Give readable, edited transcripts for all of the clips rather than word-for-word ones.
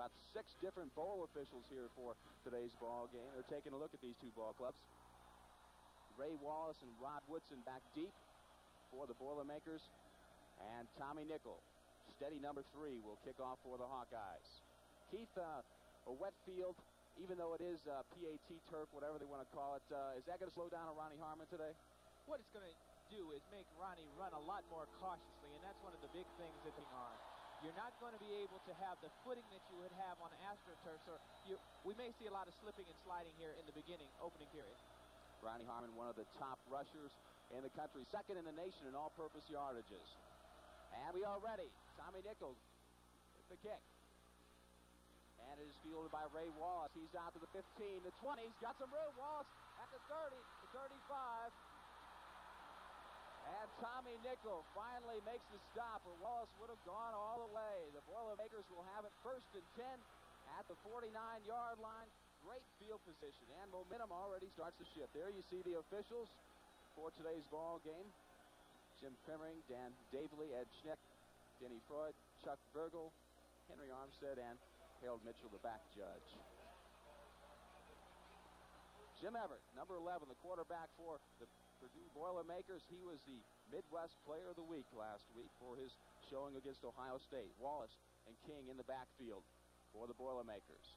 About 6 different bowl officials here for today's ball game. They're taking a look at these two ball clubs. Ray Wallace and Rod Woodson back deep for the Boilermakers. And Tommy Nickel, steady number 3, will kick off for the Hawkeyes. Keith, a wet field, even though it is PAT turf, whatever they want to call it, is that going to slow down on Ronnie Harmon today? What it's going to do is make Ronnie run a lot more cautiously, and that's one of the big things that they are. You're not going to be able to have the footing that you would have on AstroTurf, so we may see a lot of slipping and sliding here in the beginning, opening period. Ronnie Harmon, one of the top rushers in the country, second in the nation in all-purpose yardages. And we are ready. Tommy Nickel with the kick. And it is fielded by Ray Wallace. He's out to the 15, the 20. He's got some room. Wallace at the 30, the 35. And Tommy Nickel finally makes the stop, or Wallace would have gone all the way. The Boilermakers will have it 1st and 10 at the 49-yard line. Great field position, and momentum already starts to shift. There you see the officials for today's ball game. Jim Pimmering, Dan Davely, Ed Schneck, Denny Freud, Chuck Virgil, Henry Armstead, and Harold Mitchell, the back judge. Jim Everett, number 11, the quarterback for the Purdue Boilermakers. He was the Midwest Player of the Week last week for his showing against Ohio State. Wallace and King in the backfield for the Boilermakers.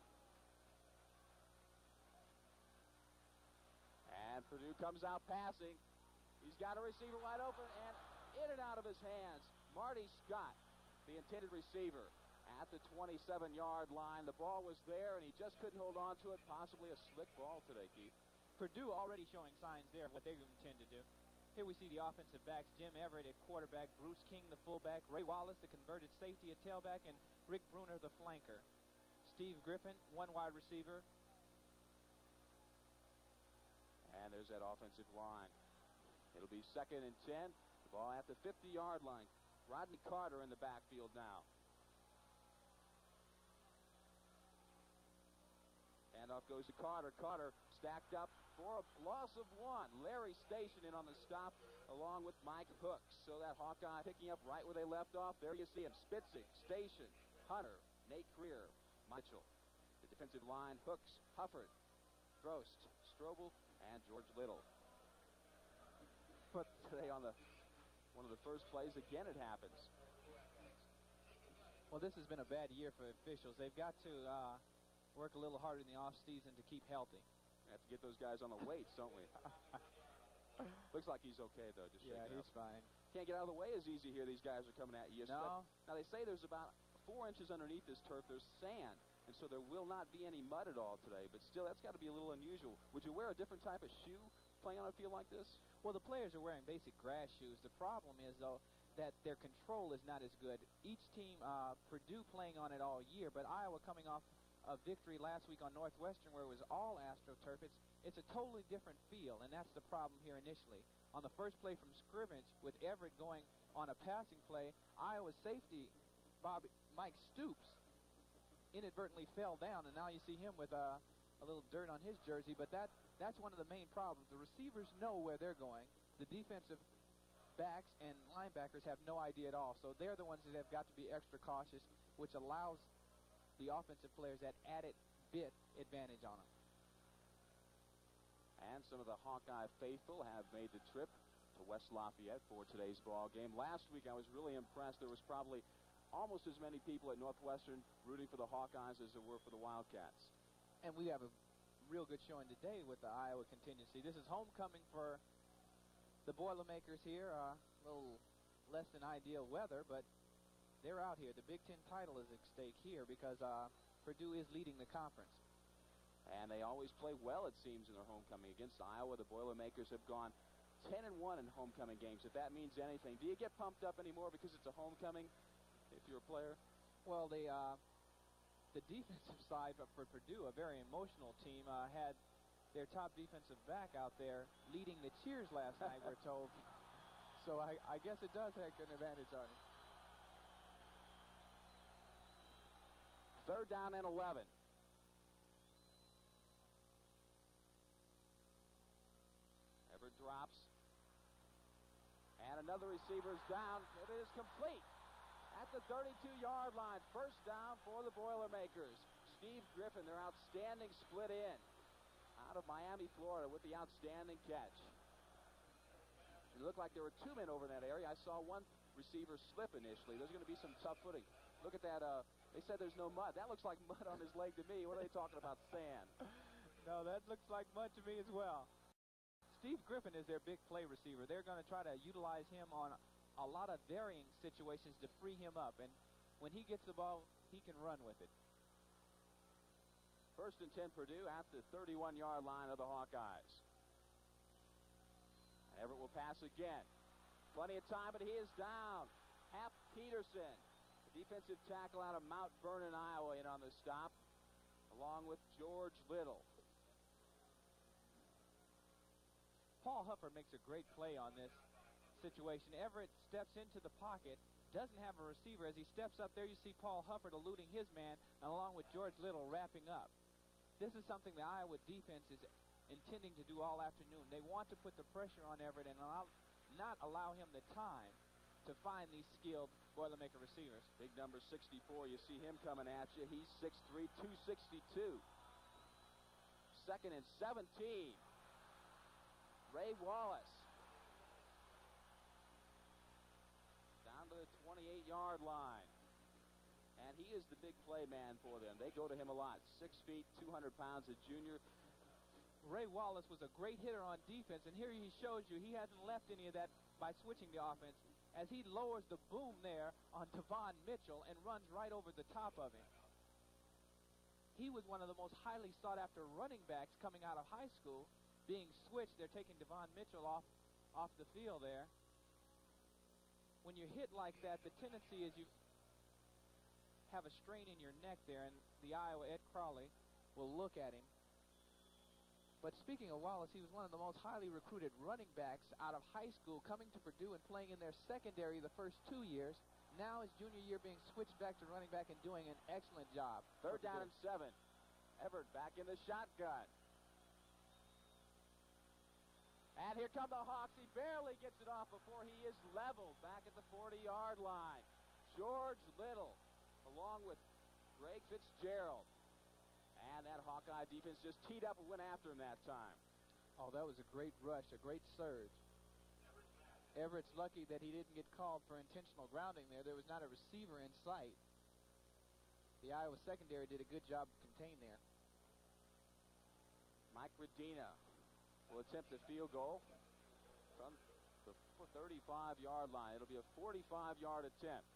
And Purdue comes out passing. He's got a receiver wide open, and in and out of his hands, Marty Scott, the intended receiver, at the 27-yard line. The ball was there, and he just couldn't hold on to it. Possibly a slick ball today, Keith. Purdue already showing signs there of what they intend to do. Here we see the offensive backs, Jim Everett at quarterback, Bruce King the fullback, Ray Wallace the converted safety at tailback, and Rick Bruner the flanker. Steve Griffin, one wide receiver. And there's that offensive line. It'll be 2nd and 10. The ball at the 50-yard line. Rodney Carter in the backfield now. Handoff goes to Carter. Carter stacked up for a loss of 1. Larry Station in on the stop along with Mike Hooks. So that Hawkeye picking up right where they left off. There you see him. Spitzig, Station, Hunter, Nate Greer, Mitchell. The defensive line, Hooks, Hufford, Drost, Strobel, and George Little. But today on one of the first plays, again it happens. Well, this has been a bad year for officials. They've got to work a little harder in the offseason to keep healthy. We have to get those guys on the weights, don't we? Looks like he's okay, though. Just yeah, he's fine. Can't get out of the way as easy here. These guys are coming at you. No. Now, they say there's about 4 inches underneath this turf. There's sand, and so there will not be any mud at all today. But still, that's got to be a little unusual. Would you wear a different type of shoe playing on a field like this? Well, the players are wearing basic grass shoes. The problem is, though, that their control is not as good. Each team, Purdue playing on it all year, but Iowa coming off a victory last week on Northwestern where it was all AstroTurf. It's a totally different feel, and that's the problem here initially. On the first play from scrimmage, with Everett going on a passing play, Iowa's safety, Mike Stoops, inadvertently fell down, and now you see him with a little dirt on his jersey, but that's one of the main problems. The receivers know where they're going. The defensive backs and linebackers have no idea at all, so they're the ones that have got to be extra cautious, which allows the offensive players that added bit advantage on them. And some of the Hawkeye faithful have made the trip to West Lafayette for today's ball game. Last week I was really impressed. There was probably almost as many people at Northwestern rooting for the Hawkeyes as there were for the Wildcats. And we have a real good showing today with the Iowa contingency. This is homecoming for the Boilermakers here. A little less than ideal weather, but they're out here. The Big Ten title is at stake here because Purdue is leading the conference. And they always play well, it seems, in their homecoming. Against Iowa, the Boilermakers have gone 10-1 in homecoming games, if that means anything. Do you get pumped up anymore because it's a homecoming if you're a player? Well, the defensive side for Purdue, a very emotional team, had their top defensive back out there leading the cheers last night, we're told. So I guess it does have an advantage on him. 3rd down and 11. Everett drops. And another receiver's down. It is complete. at the 32-yard line. First down for the Boilermakers. Steve Griffin, their outstanding split in out of Miami, Florida, with the outstanding catch. It looked like there were two men over in that area. I saw one receiver slip initially. There's going to be some tough footing. Look at that. They said there's no mud. That looks like mud on his leg to me. What are they talking about? Sand. No, that looks like mud to me as well. Steve Griffin is their big play receiver. They're going to try to utilize him on a lot of varying situations to free him up. And when he gets the ball, he can run with it. First and 10 Purdue at the 31-yard line of the Hawkeyes. Everett will pass again. Plenty of time, but he is down. Hap Peterson, the defensive tackle out of Mount Vernon, Iowa, in on the stop, along with George Little. Paul Huffer makes a great play on this situation. Everett steps into the pocket, doesn't have a receiver. As he steps up there, you see Paul Huffer eluding his man, and along with George Little wrapping up. This is something the Iowa defense is intending to do all afternoon. They want to put the pressure on Everett and not allow him the time to find these skilled Boilermaker receivers. Big number 64, you see him coming at you. He's 6'3", 262. Second and 17. Ray Wallace. Down to the 28-yard line. And he is the big play man for them. They go to him a lot. 6 feet, 200 pounds, a junior. Ray Wallace was a great hitter on defense, and here he shows you he hasn't left any of that by switching the offense as he lowers the boom there on Tavon Mitchell and runs right over the top of him. He was one of the most highly sought-after running backs coming out of high school. Being switched, they're taking Tavon Mitchell off the field there. When you hit like that, the tendency is you have a strain in your neck there, and the Iowa Ed Crowley will look at him. But speaking of Wallace, he was one of the most highly recruited running backs out of high school, coming to Purdue and playing in their secondary the first 2 years. Now his junior year being switched back to running back and doing an excellent job. Third down and 7. Everett back in the shotgun. And here come the Hawks. He barely gets it off before he is leveled back at the 40-yard line. George Little, along with Greg Fitzgerald. And that Hawkeye defense just teed up and went after him that time. Oh, that was a great rush, a great surge. Everett's lucky that he didn't get called for intentional grounding there. There was not a receiver in sight. The Iowa secondary did a good job to contain there. Mike Radina will attempt a field goal from the 35-yard line. It'll be a 45-yard attempt.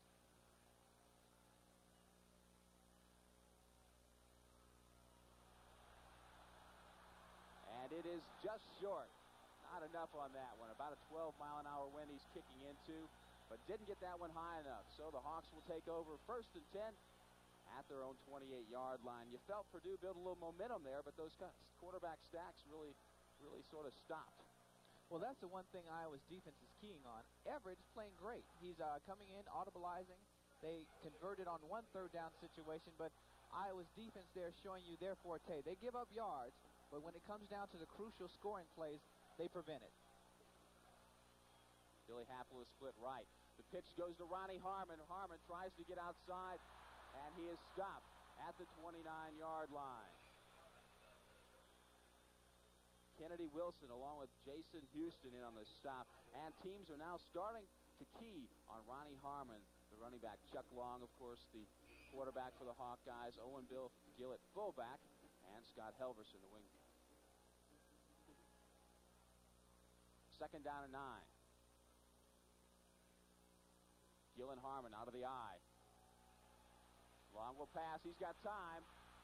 And it is just short. Not enough on that one. About a 12-mile-an-hour wind he's kicking into, but didn't get that one high enough. So the Hawks will take over first and 10 at their own 28-yard line. You felt Purdue build a little momentum there, but those quarterback stacks really sort of stopped. Well, that's the one thing Iowa's defense is keying on. Everett's playing great. He's coming in, audibilizing. They converted on one third down situation, but Iowa's defense there showing you their forte. They give up yards, but when it comes down to the crucial scoring plays, they prevent it. Billy Happel is split right. The pitch goes to Ronnie Harmon. Harmon tries to get outside, and he is stopped at the 29-yard line. Kennedy Wilson along with Jason Houston in on the stop, and teams are now starting to key on Ronnie Harmon, the running back. Chuck Long, of course, the quarterback for the Hawkeyes. Owen Bill Gillett, fullback, and Scott Helverson, the wing. Second down and 9. Gillen Harmon out of the eye. Long will pass. He's got time.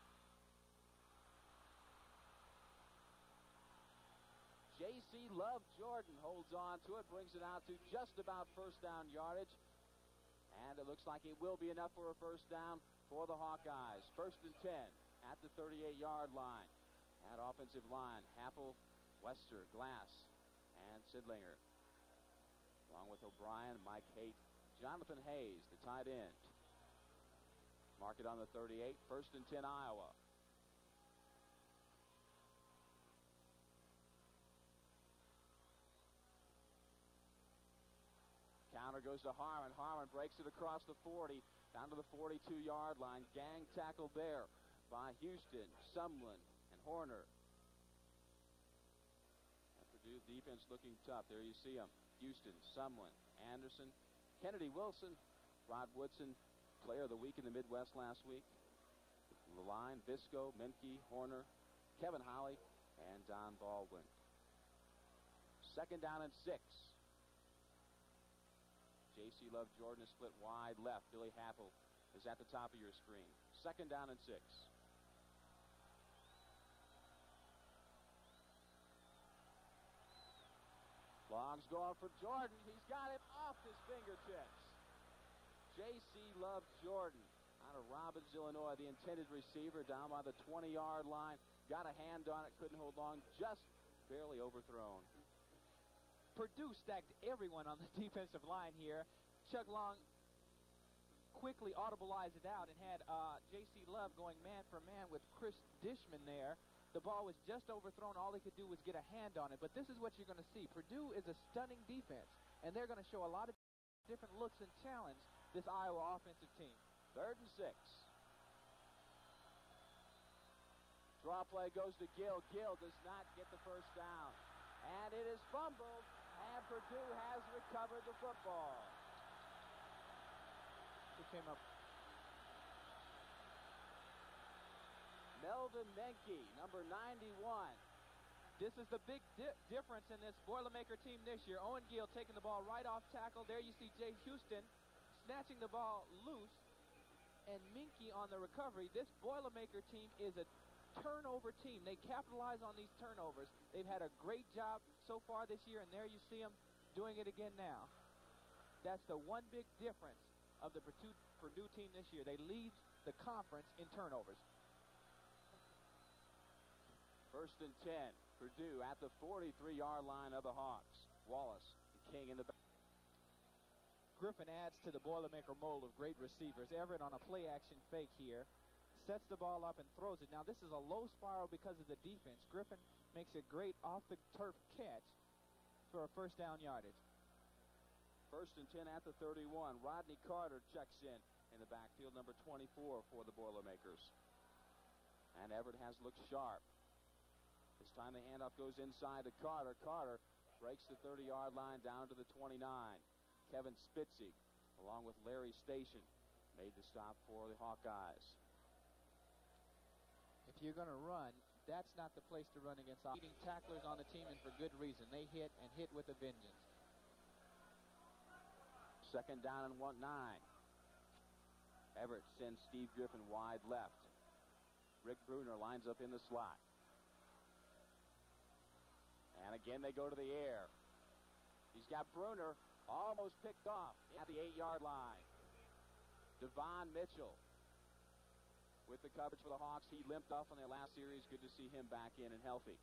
J.C. Love Jordan holds on to it, brings it out to just about first down yardage. And it looks like it will be enough for a first down for the Hawkeyes. First and 10 at the 38-yard line. At offensive line, Happel, Wester, Glass, and Sidlinger. Along with O'Brien, Mike Haight, Jonathan Hayes, the tight end. Mark it on the 38. First and 10, Iowa. Counter goes to Harmon. Harmon breaks it across the 40, down to the 42-yard line. Gang tackle there by Houston, Sumlin, and Horner. And Purdue defense looking tough. There you see them. Houston, Sumlin, Anderson, Kennedy Wilson, Rod Woodson, player of the week in the Midwest last week. The line, Visco, Menke, Horner, Kevin Holly, and Don Baldwin. 2nd down and 6. J.C. Love Jordan is split wide left. Billy Happel is at the top of your screen. 2nd down and 6. Long's going for Jordan. He's got it off his fingertips. J.C. Love Jordan out of Robbins, Illinois, the intended receiver, down by the 20-yard line. Got a hand on it, couldn't hold long, just barely overthrown. Purdue stacked everyone on the defensive line here. Chuck Long quickly audibilized it out and had J.C. Love going man for man with Chris Dishman there. The ball was just overthrown. All he could do was get a hand on it. But this is what you're going to see. Purdue is a stunning defense, and they're going to show a lot of different looks and challenge this Iowa offensive team. 3rd and 6. Draw play goes to Gill. Gill does not get the first down. And it is fumbled, and Purdue has recovered the football. He came up. Melvin Menke, number 91. This is the big difference in this Boilermaker team this year. Owen Gill taking the ball right off tackle. There you see Jay Houston snatching the ball loose, and Menke on the recovery. This Boilermaker team is a turnover team. They capitalize on these turnovers. They've had a great job so far this year, and there you see them doing it again now. That's the one big difference of the Purdue team this year. They lead the conference in turnovers. 1st and 10. Purdue at the 43-yard line of the Hawks. Wallace, King in the back. Griffin adds to the Boilermaker mold of great receivers. Everett on a play-action fake here. Sets the ball up and throws it. Now, this is a low spiral because of the defense. Griffin makes a great off-the-turf catch for a 1st down yardage. 1st and 10 at the 31. Rodney Carter checks in the backfield, number 24 for the Boilermakers. And Everett has looked sharp. This time the handoff goes inside to Carter. Carter breaks the 30-yard line down to the 29. Kevin Spitzig, along with Larry Station, made the stop for the Hawkeyes. If you're going to run, that's not the place to run against leading tacklers on the team, and for good reason. They hit and hit with a vengeance. 2nd down and 1-9. Everett sends Steve Griffin wide left. Rick Bruner lines up in the slot. And again they go to the air. He's got Bruner almost picked off at the 8-yard line. Devon Mitchell with the coverage for the Hawks. He limped off on their last series. Good to see him back in and healthy.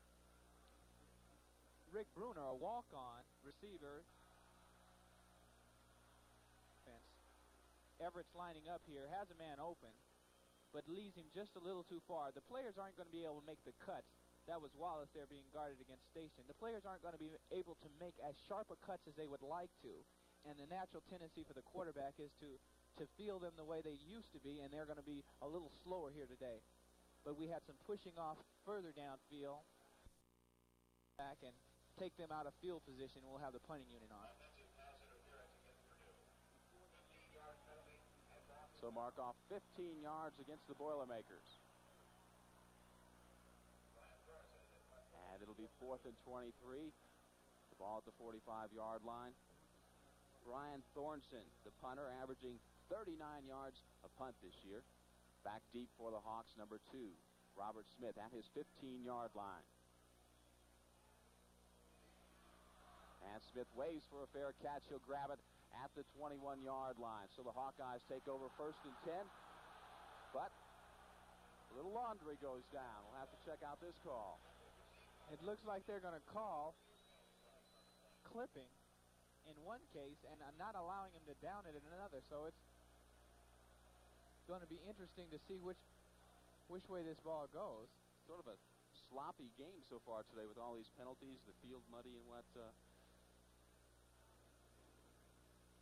Rick Bruner, a walk-on receiver. Everett's lining up here, has a man open, but leaves him just a little too far. The players aren't going to be able to make the cuts. That was Wallace there being guarded against Station. The players aren't going to be able to make as sharp a cuts as they would like to, and the natural tendency for the quarterback is to field them the way they used to be, and they're going to be a little slower here today. But we had some pushing off further downfield back and take them out of field position, and we'll have the punting unit on. So mark off 15 yards against the Boilermakers. And it'll be 4th and 23. The ball at the 45-yard line. Brian Thornson, the punter, averaging 39 yards a punt this year. Back deep for the Hawks, number 2, Robert Smith, at his 15-yard line. And Smith waves for a fair catch. He'll grab it at the 21-yard line. So the Hawkeyes take over 1st and 10. But a little laundry goes down. We'll have to check out this call. It looks like they're going to call clipping in one case and not allowing him to down it in another. So it's going to be interesting to see which way this ball goes. Sort of a sloppy game so far today with all these penalties, the field muddy and what.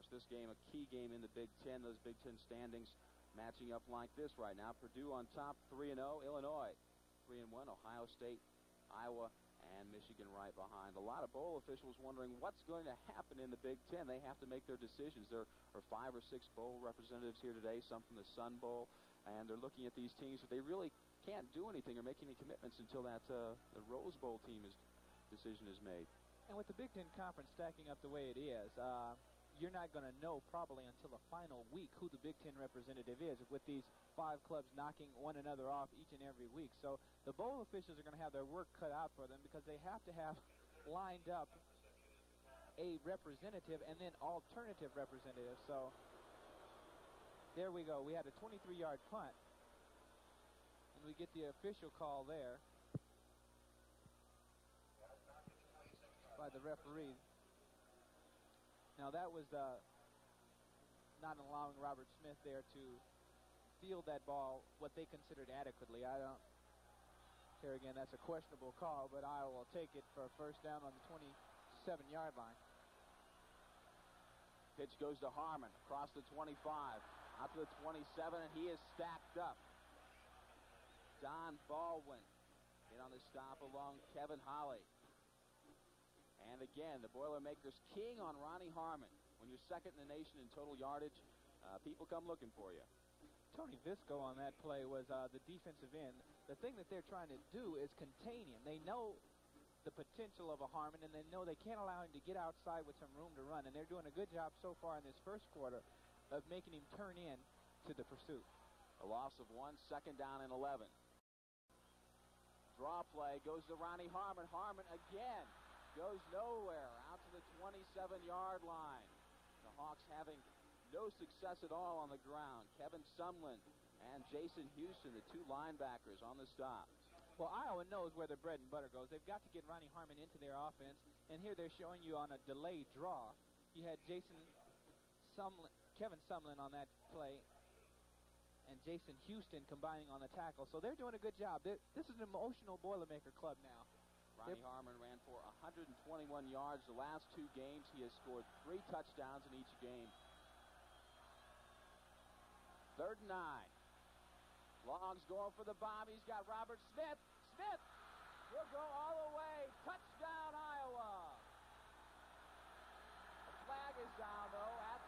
course, this game, a key game in the Big Ten. Those Big Ten standings matching up like this right now. Purdue on top, 3-0. Illinois, 3-1. Ohio State, Iowa, and Michigan right behind. A lot of bowl officials wondering what's going to happen in the Big Ten. They have to make their decisions. There are 5 or 6 bowl representatives here today, some from the Sun Bowl, and they're looking at these teams, but they really can't do anything or make any commitments until that the Rose Bowl decision is made. And with the Big Ten Conference stacking up the way it is, you're not going to know probably until the final week who the Big Ten representative is, with these 5 clubs knocking one another off each and every week. So the bowl officials are going to have their work cut out for them, because they have to have lined up a representative and then alternative representatives. So there we go. We had a 23-yard punt, and we get the official call there by the referee. Now that was not allowing Robert Smith there to field that ball what they considered adequately. I don't care. Again, that's a questionable call, but Iowa will take it for a first down on the 27-yard line. Pitch goes to Harmon across the 25, out to the 27, and he is stacked up. Don Baldwin in on the stop along Kevin Holly. And again, the Boilermakers keying on Ronnie Harmon. When you're second in the nation in total yardage, people come looking for you. Tony Visco on that play was the defensive end. The thing that they're trying to do is contain him. They know the potential of a Harmon, and they know they can't allow him to get outside with some room to run. And they're doing a good job so far in this first quarter of making him turn in to the pursuit. A loss of 1, second down and 11. Draw play goes to Ronnie Harmon. Harmon again goes nowhere, out to the 27-yard line. The Hawks having no success at all on the ground. Kevin Sumlin and Jason Houston, the 2 linebackers, on the stop. Well, Iowa knows where their bread and butter goes. They've got to get Ronnie Harmon into their offense, and here they're showing you on a delayed draw. You had Kevin Sumlin on that play, and Jason Houston combining on the tackle. So they're doing a good job. This is an emotional Boilermaker club now. Ronnie Harmon ran for 121 yards the last 2 games. He has scored 3 touchdowns in each game. 3rd and 9. Long's going for the bomb. He's got Robert Smith. Smith will go all the way. Touchdown, Iowa. The flag is down, though, at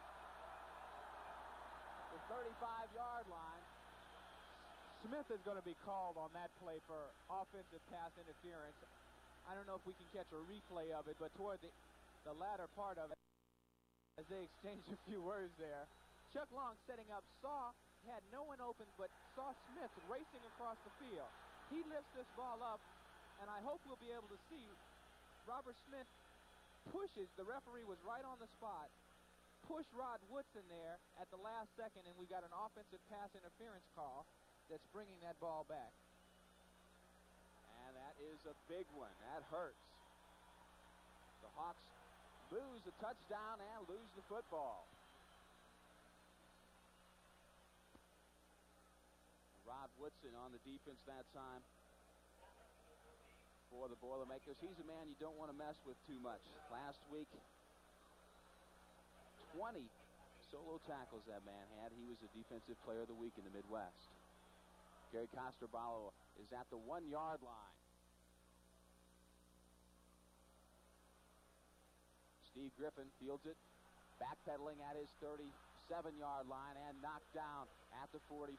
the 35-yard line. Smith is going to be called on that play for offensive pass interference. I don't know if we can catch a replay of it, but toward the latter part of it, as they exchange a few words there, Chuck Long setting up, had no one open, but saw Smith racing across the field. He lifts this ball up, and I hope we'll be able to see Robert Smith pushes. The referee was right on the spot, pushed Rod Woodson there at the last second, and we got an offensive pass interference call that's bringing that ball back. And that is a big one. That hurts. The Hawks lose the touchdown and lose the football. Rod Woodson on the defense that time for the Boilermakers. He's a man you don't want to mess with too much. Last week, 20 solo tackles that man had. He was the defensive player of the week in the Midwest. Gary Costabalo is at the 1-yard line. Steve Griffin fields it, backpedaling at his 37-yard line and knocked down at the 44.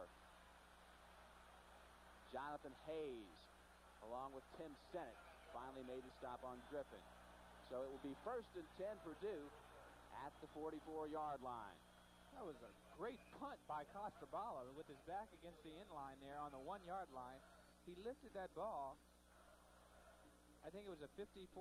Jonathan Hayes, along with Tim Sennett, finally made the stop on Griffin. So it will be 1st and 10 Purdue at the 44-yard line. That was a great punt by Costabalo with his back against the end line there on the 1-yard line. He lifted that ball. I think it was a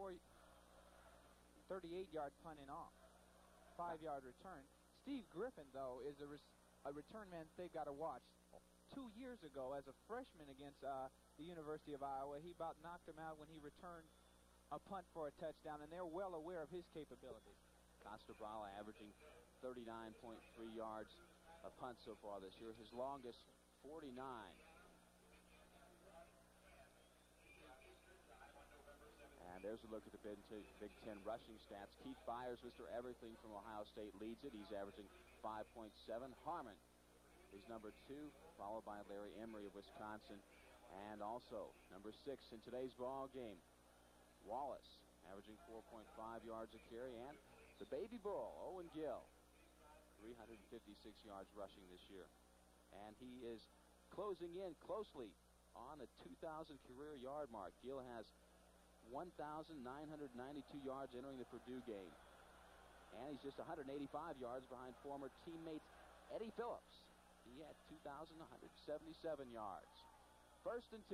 38-yard punt and off. 5-yard return. Steve Griffin, though, is a return man they've got to watch. 2 years ago, as a freshman against the University of Iowa, he about knocked him out when he returned a punt for a touchdown, and they're well aware of his capabilities. Costabalo averaging 39.3 yards a punt so far this year. His longest, 49. And There's a look at the Big Ten rushing stats. Keith Byers, Mr. Everything from Ohio State, leads it. He's averaging 5.7. Harmon is number 2, followed by Larry Emery of Wisconsin. And also number 6 in today's ball game, Wallace, averaging 4.5 yards a carry. And the baby bull, Owen Gill, 356 yards rushing this year. And he is closing in closely on a 2,000 career yard mark. Gill has 1,992 yards entering the Purdue game. And he's just 185 yards behind former teammates Eddie Phillips. He had 2,177 yards. 1st and 10.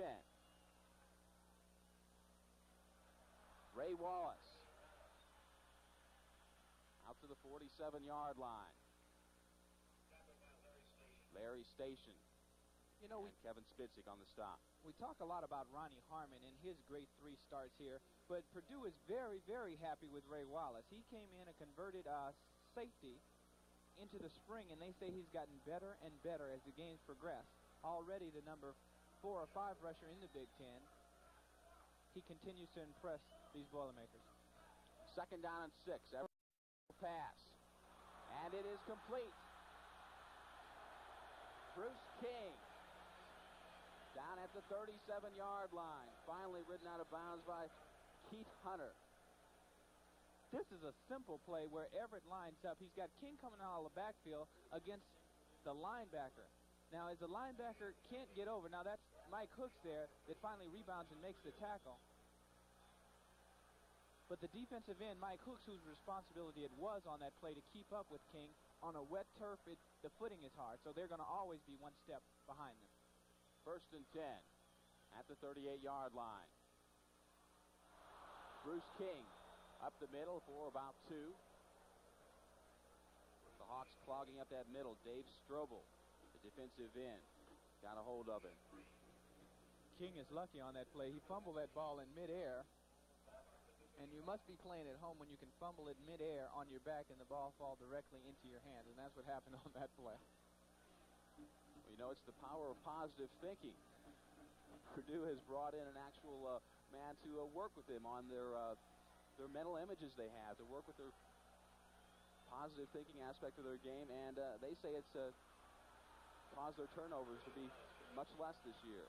Ray Wallace out to the 47-yard line. Larry Station. You know, and Kevin Spitzik on the stop. We talk a lot about Ronnie Harmon and his great 3 starts here, but Purdue is very, very happy with Ray Wallace. He came in a converted safety into the spring, and they say he's gotten better and better as the games progress. Already the number 4 or 5 rusher in the Big Ten. He continues to impress these Boilermakers. 2nd down and 6. Pass. And it is complete. Bruce King down at the 37-yard line. Finally ridden out of bounds by Keith Hunter. This is a simple play where Everett lines up. He's got King coming out of the backfield against the linebacker. Now, as the linebacker can't get over, now that's Mike Hooks there that finally rebounds and makes the tackle. But the defensive end, Mike Hooks, whose responsibility it was on that play to keep up with King, on a wet turf, the footing is hard, so they're going to always be 1 step behind them. 1st and 10 at the 38-yard line. Bruce King up the middle for about 2. The Hawks clogging up that middle. Dave Strobel, the defensive end, got a hold of him. King is lucky on that play. He fumbled that ball in midair. And you must be playing at home when you can fumble it midair on your back and the ball fall directly into your hands. And that's what happened on that play. Well, you know, it's the power of positive thinking. Purdue has brought in an actual man to work with them on their mental images they have, to work with their positive thinking aspect of their game. And they say it's caused their turnovers to be much less this year.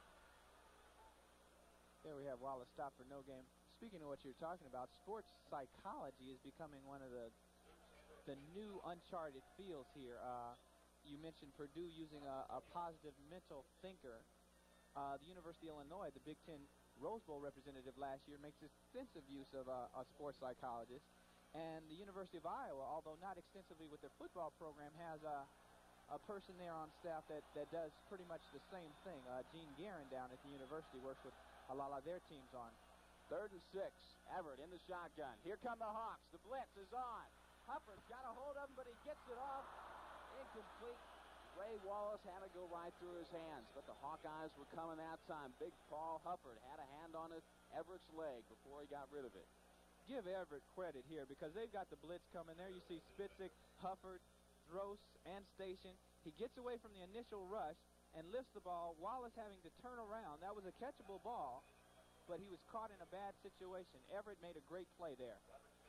There we have Wallace stopped for no game. Speaking of what you're talking about, sports psychology is becoming one of the new uncharted fields here. You mentioned Purdue using a positive mental thinker. The University of Illinois, the Big Ten Rose Bowl representative last year, makes extensive use of a sports psychologist. And the University of Iowa, although not extensively with their football program, has a person there on staff that does pretty much the same thing. Gene Guerin down at the university works with a lot of their teams on. 3rd and 6. Everett in the shotgun. Here come the Hawks. The blitz is on. Hufford's got a hold of him, but he gets it off. Incomplete. Ray Wallace had to go right through his hands, but the Hawkeyes were coming that time. Big Paul Hufford had a hand on Everett's leg before he got rid of it. Give Everett credit here because they've got the blitz coming there. You see Spitzik, Hufford, Drost, and Station. He gets away from the initial rush and lifts the ball. Wallace having to turn around. That was a catchable ball, but he was caught in a bad situation. Everett made a great play there.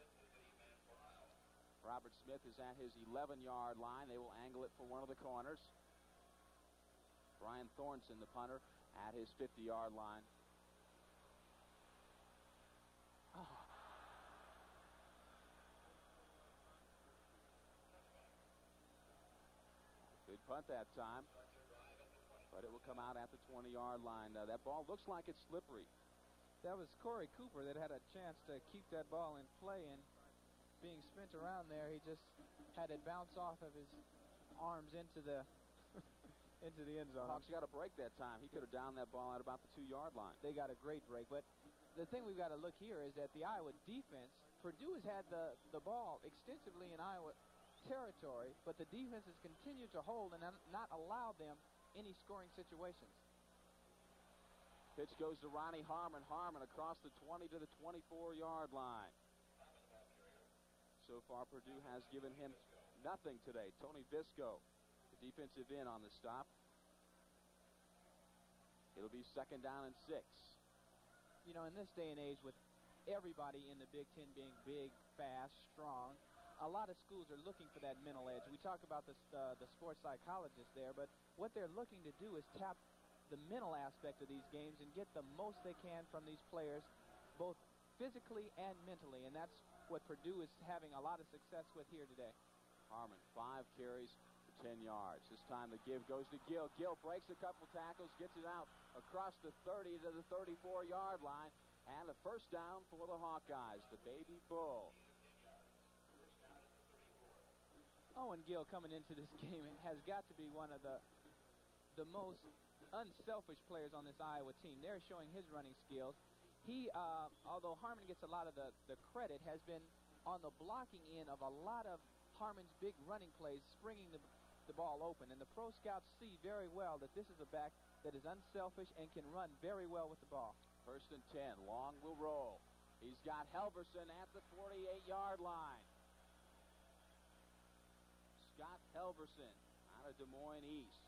Robert Smith is at his 11-yard line. They will angle it for one of the corners. Brian Thornton, the punter, at his 50-yard line. Oh. Good punt that time, but it will come out at the 20-yard line. That ball looks like it's slippery. That was Corey Cooper that had a chance to keep that ball in play, and being spent around there, he just had it bounce off of his arms into the into the end zone. Hawks got a break that time. He could have downed that ball at about the 2-yard line. They got a great break, but the thing we've got to look here is that the Iowa defense, Purdue has had the ball extensively in Iowa territory, but the defense has continued to hold and not allow them any scoring situations. Pitch goes to Ronnie Harmon. Harmon across the 20 to the 24-yard line. So far, Purdue has given him nothing today. Tony Visco, the defensive end, on the stop. It'll be 2nd down and 6. You know, in this day and age with everybody in the Big Ten being big, fast, strong, a lot of schools are looking for that mental edge. We talk about the sports psychologists there, but what they're looking to do is tap the mental aspect of these games and get the most they can from these players, both physically and mentally, and that's what Purdue is having a lot of success with here today. Harmon, 5 carries for 10 yards. This time the give goes to Gill. Gill breaks a couple tackles, gets it out across the 30 to the 34-yard line, and a first down for the Hawkeyes, the Baby Bull. Owen Gill coming into this game has got to be one of the most unselfish players on this Iowa team. They're showing his running skills. He, although Harmon gets a lot of the credit, has been on the blocking end of a lot of Harmon's big running plays, springing the ball open. And the pro scouts see very well that this is a back that is unselfish and can run very well with the ball. 1st and 10. Long will roll. He's got Helverson at the 48-yard line. Scott Helverson out of Des Moines East.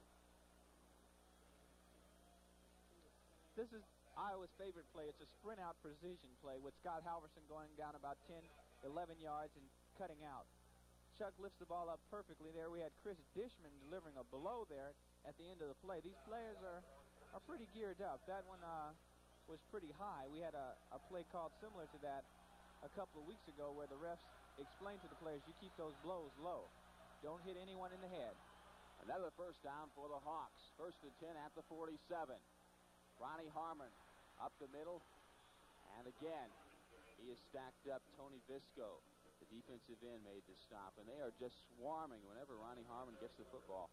This is Iowa's favorite play. It's a sprint-out precision play with Scott Halverson going down about 10, 11 yards and cutting out. Chuck lifts the ball up perfectly there. We had Chris Dishman delivering a blow there at the end of the play. These players are pretty geared up. That one was pretty high. We had a play called similar to that a couple of weeks ago where the refs explained to the players, you keep those blows low. Don't hit anyone in the head. Another first down for the Hawks. 1st and 10 at the 47. Ronnie Harmon up the middle, and again, he is stacked up. Tony Visco, the defensive end, made the stop, and they are just swarming whenever Ronnie Harmon gets the football.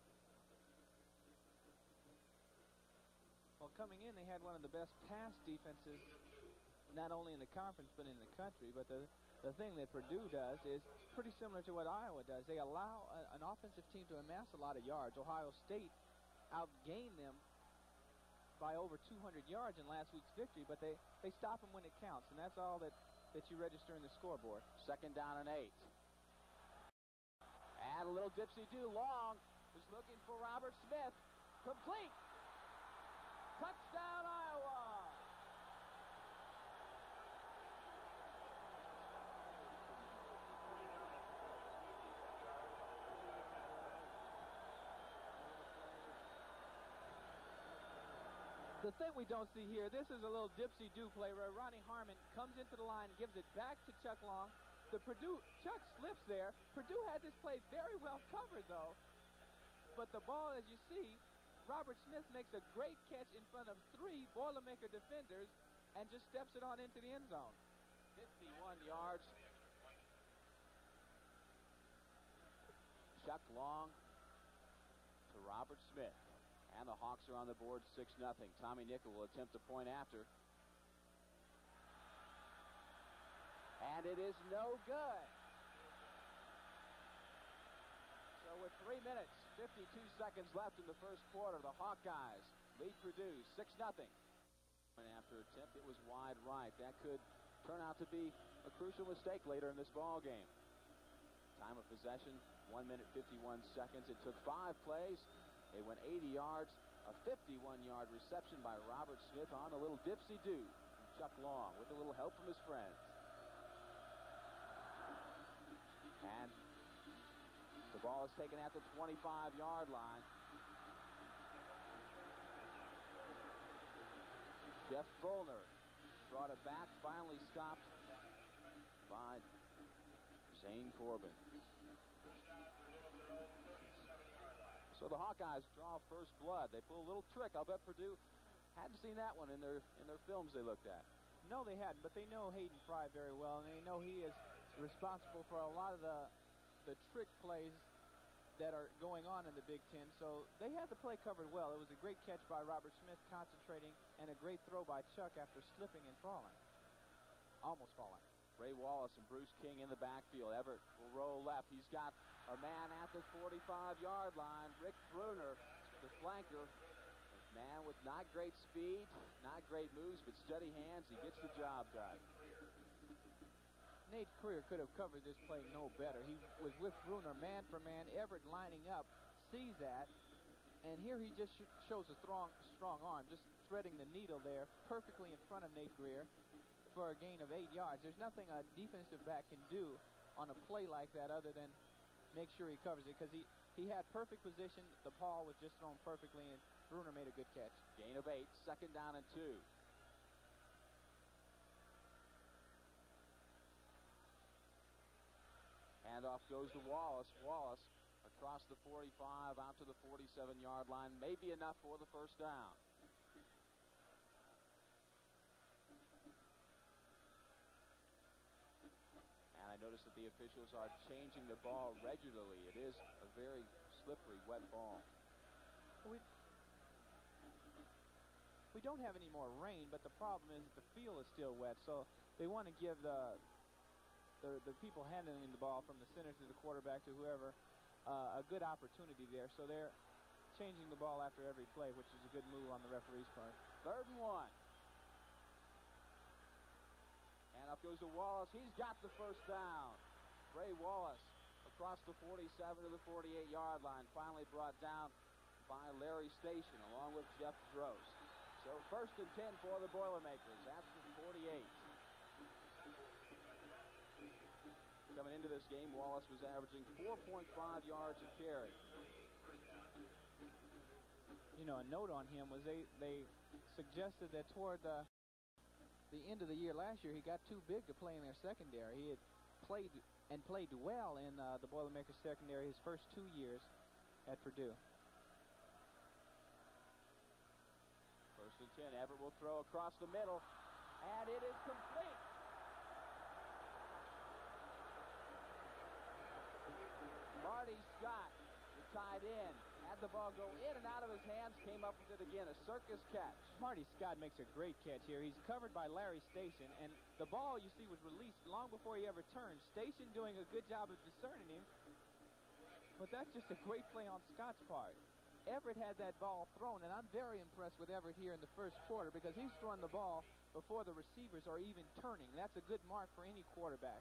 Well, coming in, they had one of the best pass defenses, not only in the conference, but in the country. But the thing that Purdue does is pretty similar to what Iowa does. They allow an offensive team to amass a lot of yards. Ohio State outgained them by over 200 yards in last week's victory, but they stop them when it counts, and that's all that you register in the scoreboard. 2nd down and 8. And a little dipsy-do. Long is looking for Robert Smith. Complete. Touchdown, Iowa. The thing we don't see here, this is a little dipsy-do play where Ronnie Harmon comes into the line, gives it back to Chuck Long. Chuck slips there. Purdue had this play very well covered, though. But the ball, as you see, Robert Smith makes a great catch in front of 3 Boilermaker defenders and just steps it on into the end zone. 51 yards. Chuck Long to Robert Smith. And the Hawks are on the board 6-0. Tommy Nickel will attempt a point after. And it is no good. So with 3 minutes, 52 seconds left in the first quarter, the Hawkeyes lead Purdue 6-0. And after attempt, it was wide right. That could turn out to be a crucial mistake later in this ball game. Time of possession, 1 minute, 51 seconds. It took 5 plays. They went 80 yards, a 51-yard reception by Robert Smith on a little dipsy-do from Chuck Long with a little help from his friends. And the ball is taken at the 25-yard line. Jeff Fulner brought it back, finally stopped by Zane Corbin. So the Hawkeyes draw first blood. They pull a little trick. I'll bet Purdue hadn't seen that one in their films they looked at. No, they hadn't, but they know Hayden Fry very well, and they know he is responsible for a lot of the trick plays that are going on in the Big Ten. So they had the play covered well. It was a great catch by Robert Smith, concentrating, and a great throw by Chuck after slipping and falling. Almost falling. Ray Wallace and Bruce King in the backfield. Everett will roll left. He's got a man at the 45-yard line. Rick Bruner, the flanker. A man with not great speed, not great moves, but steady hands. He gets the job done. Nate Creer could have covered this play no better. He was with Bruner man for man. Everett lining up, sees that, and here he just shows a strong arm, just threading the needle there perfectly in front of Nate Creer. for a gain of 8 yards. There's nothing a defensive back can do on a play like that other than make sure he covers it, because he had perfect position. The ball was just thrown perfectly, and Bruner made a good catch. Gain of 8, 2nd down and 2. Handoff goes to Wallace. Wallace across the 45 out to the 47-yard line. Maybe enough for the first down. And I notice that the officials are changing the ball regularly. It is a very slippery, wet ball. We don't have any more rain, but the problem is that the field is still wet, so they want to give the people handling the ball, from the center to the quarterback to whoever, a good opportunity there. So they're changing the ball after every play, which is a good move on the referee's part. 3rd and 1. And up goes to Wallace. He's got the first down. Ray Wallace across the 47 to the 48-yard line. Finally brought down by Larry Station along with Jeff Drost. So 1st and 10 for the Boilermakers at the 48. Coming into this game, Wallace was averaging 4.5 yards a carry. You know, a note on him was they suggested that toward the end of the year last year, he got too big to play in their secondary. He had played well in the Boilermakers secondary his first 2 years at Purdue. 1st and 10. Everett will throw across the middle, and it is complete. Marty Scott, the tight end, had the ball go in and out of his hands, came up with it again, a circus catch. Marty Scott makes a great catch here. He's covered by Larry Station, and the ball, you see, was released long before he ever turned. Station doing a good job of discerning him, but that's just a great play on Scott's part. Everett had that ball thrown, and I'm very impressed with Everett here in the first quarter, because he's throwing the ball before the receivers are even turning. That's a good mark for any quarterback.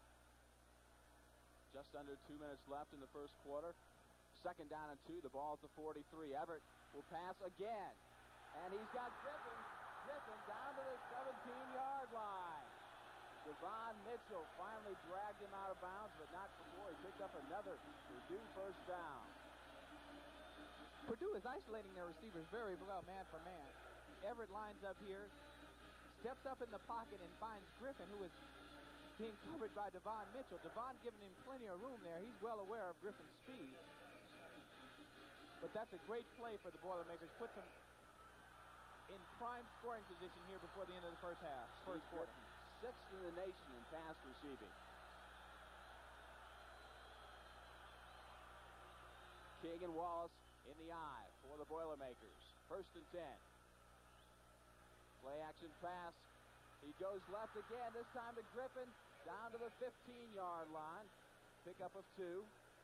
Just under 2 minutes left in the first quarter. 2nd down and 2. The ball at the 43. Everett will pass again. And he's got Griffin. Griffin down to the 17-yard line. Devon Mitchell finally dragged him out of bounds, but not before he picked up another Purdue first down. Purdue is isolating their receivers very well, man for man. Everett lines up here, steps up in the pocket, and finds Griffin, who is being covered by Devon Mitchell. Devon giving him plenty of room there. He's well aware of Griffin's speed. But that's a great play for the Boilermakers. Puts them in prime scoring position here before the end of the first half. First quarter. 6th in the nation in pass receiving. King and Wallace in the eye for the Boilermakers. 1st and 10. Play action pass. He goes left again, this time to Griffin, down to the 15-yard line. Pickup of 2.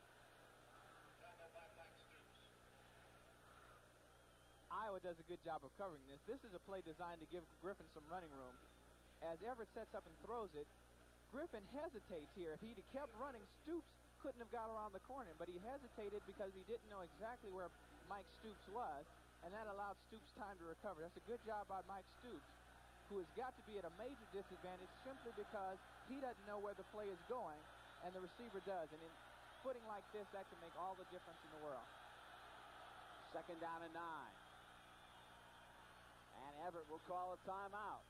Iowa does a good job of covering this. This is a play designed to give Griffin some running room. As Everett sets up and throws it, Griffin hesitates here. If he'd have kept running, Stoops couldn't have got around the corner, but he hesitated because he didn't know exactly where Mike Stoops was, and that allowed Stoops time to recover. That's a good job by Mike Stoops, who has got to be at a major disadvantage simply because he doesn't know where the play is going, and the receiver does. And in footing like this, that can make all the difference in the world. 2nd down and 9. And Everett will call a timeout.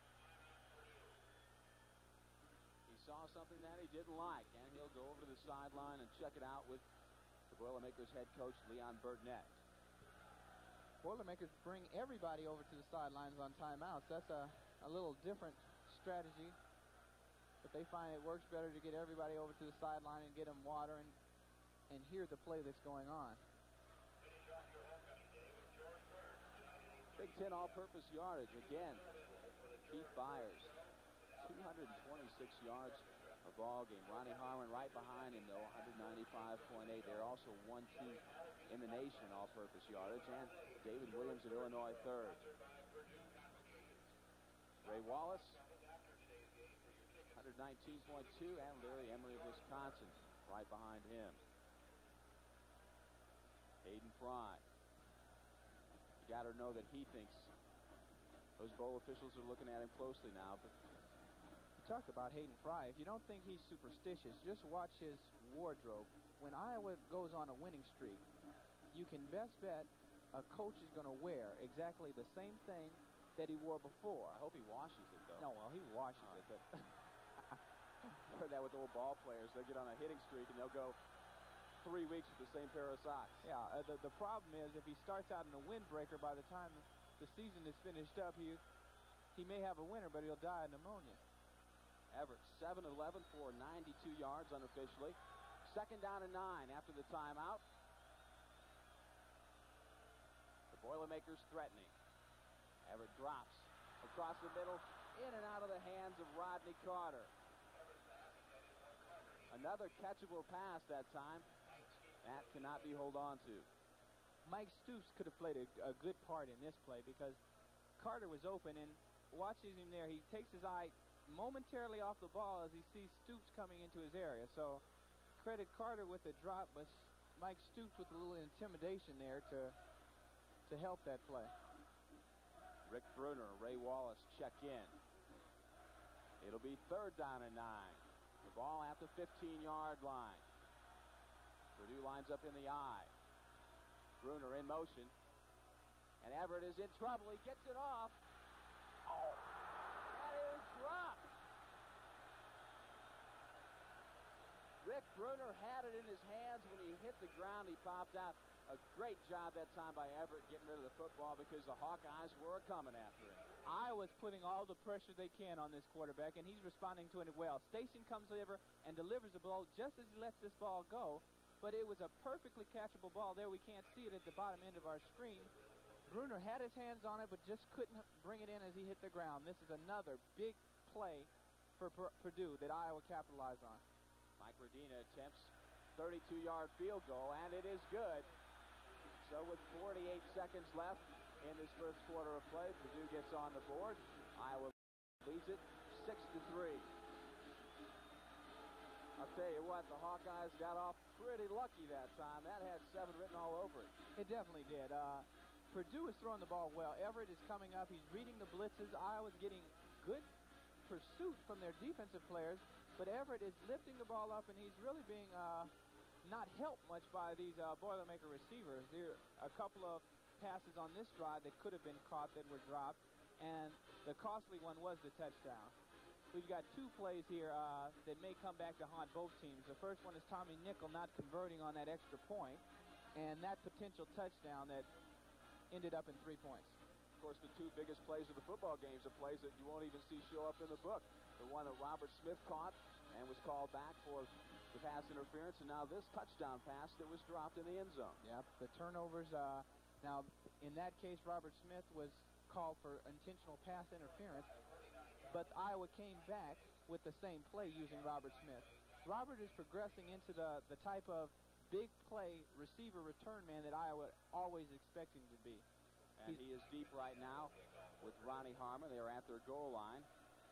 He saw something that he didn't like, and he'll go over to the sideline and check it out with the Boilermakers head coach, Leon Burnett. Boilermakers bring everybody over to the sidelines on timeouts. That's a little different strategy, but they find it works better to get everybody over to the sideline and get them water and hear the play that's going on. Big Ten all-purpose yardage again. Keith Byers, 226 yards a ball game. Ronnie Harmon right behind him, though, 195.8. They're also 1-2 in the nation all-purpose yardage, and David Williams of Illinois, 3rd. Ray Wallace, 119.2, and Larry Emery of Wisconsin right behind him. Hayden Fry. You got to know that he thinks those bowl officials are looking at him closely now, but talked about Hayden Fry. If you don't think he's superstitious, just watch his wardrobe. When Iowa goes on a winning streak, you can best bet a coach is going to wear exactly the same thing that he wore before. I hope he washes it, though. No, well, he washes it, but I've heard that with old ball players. They'll get on a hitting streak, and they'll go 3 weeks with the same pair of socks. Yeah, the problem is if he starts out in a windbreaker, by the time the season is finished up, he may have a winner, but he'll die of pneumonia. Everett, 7-11 for 92 yards unofficially. 2nd down and 9 after the timeout. The Boilermakers threatening. Everett drops across the middle, in and out of the hands of Rodney Carter. Another catchable pass that time. That cannot be held on to. Mike Stoops could have played a good part in this play because Carter was open, and watching him there, he takes his eye momentarily off the ball as he sees Stoops coming into his area. So credit Carter with the drop, but Mike Stoops with a little intimidation there to help that play. Rick Bruner, Ray Wallace check in. It'll be 3rd down and 9. The ball at the 15-yard line. Purdue lines up in the I. Bruner in motion. And Everett is in trouble. He gets it off. Oh, that is dropped. Rick Bruner had it in his hands when he hit the ground. He popped out. A great job that time by Everett getting rid of the football because the Hawkeyes were coming after him. Iowa's putting all the pressure they can on this quarterback, and he's responding to it well. Station comes over and delivers the ball just as he lets this ball go, but it was a perfectly catchable ball there. We can't see it at the bottom end of our screen. Bruner had his hands on it, but just couldn't bring it in as he hit the ground. This is another big play for Purdue that Iowa capitalized on. Mike Rodina attempts 32-yard field goal, and it is good. So with 48 seconds left in this first quarter of play, Purdue gets on the board. Iowa leads it 6-3. I'll tell you what, the Hawkeyes got off pretty lucky that time. That had 7 written all over it. It definitely did. Purdue is throwing the ball well. Everett is coming up. He's reading the blitzes. Iowa's getting good pursuit from their defensive players, but Everett is lifting the ball up, and he's really being not helped much by these Boilermaker receivers. There are a couple of passes on this drive that could have been caught that were dropped, and the costly one was the touchdown. We've got 2 plays here that may come back to haunt both teams. The first one is Tommy Nickel not converting on that extra point, and that potential touchdown that ended up in 3 points. Of course, the 2 biggest plays of the football games are plays that you won't even see show up in the book. The one that Robert Smith caught and was called back for the pass interference, and now this touchdown pass that was dropped in the end zone. Yep, the turnovers. Now, in that case, Robert Smith was called for intentional pass interference, but Iowa came back with the same play using Robert Smith. Robert is progressing into the type of big play receiver return man that Iowa always expected him to be. And he is deep right now with Ronnie Harmon. They are at their goal line.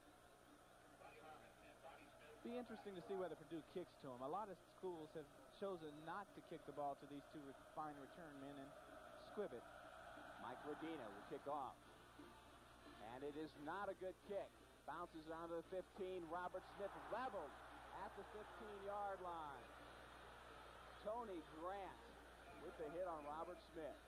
Be interesting to see whether Purdue kicks to him. A lot of schools have chosen not to kick the ball to these 2 fine return men and squib it. Mike Rodina will kick off. And it is not a good kick. Bounces around to the 15. Robert Smith leveled at the 15-yard line. Tony Grant with the hit on Robert Smith.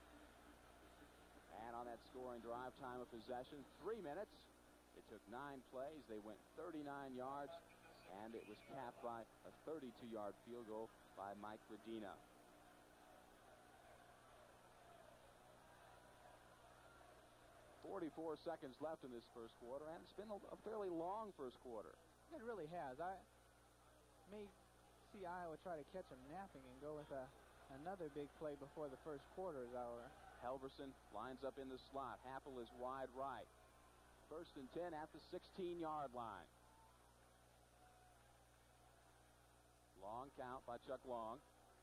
And on that scoring drive, time of possession, 3 minutes. It took 9 plays. They went 39 yards. And it was capped by a 32-yard field goal by Mike Rodina. "44 seconds left in this first quarter, and it's been a fairly long first quarter. It really has. I may see Iowa try to catch them napping and go with another big play before the first quarter is over. Helverson lines up in the slot. Happel is wide right. 1st and 10 at the 16-yard line. Long count by Chuck Long.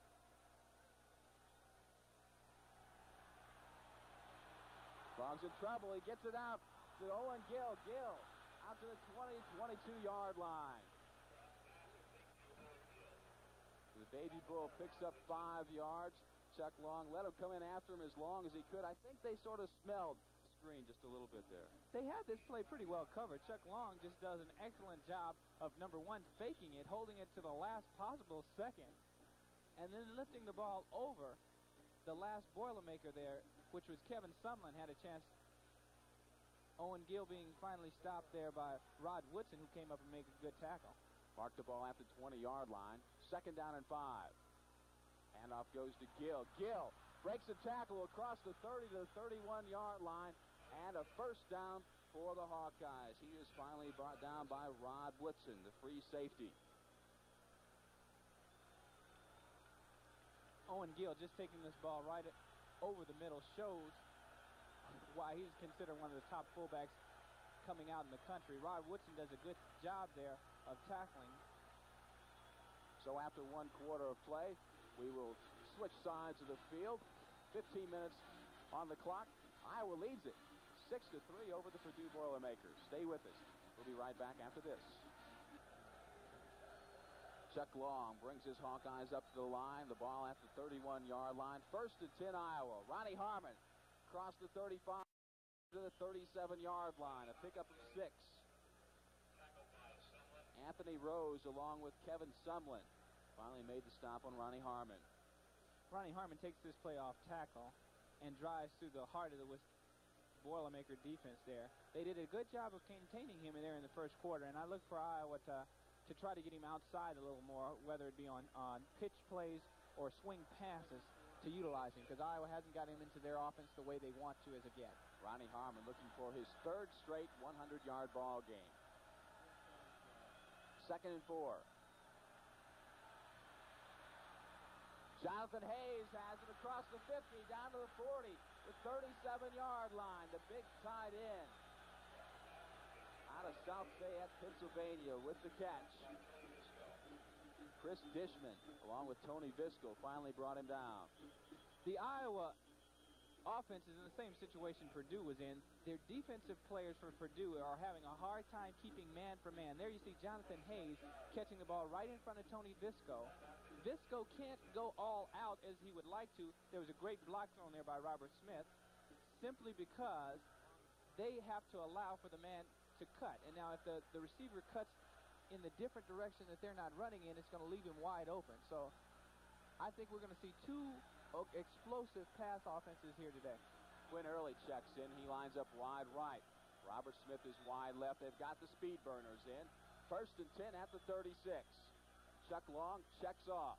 Long's in trouble. He gets it out to Owen Gill. Gill out to the 22-yard line. The Baby Bull picks up 5 yards. Chuck Long let him come in after him as long as he could. I think they sort of smelled screen just a little bit there. They had this play pretty well covered. Chuck Long just does an excellent job of, number one, faking it, holding it to the last possible second, and then lifting the ball over. The last Boilermaker there, which was Kevin Sumlin, had a chance. Owen Gill being finally stopped there by Rod Woodson, who came up and made a good tackle. Mark the ball at the 20-yard line. 2nd down and 5. Handoff goes to Gill. Gill breaks a tackle across the 30 to the 31-yard line, and a first down for the Hawkeyes. He is finally brought down by Rod Woodson, the free safety. Owen Gill just taking this ball right over the middle shows why he's considered one of the top fullbacks coming out in the country. Rod Woodson does a good job there of tackling. So after 1 quarter of play, we will switch sides of the field. 15 minutes on the clock. Iowa leads it 6-3 over the Purdue Boilermakers. Stay with us. We'll be right back after this. Chuck Long brings his Hawkeyes up to the line. The ball at the 31-yard line. 1st and 10 Iowa. Ronnie Harmon across the 35 to the 37-yard line. A pickup of 6. Anthony Rose along with Kevin Sumlin finally made the stop on Ronnie Harmon. Ronnie Harmon takes this play off tackle and drives through the heart of the Boilermaker defense there. They did a good job of containing him in there in the first quarter, and I look for Iowa to try to get him outside a little more, whether it be on pitch plays or swing passes to utilize him, because Iowa hasn't got him into their offense the way they want to as of yet. Ronnie Harmon looking for his 3rd straight 100-yard ball game. 2nd and 4. Jonathan Hayes has it across the 50, down to the 40, the 37-yard line. The big tight end out of South Fayette, Pennsylvania, with the catch. Chris Dishman, along with Tony Visco, finally brought him down. The Iowa offense is in the same situation Purdue was in. Their defensive players for Purdue are having a hard time keeping man for man. There you see Jonathan Hayes catching the ball right in front of Tony Visco. Visco can't go all out as he would like to. There was a great block thrown there by Robert Smith, simply because they have to allow for the man to cut. And now if the receiver cuts in the different direction that they're not running in, it's going to leave him wide open. So I think we're going to see 2 explosive pass offenses here today. Quinn Early checks in. He lines up wide right. Robert Smith is wide left. They've got the speed burners in. 1st and 10 at the 36. Chuck Long checks off.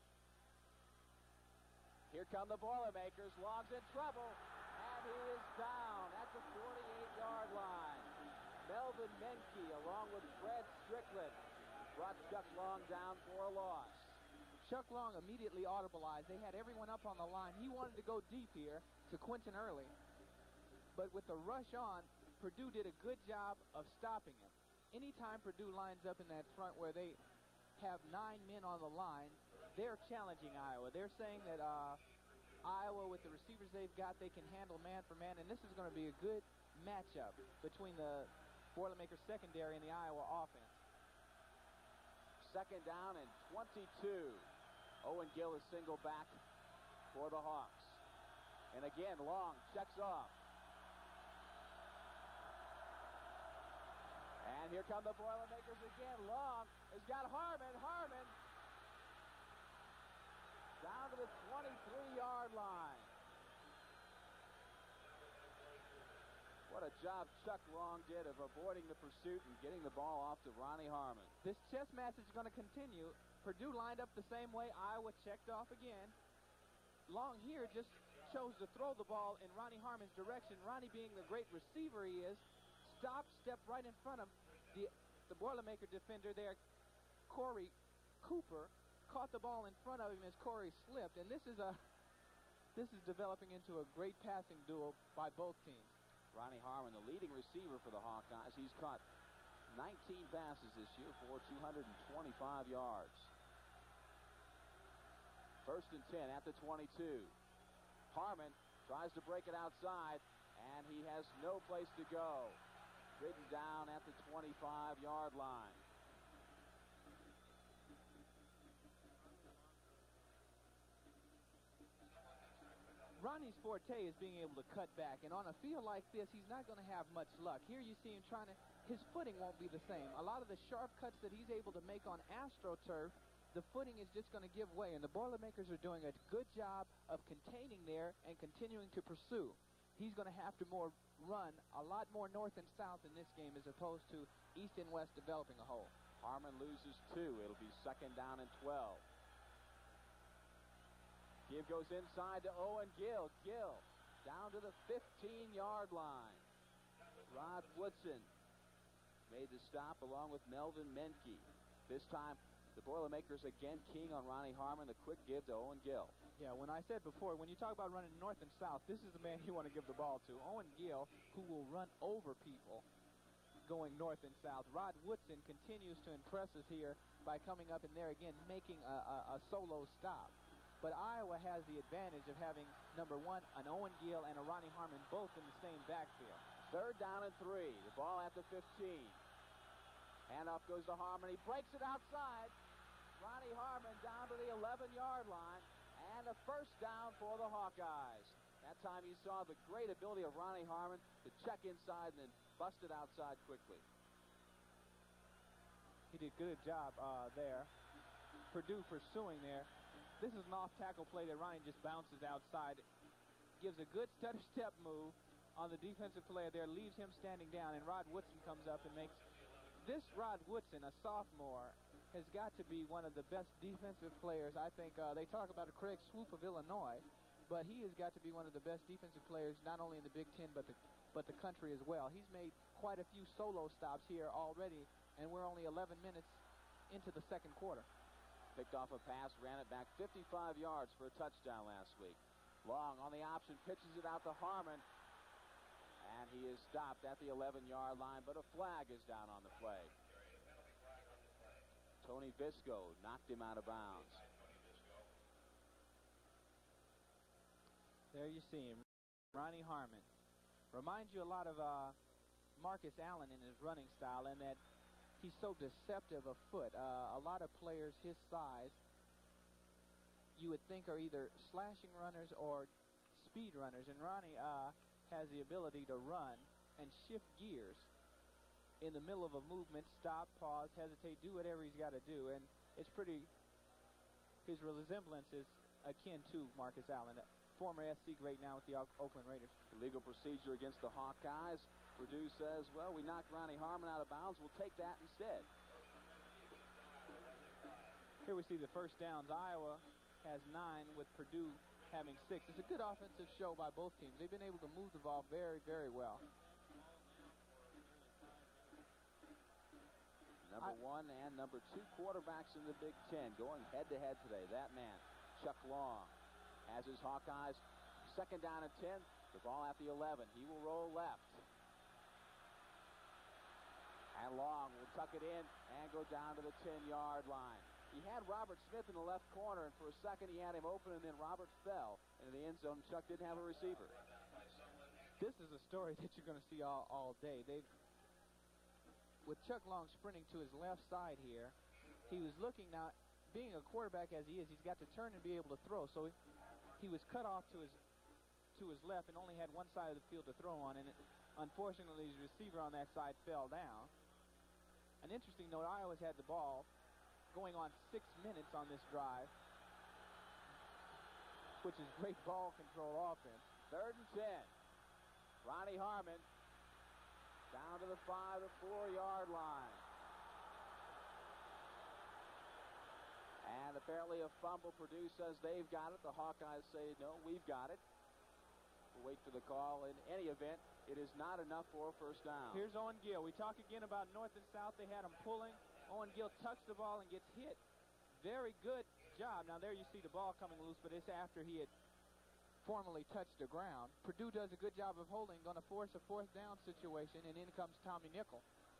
Here come the Boilermakers. Long's in trouble, and he is down at the 48-yard line. Melvin Menke, along with Fred Strickland, brought Chuck Long down for a loss. Chuck Long immediately audibleized. They had everyone up on the line. He wanted to go deep here to Quentin Early. But with the rush on, Purdue did a good job of stopping him. Anytime Purdue lines up in that front where they have 9 men on the line, they're challenging Iowa. They're saying that Iowa, with the receivers they've got, they can handle man for man, and this is going to be a good matchup between the Boilermakers secondary and the Iowa offense. 2nd down and 22. Owen Gill is single back for the Hawks. And again, Long checks off. And here come the Boilermakers again. Long has got Harmon. Harmon down to the 23-yard line. What a job Chuck Long did of avoiding the pursuit and getting the ball off to Ronnie Harmon. This chess match is going to continue. Purdue lined up the same way. Iowa checked off again. Long here just chose to throw the ball in Ronnie Harmon's direction. Ronnie, being the great receiver he is, stepped right in front of the Boilermaker defender there, Corey Cooper, caught the ball in front of him as Corey slipped, and this is developing into a great passing duel by both teams. Ronnie Harmon, the leading receiver for the Hawkeyes. He's caught 19 passes this year for 225 yards. 1st and 10 at the 22. Harmon tries to break it outside, and he has no place to go. Ridden down at the 25-yard line. Ronnie's forte is being able to cut back, and on a field like this, he's not going to have much luck. Here you see him trying to, his footing won't be the same. A lot of the sharp cuts that he's able to make on AstroTurf, the footing is just going to give way, and the Boilermakers are doing a good job of containing there and continuing to pursue. He's going to have to run a lot more north and south in this game as opposed to east and west developing a hole. Harmon loses 2. It'll be 2nd down and 12. Give goes inside to Owen Gill. Gill down to the 15-yard line. Rod Woodson made the stop along with Melvin Menke. This time, the Boilermakers again keying on Ronnie Harmon. The quick give to Owen Gill. Yeah, when I said before, when you talk about running north and south, this is the man you want to give the ball to. Owen Gill, who will run over people going north and south. Rod Woodson continues to impress us here by coming up in there again, making a solo stop. But Iowa has the advantage of having, number 1, an Owen Gill and a Ronnie Harmon both in the same backfield. 3rd down and 3. The ball at the 15. Handoff goes to Harmon. He breaks it outside. Ronnie Harmon down to the 11-yard line. And a 1st down for the Hawkeyes. That time you saw the great ability of Ronnie Harmon to check inside and then bust it outside quickly. He did a good job there. Purdue pursuing there. This is an off-tackle play that Ronnie just bounces outside. Gives a good stutter step move on the defensive player there, leaves him standing down, and Rod Woodson comes up and makes... This Rod Woodson, a sophomore, has got to be one of the best defensive players. I think they talk about a Craig Swoop of Illinois, but he has got to be one of the best defensive players, not only in the Big Ten, but the country as well. He's made quite a few solo stops here already, and we're only 11 minutes into the 2nd quarter. Picked off a pass, ran it back 55 yards for a touchdown last week. Long on the option, pitches it out to Harmon. And he is stopped at the 11-yard line, but a flag is down on the play. Tony Visco knocked him out of bounds. There you see him, Ronnie Harmon. Reminds you a lot of Marcus Allen in his running style, and that he's so deceptive of foot. A lot of players his size you would think are either slashing runners or speed runners, and Ronnie has the ability to run and shift gears in the middle of a movement, stop, pause, hesitate, do whatever he's got to do, and it's pretty, his resemblance is akin to Marcus Allen, former SC great now with the Oakland Raiders. Illegal procedure against the Hawkeyes. Purdue says, well, we knocked Ronnie Harmon out of bounds. We'll take that instead. Here we see the 1st downs. Iowa has 9 with Purdue having 6. It's a good offensive show by both teams. They've been able to move the ball very, very well. Number 1 and number 2 quarterbacks in the Big Ten going head-to-head today. That man, Chuck Long, has his Hawkeyes 2nd down and 10. The ball at the 11. He will roll left. And Long will tuck it in and go down to the 10-yard line. He had Robert Smith in the left corner, and for a second he had him open, and then Robert fell into the end zone. Chuck didn't have a receiver. This is a story that you're going to see all day. With Chuck Long sprinting to his left side here, he was looking now, being a quarterback as he is, he's got to turn and be able to throw. So he was cut off to his left and only had one side of the field to throw on, and unfortunately his receiver on that side fell down. An interesting note, Iowa's had the ball going on 6 minutes on this drive, which is great ball control offense. 3rd and 10. Ronnie Harmon down to the 5 to 4-yard line. And apparently a fumble. Purdue says they've got it. The Hawkeyes say, no, we've got it. We'll wait for the call. In any event, it is not enough for a 1st down. Here's Owen Gill. We talk again about north and south. They had him pulling. Owen Gill tucks the ball and gets hit. Very good job. Now there you see the ball coming loose, but it's after he had formally touched the ground. Purdue does a good job of holding, going to force a 4th down situation, and in comes Tommy Nickel.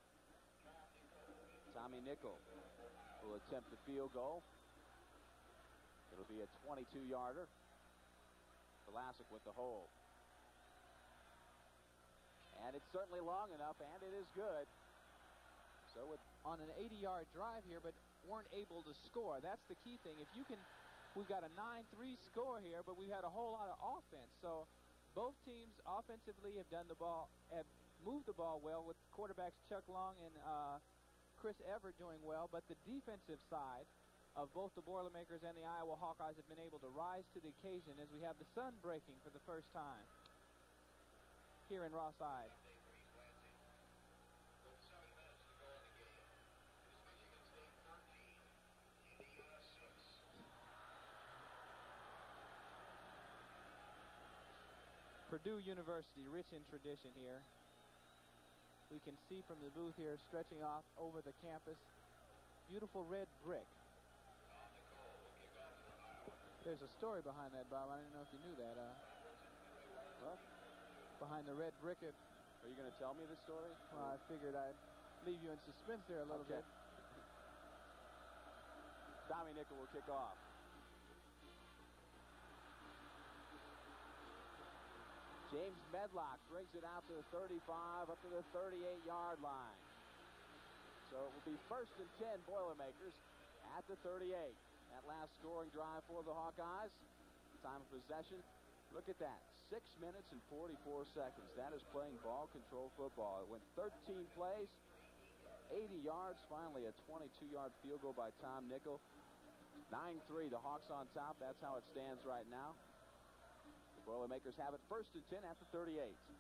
Tommy Nickel will attempt the field goal. It'll be a 22-yarder. Vlasic with the hold. And it's certainly long enough, and it is good. So on an 80-yard drive here, but weren't able to score. That's the key thing. If you can We've got a 9-3 score here, but we've had a whole lot of offense. So both teams offensively have moved the ball well, with quarterbacks Chuck Long and Chris Everett doing well. But the defensive side of both the Boilermakers and the Iowa Hawkeyes have been able to rise to the occasion as we have the sun breaking for the first time here in Ross-Ade. Purdue University, rich in tradition here. We can see from the booth here, stretching off over the campus, beautiful red brick. There's a story behind that, Bob. I didn't know if you knew that. Well, behind the red brick. Are you going to tell me the story? Well, I figured I'd leave you in suspense there a little bit. Tommy Nickel will kick off. James Medlock brings it out to the 35, up to the 38-yard line. So it will be 1st and 10 Boilermakers at the 38. That last scoring drive for the Hawkeyes. Time of possession, look at that, 6 minutes and 44 seconds. That is playing ball control football. It went 13 plays, 80 yards, finally a 22-yard field goal by Tom Nickel. 9-3, the Hawks on top. That's how it stands right now. The Boilermakers have it 1st and 10 at the 38.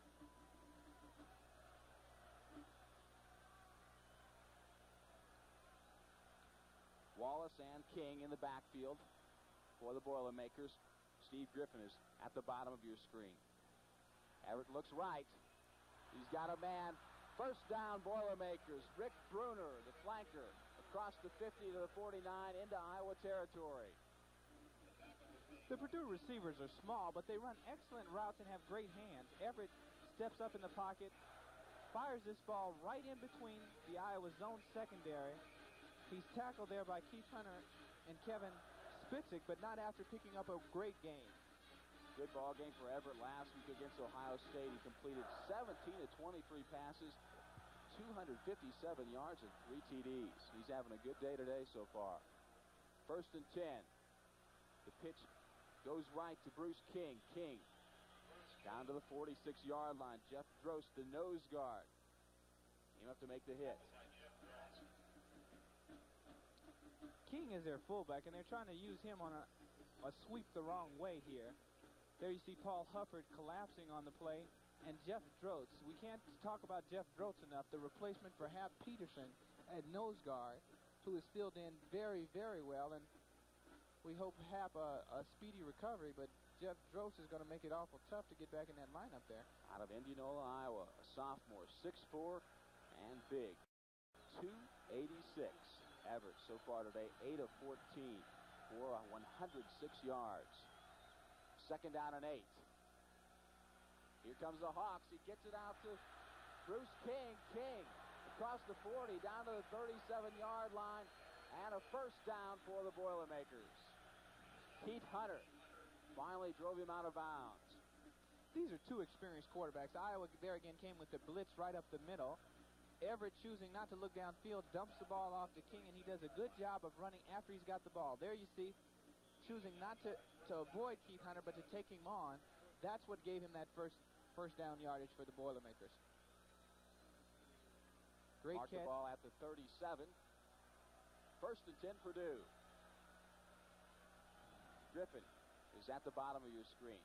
Wallace and King in the backfield for the Boilermakers. Steve Griffin is at the bottom of your screen. Everett looks right. He's got a man. 1st down, Boilermakers. Rick Bruner, the flanker, across the 50 to the 49 into Iowa territory. The Purdue receivers are small, but they run excellent routes and have great hands. Everett steps up in the pocket, fires this ball right in between the Iowa zone secondary. He's tackled there by Keith Hunter and Kevin Spitzik, but not after picking up a great game. Good ball game for Everett last week against Ohio State. He completed 17 of 23 passes, 257 yards, and 3 TDs. He's having a good day today so far. 1st and 10. The pitch goes right to Bruce King. King down to the 46-yard line. Jeff Drost, the nose guard, came up to make the hit. King is their fullback, and they're trying to use him on a sweep the wrong way here. There you see Paul Hufford collapsing on the play, and Jeff Drost. We can't talk about Jeff Drost enough, the replacement for Hap Peterson at nose guard, who has filled in very, very well, and we hope Hap a speedy recovery, but Jeff Drost is going to make it awful tough to get back in that lineup there. Out of Indianola, Iowa, a sophomore, 6'4", and big. 286. Everett so far today, 8 of 14 for 106 yards. 2nd down and 8. Here comes the Hawks. He gets it out to Bruce King. King across the 40 down to the 37-yard line, and a 1st down for the Boilermakers. Keith Hunter finally drove him out of bounds. These are two experienced quarterbacks. Iowa there again came with the blitz right up the middle. Everett choosing not to look downfield, dumps the ball off to King, and he does a good job of running after he's got the ball. There you see, choosing not to avoid Keith Hunter, but to take him on. That's what gave him that first down yardage for the Boilermakers. Great Mark catch. The ball at the 37. 1st and 10 Purdue. Griffin is at the bottom of your screen.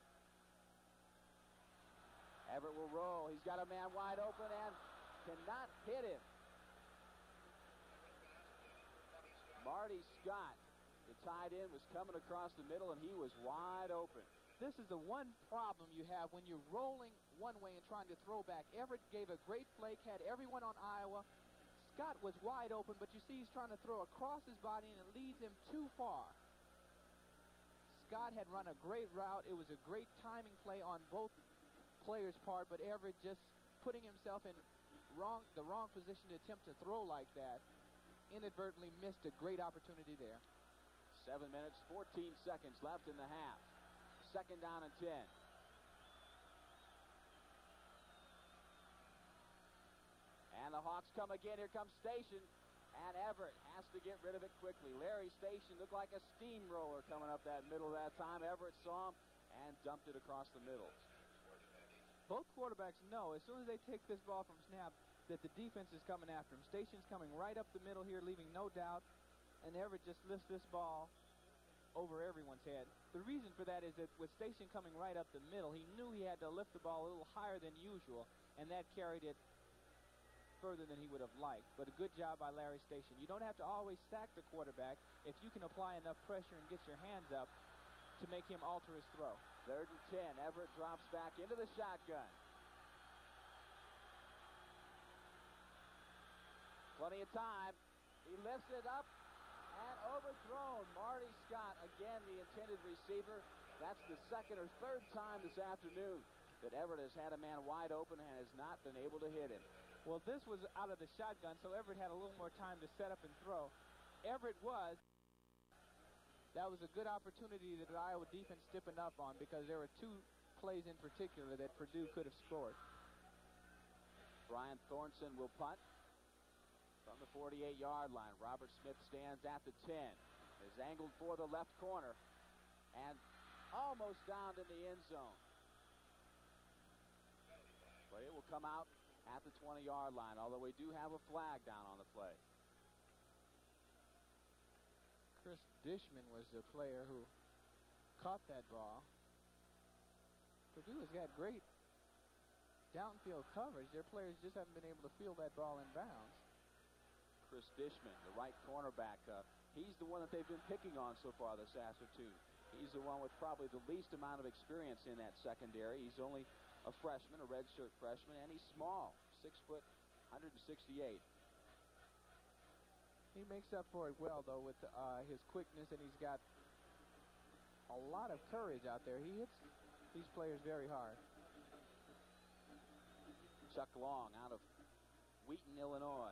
Everett will roll. He's got a man wide open and cannot hit him. Marty Scott, the tight end, was coming across the middle, and he was wide open. This is the one problem you have when you're rolling one way and trying to throw back. Everett gave a great flake, had everyone on Iowa. Scott was wide open, but you see he's trying to throw across his body, and it leads him too far. Scott had run a great route. It was a great timing play on both players' part, but Everett just putting himself in the wrong position to attempt to throw like that, inadvertently missed a great opportunity there. 7 minutes, 14 seconds left in the half. 2nd down and 10. And the Hawks come again. Here comes Station. And Everett has to get rid of it quickly. Larry Station looked like a steamroller coming up that middle that time. Everett saw him and dumped it across the middle. Both quarterbacks know as soon as they take this ball from snap that the defense is coming after him. Station's coming right up the middle here, leaving no doubt, and Everett just lifts this ball over everyone's head. The reason for that is that with Station coming right up the middle, he knew he had to lift the ball a little higher than usual, and that carried it further than he would have liked. But a good job by Larry Station. You don't have to always sack the quarterback if you can apply enough pressure and get your hands up to make him alter his throw. 3rd and 10. Everett drops back into the shotgun. Plenty of time. He lifts it up and overthrown. Marty Scott, again the intended receiver. That's the 2nd or 3rd time this afternoon that Everett has had a man wide open and has not been able to hit him. Well, this was out of the shotgun, so Everett had a little more time to set up and throw. That was a good opportunity that the Iowa defense stiffened up on because there were 2 plays in particular that Purdue could have scored. Brian Thornton will punt from the 48-yard line. Robert Smith stands at the 10. Is angled for the left corner and almost down in the end zone. But it will come out at the 20-yard line, although we do have a flag down on the play. Chris Dishman was the player who caught that ball. Purdue has got great downfield coverage. Their players just haven't been able to field that ball in bounds. Chris Dishman, the right cornerback, he's the one that they've been picking on so far this afternoon. He's the one with probably the least amount of experience in that secondary. He's only a freshman, a redshirt freshman, and he's small, 6 foot, 168. He makes up for it well, though, with his quickness, and he's got a lot of courage out there. He hits these players very hard. Chuck Long out of Wheaton, Illinois.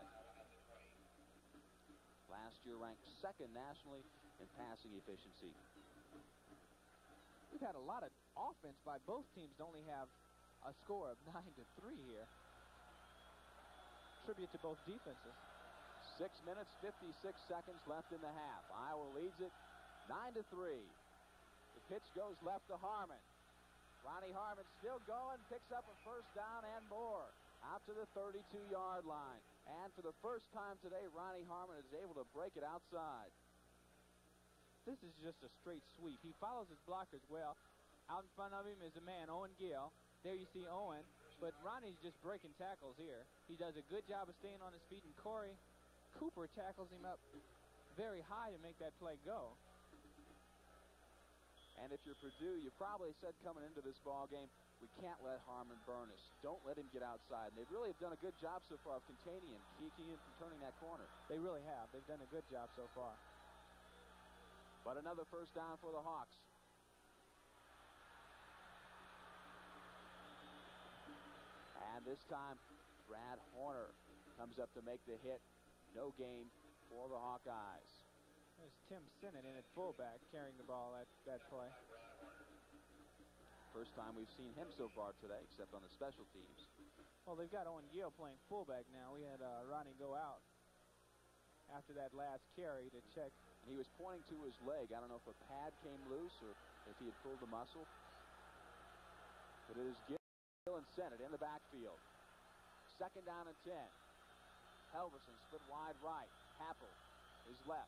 Last year ranked 2nd nationally in passing efficiency. We've had a lot of offense by both teams to only have a score of 9-3 here. Tribute to both defenses. 6 minutes, 56 seconds left in the half. Iowa leads it 9-3. The pitch goes left to Harmon. Ronnie Harmon still going, picks up a 1st down and more. Out to the 32-yard line. And for the first time today, Ronnie Harmon is able to break it outside. This is just a straight sweep. He follows his blockers well. Out in front of him is a man, Owen Gill. There you see Owen, but Ronnie's just breaking tackles here. He does a good job of staying on his feet, and Corey Cooper tackles him up very high to make that play go. And if you're Purdue, you probably said coming into this ball game, we can't let Harmon burn us. Don't let him get outside. And they really have done a good job so far of containing him, keeping him from turning that corner. They really have. They've done a good job so far. But another 1st down for the Hawks. And this time, Brad Horner comes up to make the hit. No gain for the Hawkeyes. There's Tim Sinnott in at fullback carrying the ball at that play. First time we've seen him so far today, except on the special teams. Well, they've got Owen Gill playing fullback now. We had Ronnie go out after that last carry to check. And he was pointing to his leg. I don't know if a pad came loose or if he had pulled a muscle. But it is Gill and Sinnott in the backfield. 2nd down and 10. Helverson split wide right. Happel is left.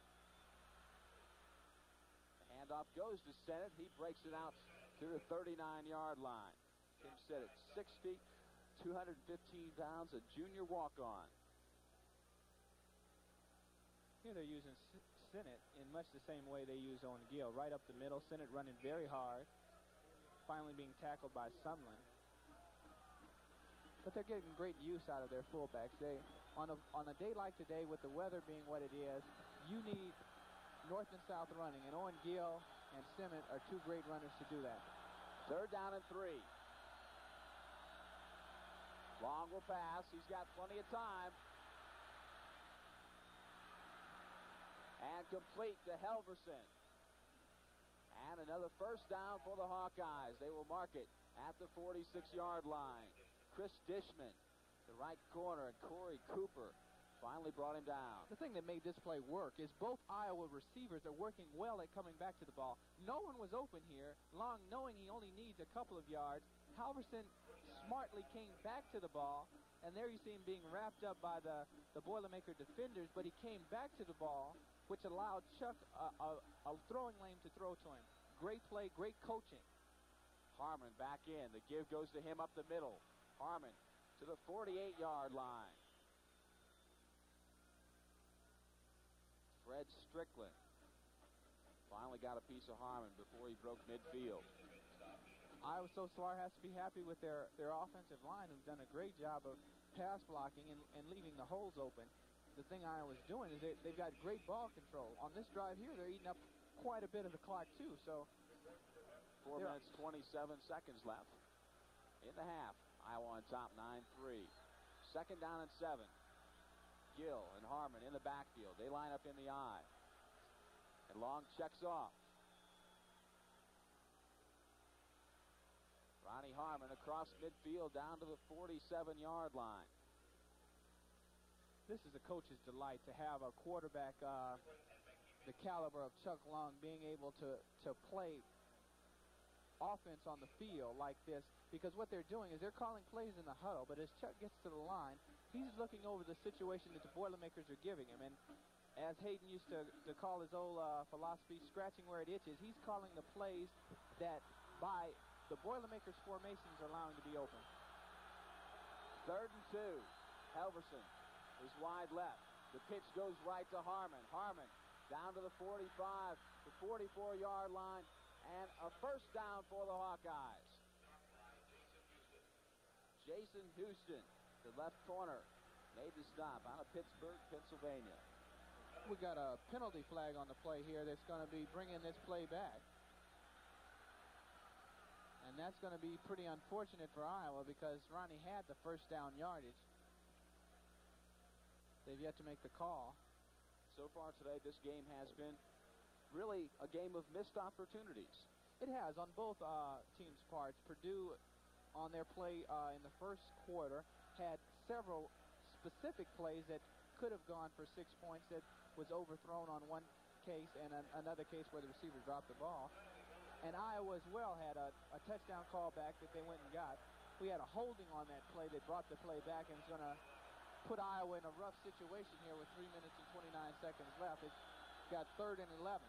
The handoff goes to Sinnott. He breaks it out to the 39-yard line. Tim Sinnott, 6 feet, 215 pounds, a junior walk-on. Here they're using Sinnott in much the same way they use Owen Gill. Right up the middle. Sinnott running very hard. Finally being tackled by Sumlin. But they're getting great use out of their fullbacks. On a day like today, with the weather being what it is, you need north and south running, and Owen Gill and Simmons are 2 great runners to do that. 3rd down and 3. Long will pass. He's got plenty of time. And complete to Helverson. And another 1st down for the Hawkeyes. They will mark it at the 46-yard line. Chris Dishman, the right corner, and Corey Cooper Finally brought him down. The thing that made this play work is both Iowa receivers are working well at coming back to the ball. No one was open here. Long, knowing he only needs a couple of yards, Halverson smartly came back to the ball, and there you see him being wrapped up by the Boilermaker defenders, but he came back to the ball, which allowed Chuck a throwing lane to throw to him. Great play, great coaching. Harmon back in. The give goes to him up the middle. Harmon to the 48-yard line. Fred Strickland finally got a piece of Harmon before he broke midfield. Iowa So Solar has to be happy with their offensive line, who've done a great job of pass blocking and leaving the holes open. The thing Iowa's doing is they've got great ball control. On this drive here, they're eating up quite a bit of the clock, too. So 4 minutes, 27 seconds left in the half. Iowa on top, 9-3. Second down and 7. Gill and Harmon in the backfield. They line up in the I. And Long checks off. Ronnie Harmon across midfield down to the 47-yard line. This is a coach's delight to have a quarterback the caliber of Chuck Long being able to play offense on the field like this, because what they're doing is they're calling plays in the huddle, but as Chuck gets to the line, he's looking over the situation that the Boilermakers are giving him. And as Hayden used to call his old philosophy, scratching where it itches, he's calling the plays that by the Boilermakers formations are allowing to be open. 3rd and 2. Halverson is wide left. The pitch goes right to Harmon. Harmon down to the 45, the 44-yard line, and a first down for the Hawkeyes. Jason Houston, the left corner, made the stop out of Pittsburgh, Pennsylvania. We got a penalty flag on the play here that's going to be bringing this play back. And that's going to be pretty unfortunate for Iowa because Ronnie had the first down yardage. They've yet to make the call. So far today, this game has been really a game of missed opportunities. It has on both teams' parts. Purdue, on their play in the first quarter, had several specific plays that could have gone for 6 points that was overthrown on one case and another case where the receiver dropped the ball. And Iowa as well had a touchdown call back that they went and got. We had a holding on that play that brought the play back and is going to put Iowa in a rough situation here with 3 minutes and 29 seconds left. It's got 3rd and 11.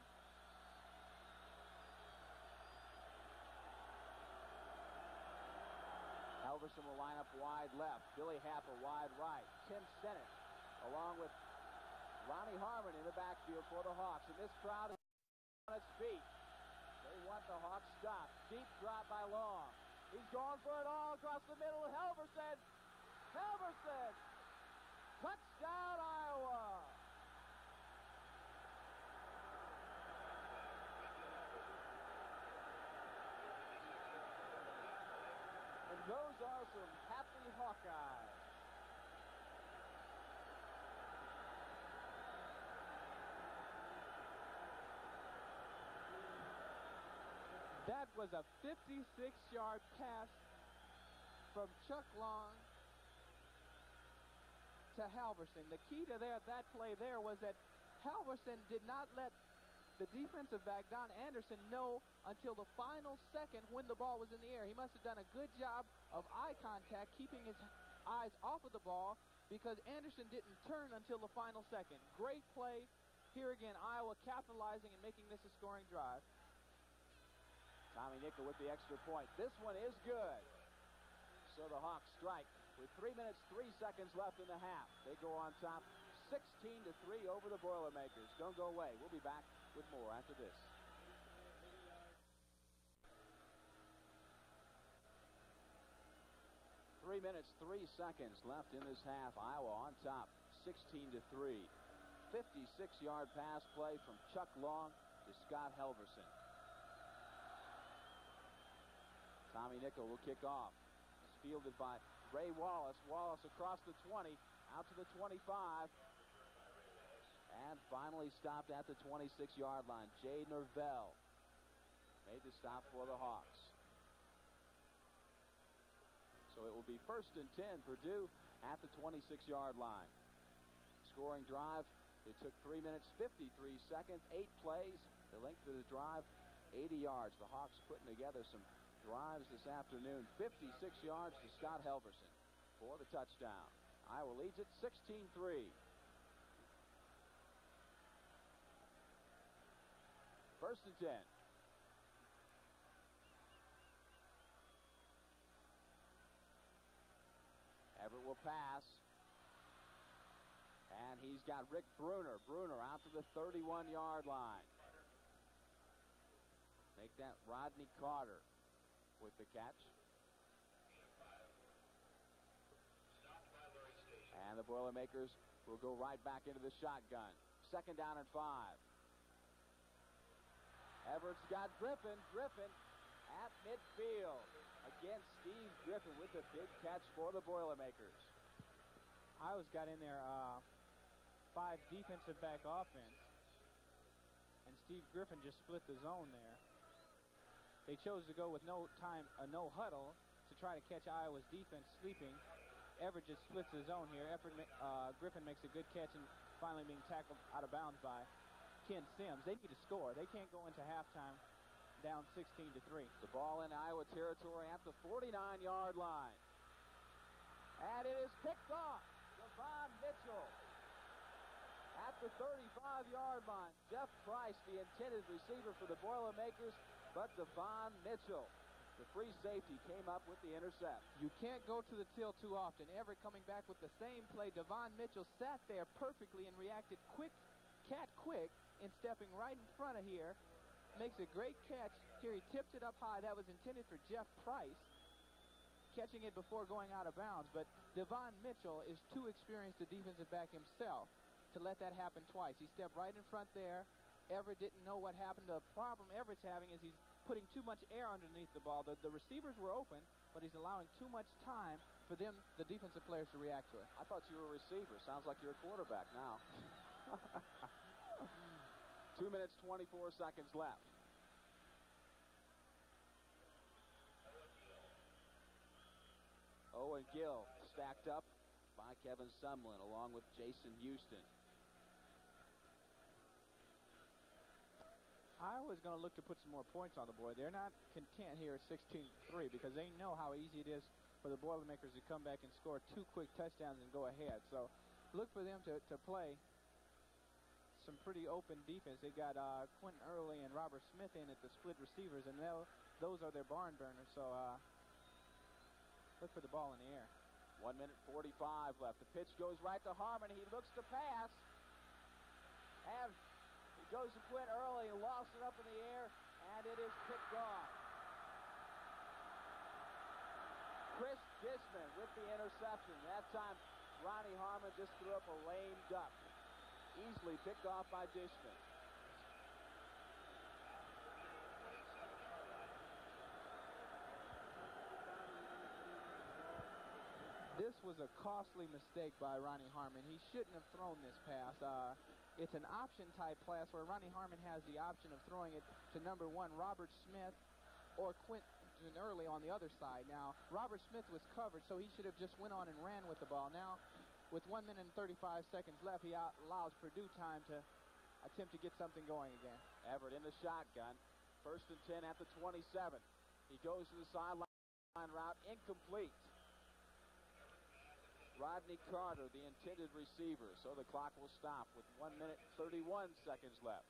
Halverson will line up wide left. Billy Happer wide right. Tim Sennett along with Ronnie Harmon in the backfield for the Hawks. And this crowd is on its feet. They want the Hawks stopped. Deep drop by Long. He's going for it all across the middle. Halverson. Halverson. Touchdown, Iowa. And those are some happy Hawkeyes. That was a 56-yard pass from Chuck Long to Halverson. The key to that play there was that Halverson did not let the defensive back, Don Anderson, know until the final second when the ball was in the air. He must have done a good job of eye contact, keeping his eyes off of the ball, because Anderson didn't turn until the final second. Great play. Here again, Iowa capitalizing and making this a scoring drive. Tommy Nickel with the extra point. This one is good. So the Hawks strike with 3 minutes, 3 seconds left in the half. They go on top 16-3 over the Boilermakers. Don't go away. We'll be back with more after this. Three minutes, 3 seconds left in this half. Iowa on top, 16-3. 56-yard pass play from Chuck Long to Scott Halverson. Tommy Nickel will kick off. It's fielded by Ray Wallace. Wallace across the 20, out to the 25. And finally stopped at the 26-yard line. Jay Norvell made the stop for the Hawks. So it will be 1st and 10, Purdue at the 26-yard line. scoring drive. It took 3 minutes, 53 seconds, 8 plays. The length of the drive, 80 yards. The Hawks putting together some drives this afternoon. 56 yards to Scott Helverson for the touchdown. Iowa leads it 16-3. First and 10. Everett will pass. And he's got Rick Bruner. Bruner out to the 31-yard line. Make that Rodney Carter with the catch. And the Boilermakers will go right back into the shotgun. Second down and 5. Everett's got Griffin. Griffin at midfield. Again, Steve Griffin with a big catch for the Boilermakers. Iowa's got in there 5 defensive back offense. And Steve Griffin just split the zone there. They chose to go with no huddle to try to catch Iowa's defense sleeping. Everett just splits the zone here. Griffin makes a good catch and finally being tackled out of bounds by Ken Sims. They need to score. They can't go into halftime down 16-3. The ball in Iowa territory at the 49-yard line. And it is picked off. Devon Mitchell at the 35-yard line. Jeff Price, the intended receiver for the Boilermakers, but Devon Mitchell, the free safety, came up with the intercept. You can't go to the till too often. Everett coming back with the same play. Devon Mitchell sat there perfectly and reacted quick in stepping right in front of here. Makes a great catch. Here he tipped it up high. That was intended for Jeff Price, catching it before going out of bounds. But Devon Mitchell is too experienced a defensive back himself to let that happen twice. He stepped right in front there. Everett didn't know what happened. The problem Everett's having is he's putting too much air underneath the ball. The receivers were open, but he's allowing too much time for them, the defensive players, to react to it. I thought you were a receiver. Sounds like you're a quarterback now. 2 minutes, 24 seconds left. Owen Gill stacked up by Kevin Sumlin along with Jason Houston. Iowa's going to look to put some more points on the board. They're not content here at 16-3 because they know how easy it is for the Boilermakers to come back and score 2 quick touchdowns and go ahead. So look for them to play some pretty open defense. They got Quentin Early and Robert Smith in at the split receivers, and those are their barn burners. So look for the ball in the air. 1 minute 45 left. The pitch goes right to Harmon. He looks to pass. And he goes to Quentin Early and lost it up in the air, and it is picked off. Chris Dishman with the interception. That time, Ronnie Harmon just threw up a lame duck. Easily picked off by Dishman. This was a costly mistake by Ronnie Harmon. He shouldn't have thrown this pass. It's an option-type pass where Ronnie Harmon has the option of throwing it to number 1, Robert Smith, or Quentin Early on the other side. Now, Robert Smith was covered, so he should have just went on and ran with the ball. Now, with 1 minute and 35 seconds left, he allows Purdue time to attempt to get something going again. Everett in the shotgun. First and 10 at the 27. He goes to the sideline route, incomplete. Rodney Carter, the intended receiver, so the clock will stop with 1 minute 31 seconds left.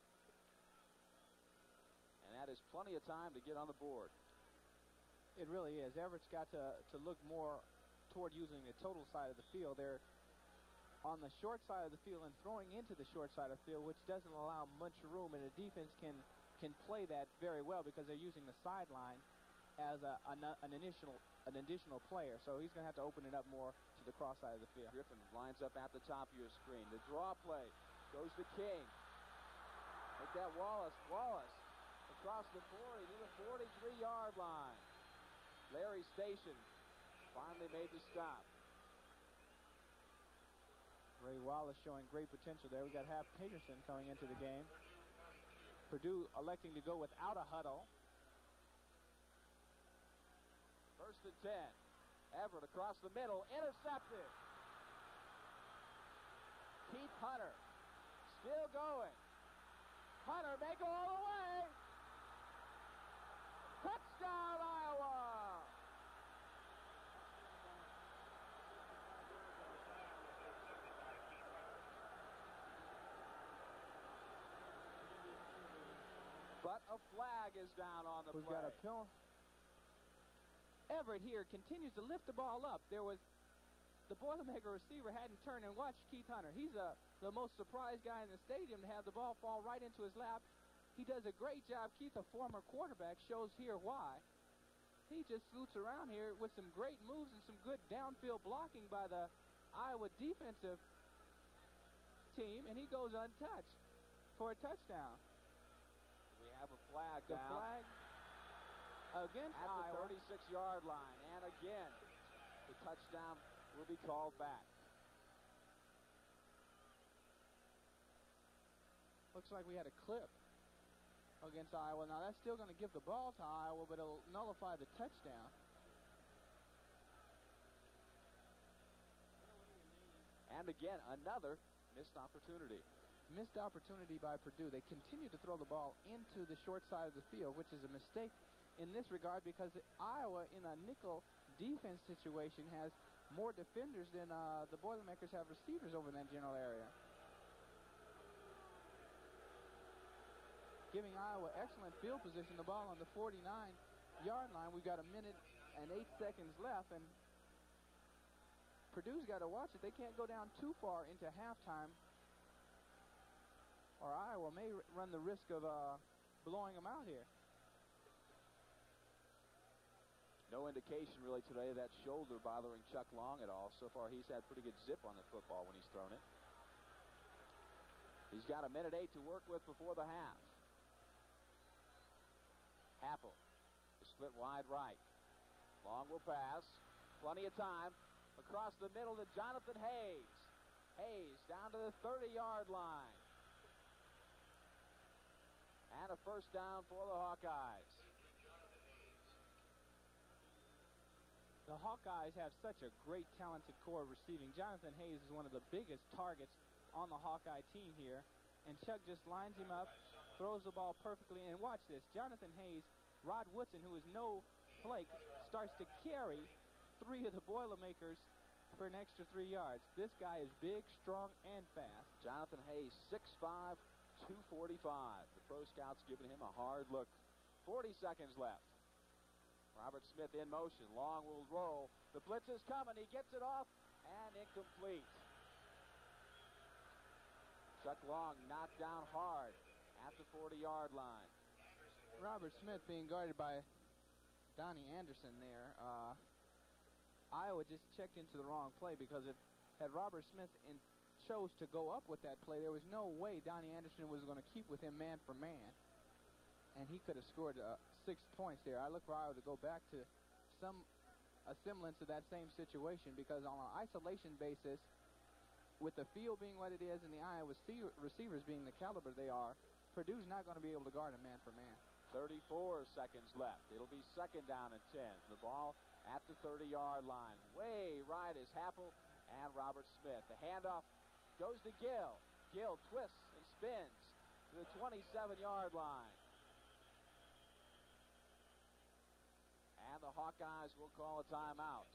And that is plenty of time to get on the board. It really is. Everett's got to look more toward using the total side of the field. They're on the short side of the field and throwing into the short side of the field, which doesn't allow much room, and the defense can play that very well because they're using the sideline as an additional player. So he's going to have to open it up more to the cross side of the field. Griffin lines up at the top of your screen. The draw play goes to King. Make that Wallace. Wallace across the 40 to the 43-yard line. Larry Station finally made the stop. Ray Wallace showing great potential there. We got Hap Peterson coming into the game. Purdue electing to go without a huddle. First and 10. Everett across the middle, intercepted. Keith Hunter. Still going. Hunter may go all the way. Touchdown, Iowa! But a flag is down on the play. We've got a pill. Everett here continues to lift the ball up. There was the Boilermaker receiver hadn't turned and watched Keith Hunter. He's the most surprised guy in the stadium to have the ball fall right into his lap. He does a great job. Keith, a former quarterback, shows here why. He just scoots around here with some great moves and some good downfield blocking by the Iowa defensive team, and he goes untouched for a touchdown. We have a flag The down flag against at Iowa. the 36-yard line. And again, the touchdown will be called back. Looks like we had a clip against Iowa. Now, that's still going to give the ball to Iowa, but it'll nullify the touchdown. And again, another missed opportunity. Missed opportunity by Purdue. They continue to throw the ball into the short side of the field, which is a mistake in this regard because Iowa, in a nickel defense situation, has more defenders than the Boilermakers have receivers over in that general area. Giving Iowa excellent field position. The ball on the 49-yard line. We've got 1 minute and 8 seconds left, and Purdue's got to watch it. They can't go down too far into halftime, or Iowa may run the risk of blowing them out here. No indication really today of that shoulder bothering Chuck Long at all. So far, he's had pretty good zip on the football when he's thrown it. He's got 1 minute 8 to work with before the half. Apple is split wide right. Long will pass. Plenty of time. Across the middle to Jonathan Hayes. Hayes down to the 30-yard line. And a first down for the Hawkeyes. The Hawkeyes have such a great, talented core of receiving. Jonathan Hayes is one of the biggest targets on the Hawkeye team here. And Chuck just lines him up, throws the ball perfectly. And watch this. Jonathan Hayes, Rod Woodson, who is no flake, starts to carry 3 of the Boilermakers for an extra 3 yards. This guy is big, strong, and fast. Jonathan Hayes, 6'5", 245. The pro scouts giving him a hard look. 40 seconds left. Robert Smith in motion. Long will roll. The blitz is coming. He gets it off and incomplete. Chuck Long knocked down hard at the 40-yard line. Robert Smith being guarded by Donnie Anderson there. Iowa just checked into the wrong play because had Robert Smith chose to go up with that play, there was no way Donnie Anderson was going to keep with him man for man. And he could have scored 6 points there. I look for Iowa to go back to a semblance of that same situation because on an isolation basis, with the field being what it is and the Iowa receivers being the caliber they are, Purdue's not going to be able to guard him man for man. 34 seconds left. It'll be second down and 10. The ball at the 30-yard line. Way right is Happel and Robert Smith. The handoff goes to Gill. Gill twists and spins to the 27-yard line. And the Hawkeyes will call a timeout.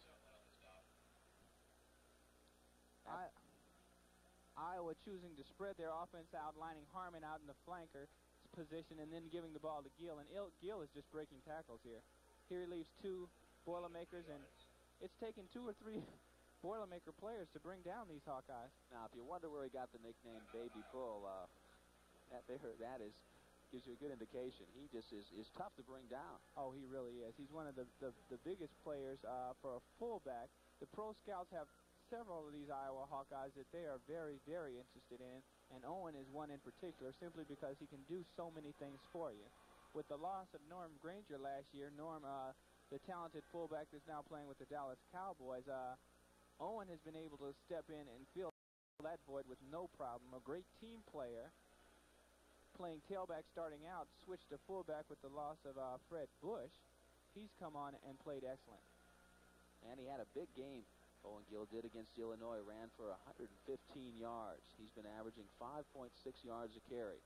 Iowa choosing to spread their offense out, lining Harmon out in the flanker position, and then giving the ball to Gill. And Gill is just breaking tackles here. Here he leaves 2 Boilermakers, and it's taken 2 or 3 Boilermaker players to bring down these Hawkeyes. Now, if you wonder where he got the nickname Baby Bull, that gives you a good indication. He just is tough to bring down. Oh, he really is. He's one of the biggest players for a fullback. The pro scouts have several of these Iowa Hawkeyes that they are very, very interested in, and Owen is one in particular simply because he can do so many things for you. With the loss of Norm Granger last year, Norm, the talented fullback that's now playing with the Dallas Cowboys, Owen has been able to step in and fill that void with no problem. A great team player, playing tailback starting out, switched to fullback with the loss of Fred Bush. He's come on and played excellent. And he had a big game Owen Gill did against Illinois, ran for 115 yards. He's been averaging 5.6 yards a carry.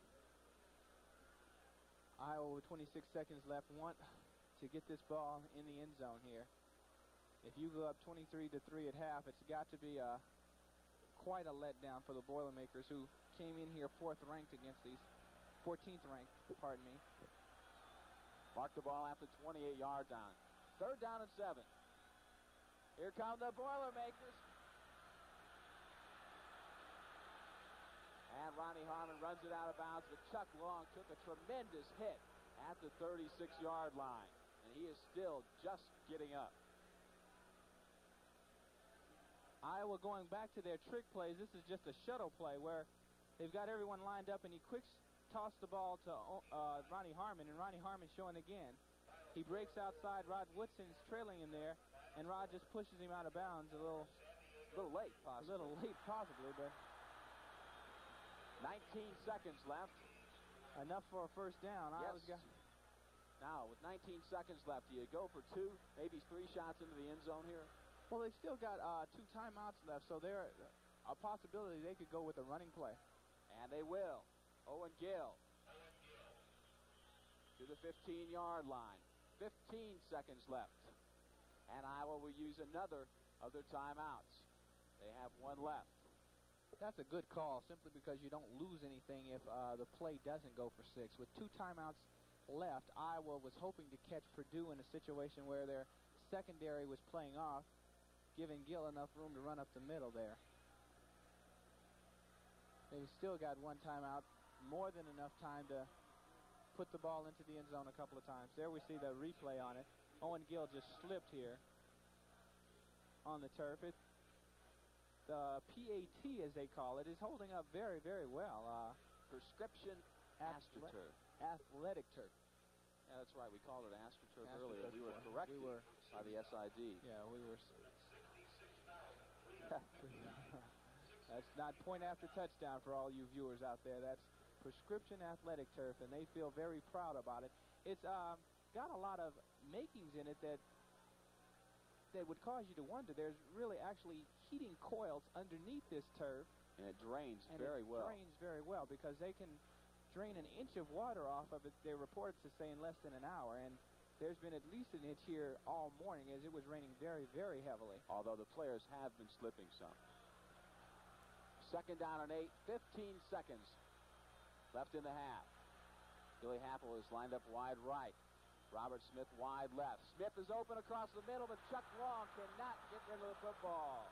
Iowa with 26 seconds left want to get this ball in the end zone here. If you go up 23-3 at half, it's got to be quite a letdown for the Boilermakers, who came in here 4th ranked against these 14th ranked, pardon me. Mark the ball after 28 yards on. 3rd down and 7. Here come the Boilermakers. And Ronnie Harmon runs it out of bounds, but Chuck Long took a tremendous hit at the 36-yard line. And he is still just getting up. Iowa going back to their trick plays. This is just a shuttle play where they've got everyone lined up, and he quick tossed the ball to Ronnie Harmon, and Ronnie Harmon showing again. He breaks outside. Rod Woodson's trailing him there, and Rod just pushes him out of bounds a little late, possibly. A little late, possibly, but 19 seconds left. Enough for a first down. Yes. Now, with 19 seconds left, do you go for 2, maybe 3 shots into the end zone here? Well, they've still got 2 timeouts left, so there's a possibility they could go with a running play. And they will. Owen Gill to the 15-yard line. 15 seconds left. And Iowa will use another of their timeouts. They have 1 left. That's a good call, simply because you don't lose anything if the play doesn't go for 6. With 2 timeouts left, Iowa was hoping to catch Purdue in a situation where their secondary was playing off, giving Gill enough room to run up the middle there. They've still got 1 timeout, more than enough time to put the ball into the end zone a couple of times. There we see the replay on it. Owen Gill just slipped here on the turf. The PAT, as they call it, is holding up very, very well. Prescription AstroTurf. Athletic turf. Yeah, that's right. We called it AstroTurf earlier. We were corrected by the SID. Yeah, we were. That's not point after touchdown for all you viewers out there. That's Prescription Athletic Turf, and they feel very proud about it. It's got a lot of makings in it that would cause you to wonder. There's really actually heating coils underneath this turf. And it drains very well. It drains very well because they can drain an inch of water off of it, their reports to say, in less than an hour. And there's been at least an inch here all morning as it was raining very, very heavily. Although the players have been slipping some. 2nd down and 8, 15 seconds left in the half. Billy Happel is lined up wide right. Robert Smith wide left. Smith is open across the middle, but Chuck Long cannot get into the football.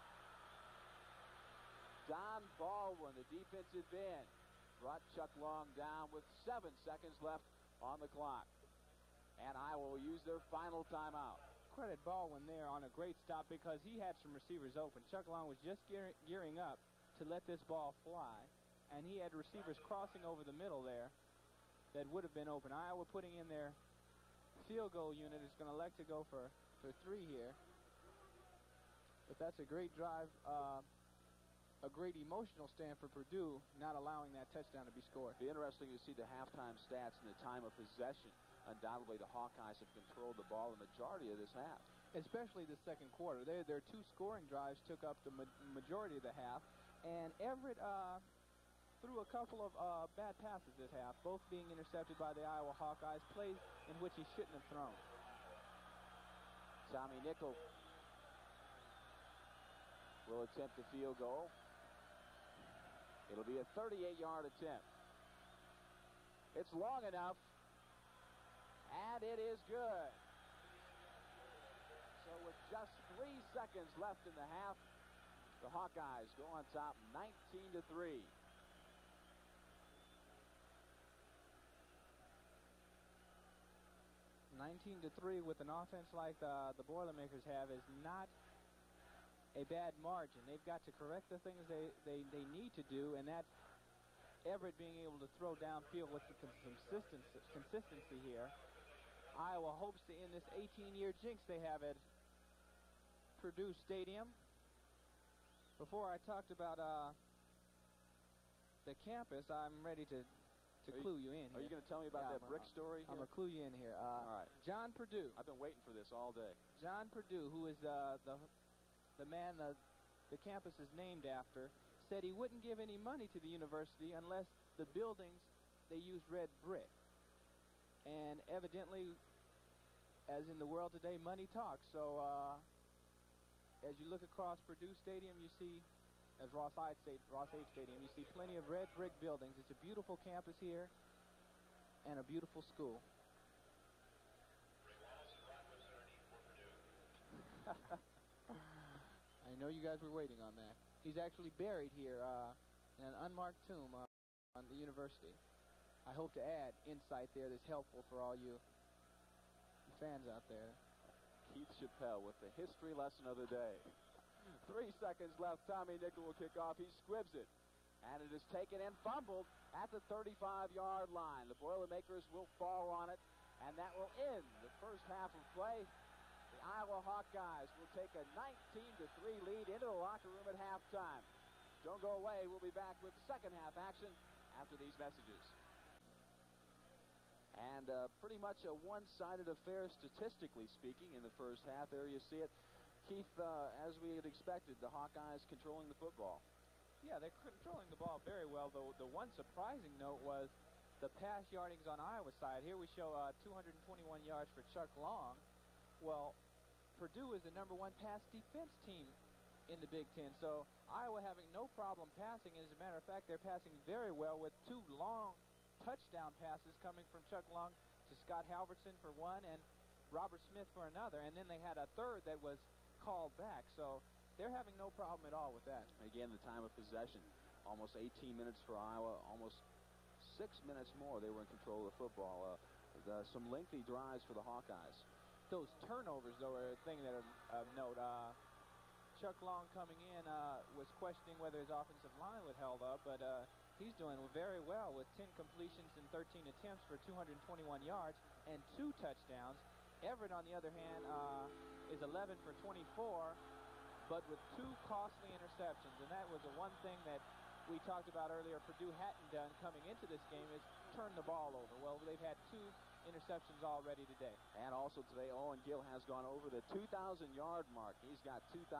Don Baldwin, the defensive end, brought Chuck Long down with 7 seconds left on the clock. And Iowa will use their final timeout. Credit Baldwin there on a great stop because he had some receivers open. Chuck Long was just gearing up to let this ball fly, and he had receivers crossing over the middle there that would have been open. Iowa putting in their field goal unit is going to elect to go for 3 here. But that's a great drive, a great emotional stand for Purdue, not allowing that touchdown to be scored. It'll be interesting to see the halftime stats and the time of possession. Undoubtedly, the Hawkeyes have controlled the ball the majority of this half. Especially the second quarter. Their 2 scoring drives took up the majority of the half. And Everett threw a couple of bad passes this half, both being intercepted by the Iowa Hawkeyes, plays in which he shouldn't have thrown. Tommy Nickel will attempt the field goal. It'll be a 38-yard attempt. It's long enough, and it is good. So with just 3 seconds left in the half, the Hawkeyes go on top 19-3. 19-3 with an offense like the Boilermakers have is not a bad margin. They've got to correct the things they need to do, and that's Everett being able to throw downfield with some consistency here. Iowa hopes to end this 18-year jinx they have at Purdue Stadium. Before I talked about the campus, I'm ready to clue you in here. Are you going to tell me about that brick story here? I'm going to clue you in here. All right. John Purdue. I've been waiting for this all day. John Purdue, who is the the man the campus is named after, said he wouldn't give any money to the university unless the buildings, they used red brick. And evidently, as in the world today, money talks. So as you look across Purdue Stadium, you see, as Ross-Ade Stadium, you see plenty of red brick buildings. It's a beautiful campus here and a beautiful school. I know you guys were waiting on that. He's actually buried here in an unmarked tomb on the university. I hope to add insight there that's helpful for all you fans out there. Keith Chappelle with the history lesson of the day. 3 seconds left. Tommy Nickel will kick off. He squibs it. And it is taken and fumbled at the 35-yard line. The Boilermakers will fall on it, and that will end the first half of play. The Iowa Hawkeyes will take a 19-3 lead into the locker room at halftime. Don't go away. We'll be back with second half action after these messages. And pretty much a one-sided affair statistically speaking in the first half. There you see it. Keith, as we had expected, the Hawkeyes controlling the football. Yeah, they're controlling the ball very well, though the one surprising note was the pass yardings on Iowa's side. Here we show 221 yards for Chuck Long. Well, Purdue is the #1 pass defense team in the Big Ten, so Iowa having no problem passing. As a matter of fact, they're passing very well with 2 long touchdown passes coming from Chuck Long to Scott Halverson for one and Robert Smith for another, and then they had a third that was called back. So they're having no problem at all with that. Again, the time of possession, almost 18 minutes for Iowa, almost 6 minutes more they were in control of the football. Some lengthy drives for the Hawkeyes. Those turnovers, though, are a thing that of note. Chuck Long coming in was questioning whether his offensive line would hold up, but he's doing very well with 10 completions and 13 attempts for 221 yards and 2 touchdowns. Everett, on the other hand, is 11 for 24, but with 2 costly interceptions. And that was the one thing that we talked about earlier Purdue hadn't done coming into this game, is turn the ball over. Well, they've had 2 interceptions already today. And also today, Owen Gill has gone over the 2,000-yard mark. He's got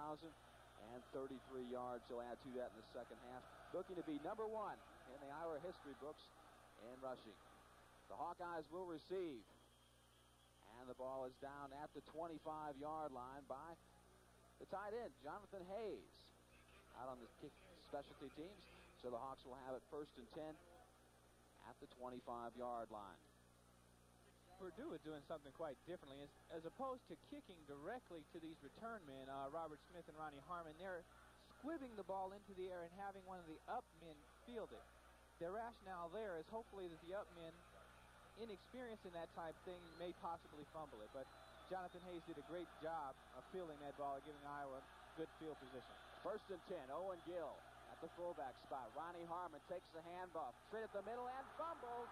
2,033 yards. He'll add to that in the second half. Looking to be #1 in the Iowa history books in rushing. The Hawkeyes will receive. And the ball is down at the 25-yard line by the tight end, Jonathan Hayes, out on the kick specialty teams. So the Hawks will have it 1st and 10 at the 25-yard line. Purdue is doing something quite differently. As opposed to kicking directly to these return men, Robert Smith and Ronnie Harmon, they're squibbing the ball into the air and having one of the up men field it. Their rationale there is hopefully that the up men, inexperienced in that type thing, may possibly fumble it. But Jonathan Hayes did a great job of fielding that ball and giving Iowa good field position. 1st and 10, Owen Gill at the fullback spot. Ronnie Harmon takes the handoff, straight at the middle, and fumbles.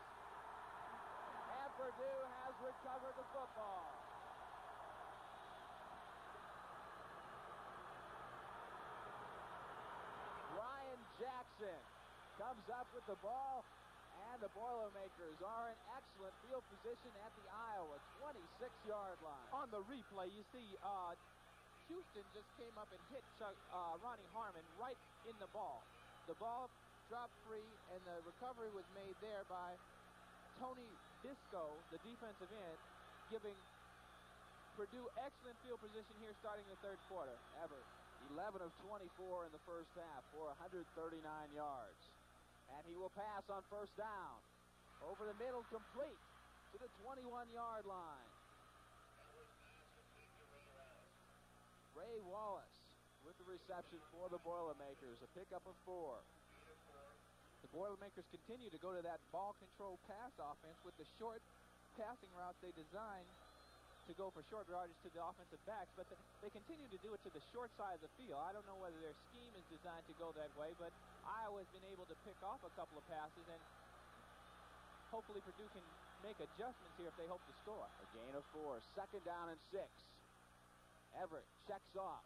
And Purdue has recovered the football. Ryan Jackson comes up with the ball, and the Boilermakers are in excellent field position at the Iowa 26-yard line. On the replay, you see Houston just came up and hit Ronnie Harmon right in the ball. The ball dropped free, and the recovery was made there by Tony Bisco, the defensive end, giving Purdue excellent field position here starting the 3rd quarter. Everett, 11 of 24 in the first half for 139 yards. And he will pass on 1st down. Over the middle, complete to the 21-yard line. Ray Wallace with the reception for the Boilermakers, a pickup of 4. The Boilermakers continue to go to that ball control pass offense with the short passing routes they designed to go for short yardage to the offensive backs, but they continue to do it to the short side of the field. I don't know whether their scheme is designed to go that way, but Iowa's been able to pick off a couple of passes, and hopefully Purdue can make adjustments here if they hope to score. A gain of 4, 2nd down and 6. Everett checks off.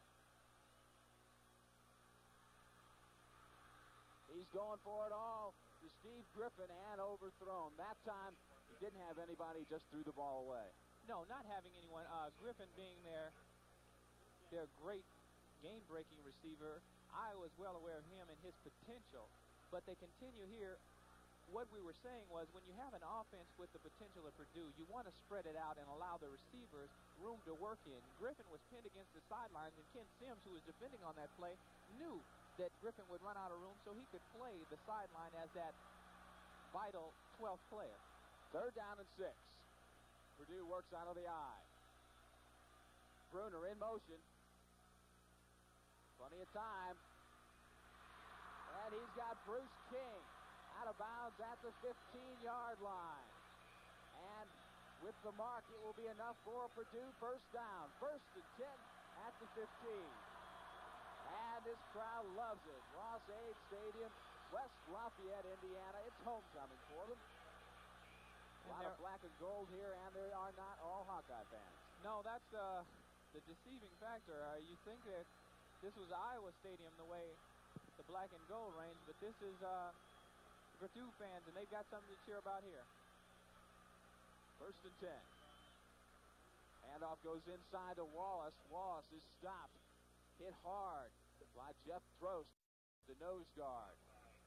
He's going for it all to Steve Griffin and overthrown. That time, he didn't have anybody, just threw the ball away. No, not having anyone. Griffin being their great game-breaking receiver. I was well aware of him and his potential, but they continue here. What we were saying was when you have an offense with the potential of Purdue, you want to spread it out and allow the receivers room to work in. Griffin was pinned against the sidelines, and Ken Sims, who was defending on that play, knew that Griffin would run out of room, so he could play the sideline as that vital 12th player. 3rd down and 6. Purdue works out of the eye. Bruner in motion. Plenty of time. And he's got Bruce King out of bounds at the 15-yard line. And with the mark, it will be enough for Purdue. First down. 1st and 10 at the 15. And this crowd loves it. Ross-Ade Stadium, West Lafayette, Indiana. It's homecoming for them. A lot of black and gold here, and they are not all Hawkeye fans. No, that's the deceiving factor. You think that this was Iowa Stadium the way the black and gold reigns, but this is Purdue fans, and they've got something to cheer about here. 1st and 10. Handoff goes inside to Wallace. Wallace is stopped. Hit hard by Jeff Trost, the nose guard.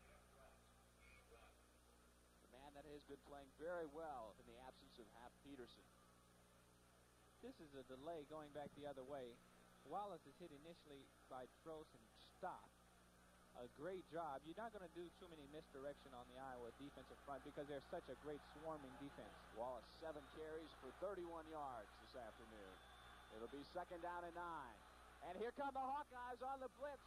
The man that has been playing very well in the absence of Hap Peterson. This is a delay going back the other way. Wallace is hit initially by Trost and stopped. A great job. You're not going to do too many misdirection on the Iowa defensive front because they're such a great swarming defense. Wallace 7 carries for 31 yards this afternoon. It'll be 2nd down and 9. And here come the Hawkeyes on the blitz.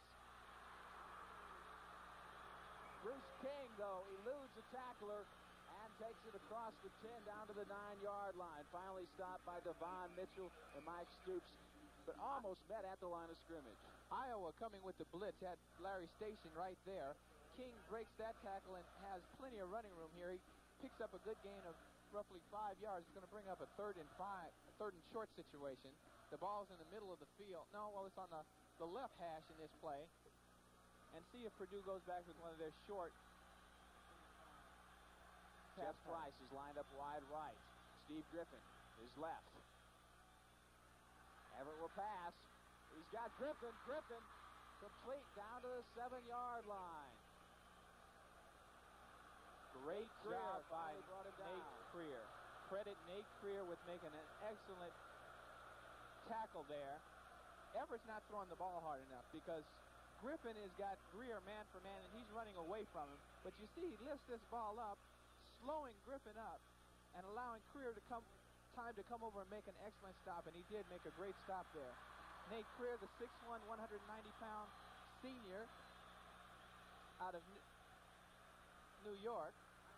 Bruce King, though, eludes a tackler and takes it across the 10 down to the 9-yard line. Finally stopped by Devon Mitchell and Mike Stoops, but almost met at the line of scrimmage. Iowa coming with the blitz had Larry stationed right there. King breaks that tackle and has plenty of running room here. He picks up a good gain of roughly 5 yards. He's going to bring up a 3rd and short situation. The ball's in the middle of the field. No, well, it's on the left hash in this play. And see if Purdue goes back with one of their short. Jeff Price is lined up wide right. Steve Griffin is left. Everett will pass. He's got Griffin. Griffin complete down to the 7-yard line. Great job by Nate Creer. Credit Nate Creer with making an excellent tackle there. Everett's not throwing the ball hard enough because Griffin has got Greer man for man, and he's running away from him. But you see, he lifts this ball up, slowing Griffin up, and allowing Creer to come over and make an excellent stop, and he did make a great stop there. Nate Creer, the 6'1", 190-pound senior out of New York.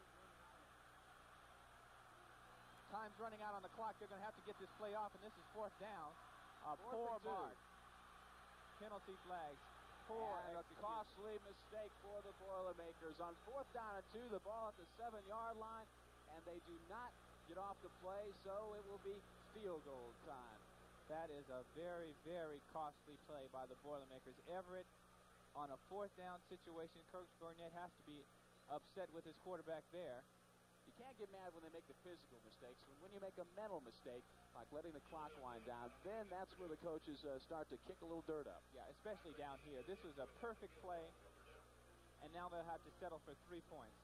Time's running out on the clock. They're going to have to get this play off, and this is 4th down. Poor mark. Penalty flags. And a costly mistake for the Boilermakers. On 4th down and 2, the ball at the 7-yard line, and they do not get off the play, so it will be field goal time. That is a very, very costly play by the Boilermakers. Everett on a 4th down situation. Coach Gornett has to be upset with his quarterback there. You can't get mad when they make the physical mistakes. When you make a mental mistake, like letting the clock wind down, then that's where the coaches start to kick a little dirt up. Yeah, especially down here. This was a perfect play, and now they'll have to settle for 3 points.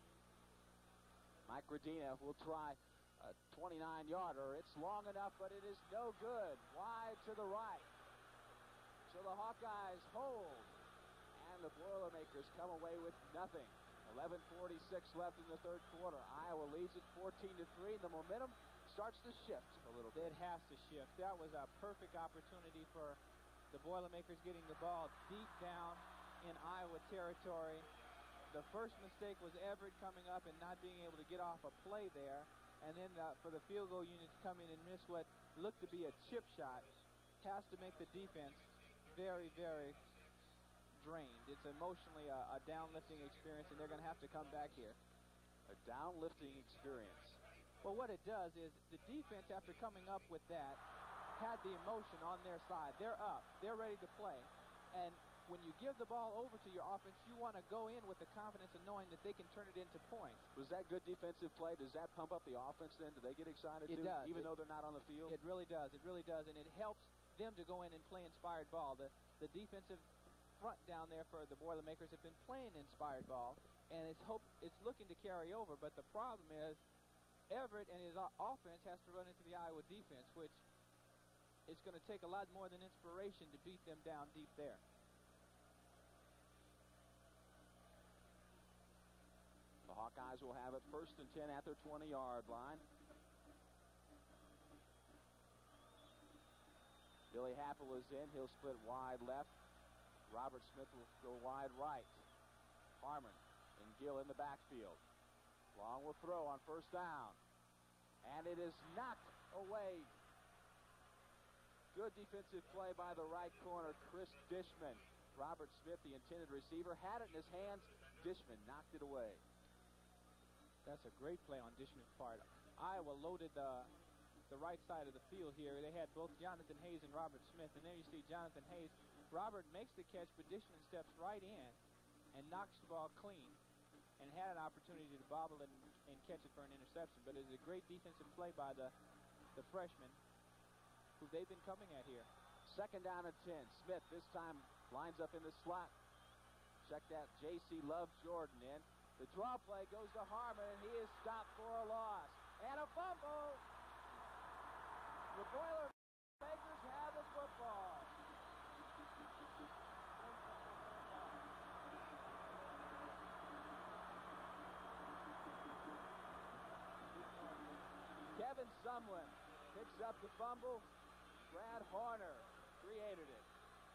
Mike Radina will try a 29-yarder. It's long enough, but it is no good. Wide to the right. So the Hawkeyes hold, and the Boilermakers come away with nothing. 11:46 left in the 3rd quarter. Iowa leads it 14-3. The momentum starts to shift a little bit. It has to shift. That was a perfect opportunity for the Boilermakers getting the ball deep down in Iowa territory. The first mistake was Everett coming up and not being able to get off a play there. And then for the field goal unit to come in and miss what looked to be a chip shot has to make the defense very, very drained. It's emotionally a downlifting experience, and they're going to have to come back here. A downlifting experience. Well, what it does is the defense, after coming up with that, had the emotion on their side. They're up. They're ready to play. And when you give the ball over to your offense, you want to go in with the confidence of knowing that they can turn it into points. Was that good defensive play? Does that pump up the offense then? Do they get excited too? It does. Even though they're not on the field? It really does. It really does. And it helps them to go in and play inspired ball. The the defensive front down there for the Boilermakers have been playing inspired ball, and it's looking to carry over. But the problem is Everett and his offense has to run into the Iowa defense, which is going to take a lot more than inspiration to beat them down deep there. The Hawkeyes will have it 1st and 10 at their 20-yard line. Billy Happel is in. He'll split wide left. Robert Smith will go wide right. Harmon and Gill in the backfield. Long will throw on 1st down. And it is knocked away. Good defensive play by the right corner, Chris Dishman. Robert Smith, the intended receiver, had it in his hands. Dishman knocked it away. That's a great play on Dishman's part. Iowa loaded the right side of the field here. They had both Jonathan Hayes and Robert Smith, and there you see Jonathan Hayes. Robert makes the catch, but Dishman steps right in and knocks the ball clean and had an opportunity to bobble it and catch it for an interception. But it's a great defensive play by the freshman who they've been coming at here. 2nd down and 10. Smith this time lines up in the slot. Check that J.C. Love Jordan in. The draw play goes to Harmon, and he is stopped for a loss. And a fumble. The Boilermakers have the football. Kevin Sumlin picks up the fumble. Brad Horner created it.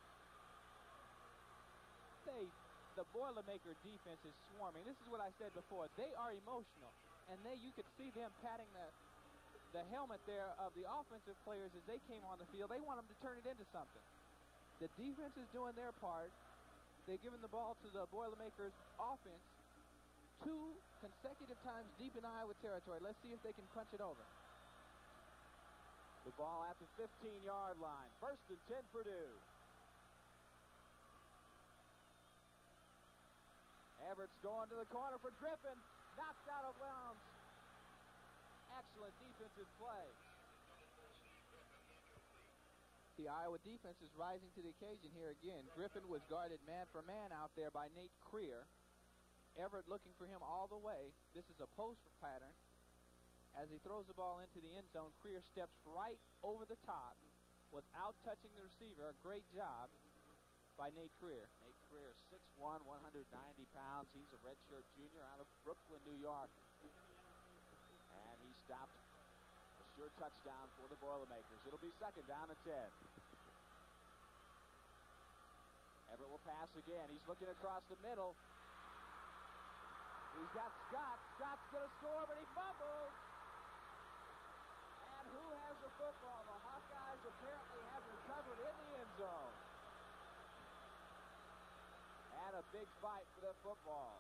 The Boilermaker defense is swarming. This is what I said before. They are emotional, and you could see them patting the helmet there of the offensive players as they came on the field. They want them to turn it into something. The defense is doing their part. They're giving the ball to the Boilermakers offense 2 consecutive times deep in Iowa territory. Let's see if they can punch it over. The ball at the 15-yard line. 1st and 10 Purdue. Everett's going to the corner for Griffin. Knocked out of bounds. Excellent defensive play. The Iowa defense is rising to the occasion here again. Griffin was guarded man for man out there by Nate Creer. Everett looking for him all the way. This is a post pattern. As he throws the ball into the end zone, Creer steps right over the top without touching the receiver. A great job by Nate Creer. Nate Creer, 6'1", 190 pounds. He's a redshirt junior out of Brooklyn, New York. And he stopped. A sure touchdown for the Boilermakers. It'll be 2nd down and 10. Everett will pass again. He's looking across the middle. He's got Scott. Scott's going to score, but he fumbles. And who has the football? The Hawkeyes apparently have recovered in the end zone. And a big fight for the football.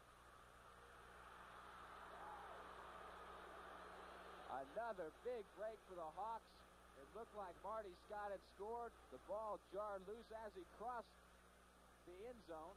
Another big break for the Hawks. It looked like Marty Scott had scored. The ball jarred loose as he crossed the end zone.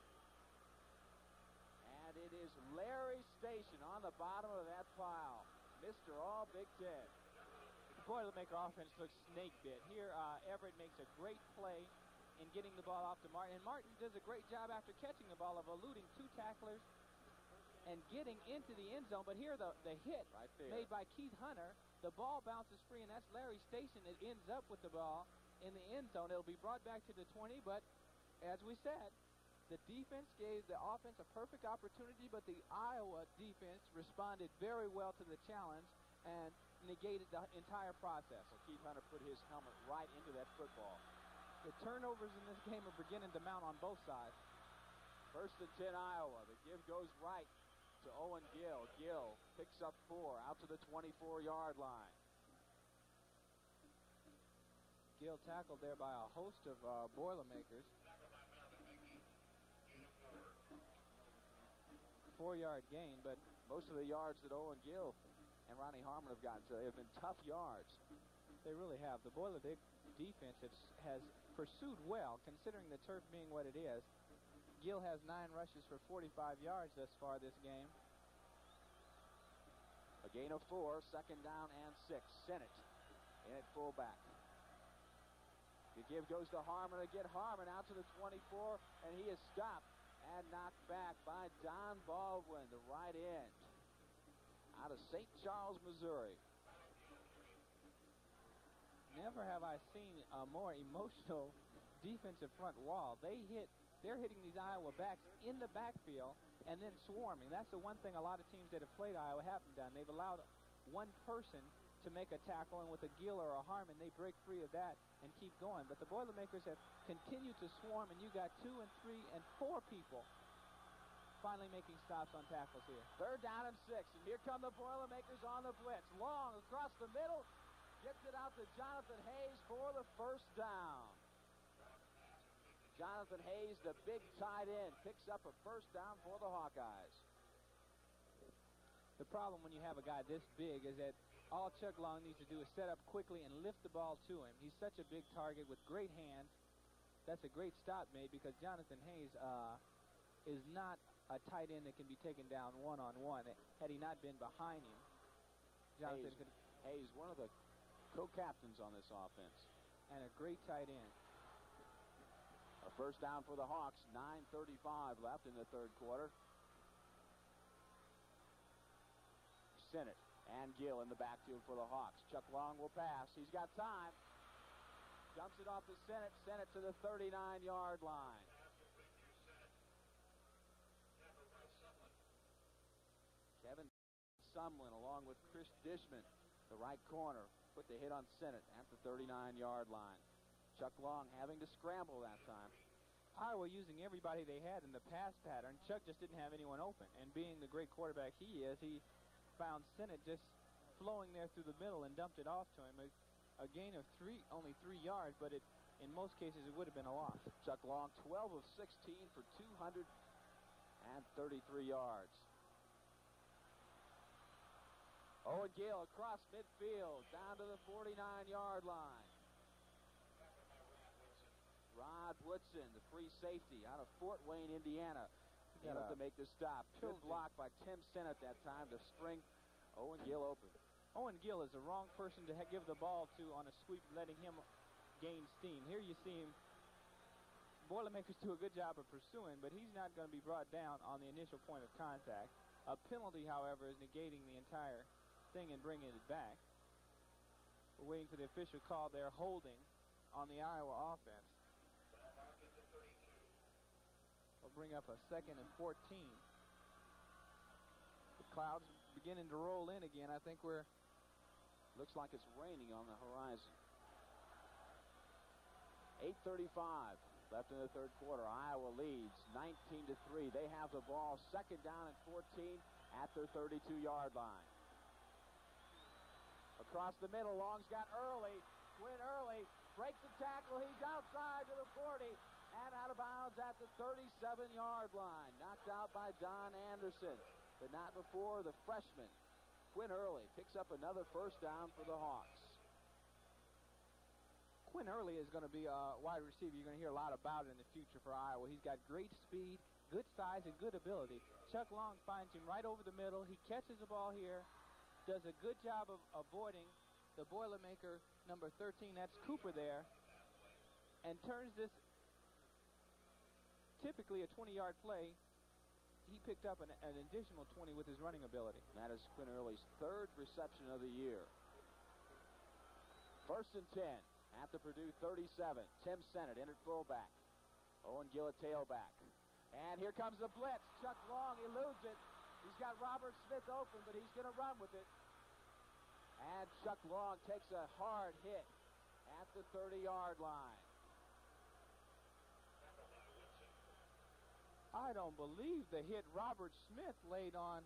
And it is Larry Station on the bottom of that pile. Mr. All Big Ten. The Boilermaker offense looks snake bit. Here, Everett makes a great play in getting the ball off to Martin. And Martin does a great job after catching the ball of eluding 2 tacklers and getting into the end zone. But here, the hit right there made by Keith Hunter, the ball bounces free, and that's Larry Station that ends up with the ball in the end zone. It'll be brought back to the 20, but as we said, the defense gave the offense a perfect opportunity, but the Iowa defense responded very well to the challenge and negated the entire process. So Keith Hunter put his helmet right into that football. The turnovers in this game are beginning to mount on both sides. 1st and 10 Iowa. The give goes right to Owen Gill. Gill picks up 4 out to the 24-yard line. Gill tackled there by a host of Boilermakers. 4-yard gain, but most of the yards that Owen Gill and Ronnie Harmon have gotten today have been tough yards. They really have. The Boilermaker defense has pursued well, considering the turf being what it is. Gill has 9 rushes for 45 yards thus far this game. A gain of 4, 2nd down and 6. Sennett in at fullback. The give goes to Harmon again. Harmon out to the 24, and he is stopped and knocked back by Don Baldwin, the right end, out of St. Charles, Missouri. Never have I seen a more emotional defensive front wall. They're hitting these Iowa backs in the backfield and then swarming. That's the one thing a lot of teams that have played Iowa haven't done. They've allowed one person to make a tackle, and with a Gill or a Harmon, they break free of that and keep going. But the Boilermakers have continued to swarm, and you got 2 and 3 and 4 people finally making stops on tackles here. 3rd down and 6, and here come the Boilermakers on the blitz. Long across the middle, gets it out to Jonathan Hayes for the 1st down. Jonathan Hayes, the big tight end, picks up a 1st down for the Hawkeyes. The problem when you have a guy this big is that all Chuck Long needs to do is set up quickly and lift the ball to him. He's such a big target with great hands. That's a great stop made because Jonathan Hayes is not a tight end that can be taken down one-on-one. Had he not been behind him, Hayes, one of the co-captains on this offense. And a great tight end. A 1st down for the Hawks, 9:35 left in the 3rd quarter. Sinnott and Gill in the backfield for the Hawks. Chuck Long will pass. He's got time. Dumps it off to Sinnott. Sinnott to the 39-yard line. Kevin Sumlin along with Chris Dishman, the right corner, put the hit on Sinnott at the 39-yard line. Chuck Long having to scramble that time. Iowa using everybody they had in the pass pattern. Chuck just didn't have anyone open. And being the great quarterback he is, he found Sinnott just flowing there through the middle and dumped it off to him. A gain of only 3 yards, but in most cases it would have been a loss. Chuck Long, 12 of 16 for 233 yards. Owen Gill across midfield, down to the 49-yard line. Rod Woodson, the free safety out of Fort Wayne, Indiana, able to make the stop. Good block by Tim Sinnott that time to spring Owen Gill open. Owen Gill is the wrong person to give the ball to on a sweep, letting him gain steam. Here you see him. Boilermakers do a good job of pursuing, but he's not going to be brought down on the initial point of contact. A penalty, however, is negating the entire thing and bringing it back. We're waiting for the official call there, holding on the Iowa offense. We'll bring up a 2nd and 14. The clouds beginning to roll in again. I think looks like it's raining on the horizon. 8:35 left in the 3rd quarter. Iowa leads 19-3. They have the ball, 2nd down and 14 at their 32-yard line. Across the middle, Long's got Early. Quinn Early breaks the tackle. He's outside to the 40 and out of bounds at the 37-yard line. Knocked out by Don Anderson, but not before the freshman. Quinn Early picks up another 1st down for the Hawks. Quinn Early is going to be a wide receiver. You're going to hear a lot about it in the future for Iowa. He's got great speed, good size, and good ability. Chuck Long finds him right over the middle. He catches the ball here, does a good job of avoiding the Boilermaker number 13, that's Cooper there, and turns this typically a 20-yard play. He picked up an additional 20 with his running ability. That is Quinn Early's 3rd reception of the year. 1st and 10 at the Purdue 37. Tim Sinnott in at fullback. Owen Gill at tailback. And here comes the blitz. Chuck Long eludes it. He's got Robert Smith open, but he's going to run with it. And Chuck Long takes a hard hit at the 30-yard line. I don't believe the hit Robert Smith laid on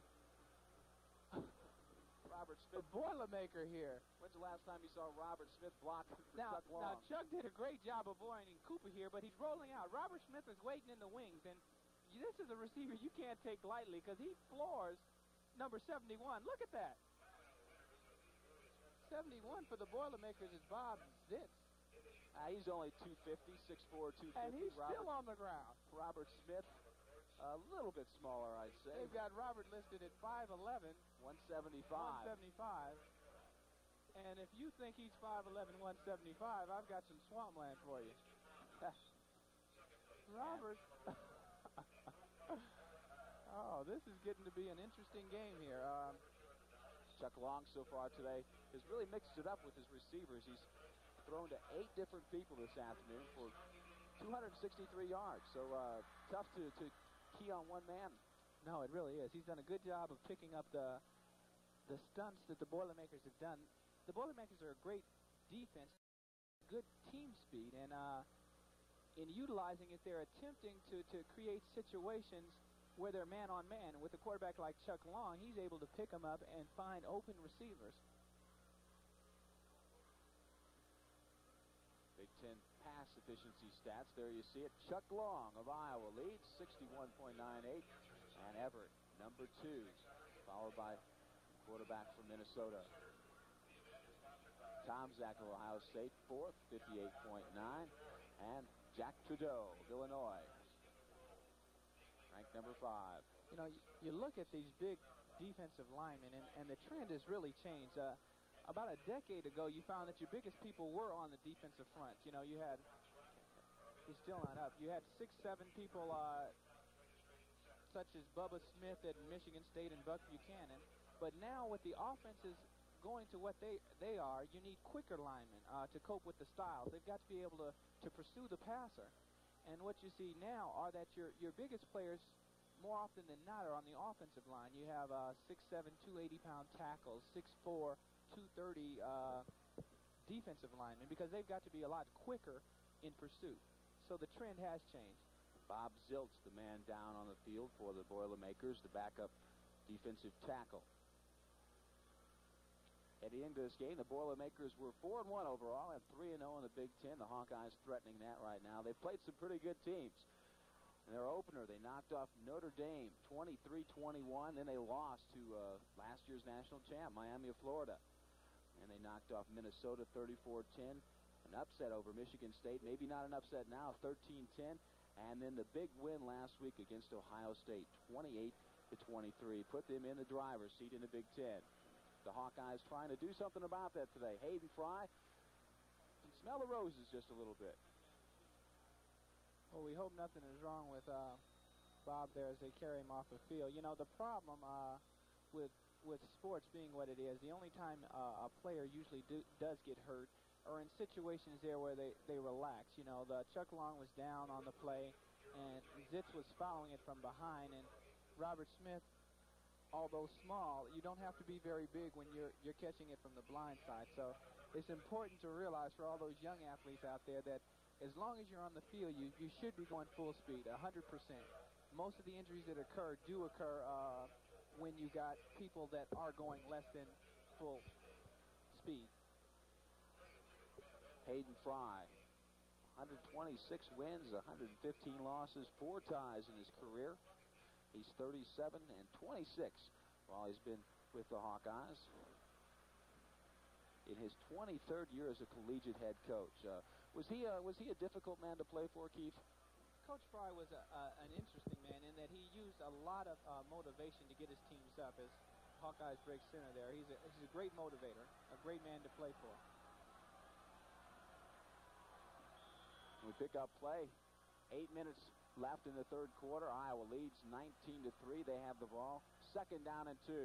Robert Smith, the Boilermaker here. When's the last time you saw Robert Smith block for Chuck Long? Now, Chuck did a great job avoiding Cooper here, but he's rolling out. Robert Smith is waiting in the wings, and this is a receiver you can't take lightly because he floors number 71. Look at that. 71 for the Boilermakers is Bob Zitz. He's only 250, 6'4", 250. And he's still on the ground. Robert Smith, a little bit smaller, I'd say. They've got Robert listed at 5'11", 175. 175. And if you think he's 5'11", 175, I've got some swampland for you. Robert. Oh, this is getting to be an interesting game here. Chuck Long so far today has really mixed it up with his receivers. He's thrown to 8 different people this afternoon for 263 yards. So tough to key on one man. No, it really is. He's done a good job of picking up the stunts that the Boilermakers have done. The Boilermakers are a great defense, good team speed, and in utilizing it, they're attempting to create situations where they're man-on-man. With a quarterback like Chuck Long, he's able to pick them up and find open receivers. Big Ten pass efficiency stats. There you see it. Chuck Long of Iowa leads 61.98. And Everett, number 2, followed by quarterback from Minnesota. Tom Zach of Ohio State, 4th, 58.9. And Jack Trudeau of Illinois, ranked number 5. You know, you look at these big defensive linemen, and the trend has really changed. About a decade ago, you found that your biggest people were on the defensive front. You know, you had, he's still not up, you had 6, 7 people such as Bubba Smith at Michigan State and Buck Buchanan. But now with the offenses going to what they are, you need quicker linemen to cope with the styles. They've got to be able to pursue the passer. And what you see now are that your biggest players, more often than not, are on the offensive line. You have 6'7", 280-pound tackles, 6'4", 230 defensive linemen, because they've got to be a lot quicker in pursuit. So the trend has changed. Bob Ziltz, the man down on the field for the Boilermakers, the backup defensive tackle. Heading into this game, the Boilermakers were 4-1 overall and 3-0 in the Big Ten. The Hawkeyes threatening that right now. They've played some pretty good teams. In their opener, they knocked off Notre Dame 23-21. Then they lost to last year's national champ, Miami of Florida. And they knocked off Minnesota 34-10. An upset over Michigan State. Maybe not an upset now, 13-10. And then the big win last week against Ohio State, 28-23. Put them in the driver's seat in the Big Ten. The Hawkeyes trying to do something about that today. Hayden Fry can smell the roses just a little bit. Well, we hope nothing is wrong with Bob there as they carry him off the field. You know, the problem with sports being what it is, the only time a player usually does get hurt are in situations there where they relax. You know, the Chuck Long was down on the play, and Zitz was following it from behind, and Robert Smith, although small, you don't have to be very big when you're catching it from the blind side. So it's important to realize for all those young athletes out there that as long as you're on the field, you should be going full speed, 100%. Most of the injuries that occur do occur when you got people that are going less than full speed. Hayden Fry, 126 wins, 115 losses, 4 ties in his career. He's 37-26 while he's been with the Hawkeyes. In his 23rd year as a collegiate head coach, was he a difficult man to play for, Keith? Coach Fry was an interesting man in that he used a lot of motivation to get his teams up. As Hawkeyes break center there, he's a great motivator, a great man to play for. We pick up play. 8 minutes left in the third quarter. Iowa leads 19-3. They have the ball. 2nd down and 2.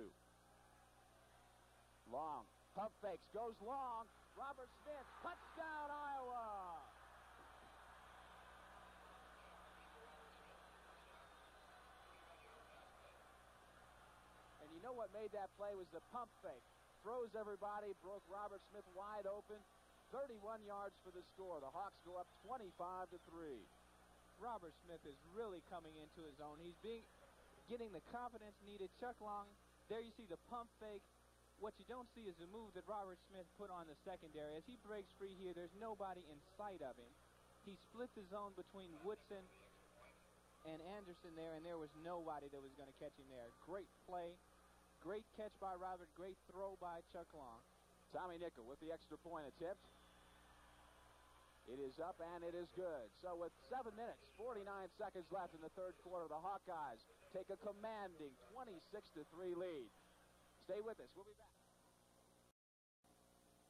Long. Pump fakes. Goes long. Robert Smith. Touchdown, Iowa. And you know what made that play was the pump fake. Froze everybody. Broke Robert Smith wide open. 31 yards for the score. The Hawks go up 25-3. Robert Smith is really coming into his own. He's getting the confidence needed. Chuck Long, there you see the pump fake. What you don't see is the move that Robert Smith put on the secondary. As he breaks free here, there's nobody in sight of him. He split the zone between Woodson and Anderson there, and there was nobody that was going to catch him there. Great play, great catch by Robert, great throw by Chuck Long. Tommy Nickel with the extra point attempt. It is up and it is good. So with 7 minutes, 49 seconds left in the third quarter, the Hawkeyes take a commanding 26-3 lead. Stay with us. We'll be back.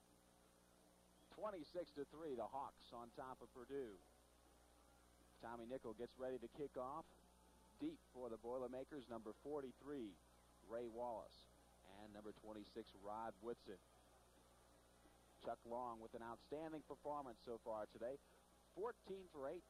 26-3, the Hawks on top of Purdue. Tommy Nickel gets ready to kick off. Deep for the Boilermakers, number 43, Ray Wallace, and number 26, Rod Woodson. Chuck Long with an outstanding performance so far today. 14 for 18,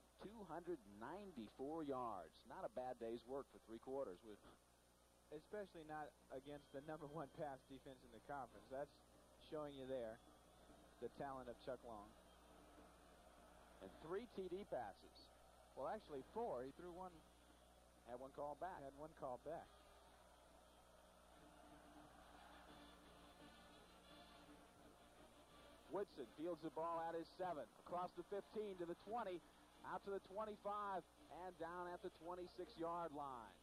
294 yards. Not a bad day's work for three quarters. Especially not against the number one pass defense in the conference. That's showing you there the talent of Chuck Long. And 3 TD passes. Well, actually 4. He threw one. Had one called back. Had one called back. Woodson fields the ball at his 7. Across the 15 to the 20. Out to the 25. And down at the 26-yard line.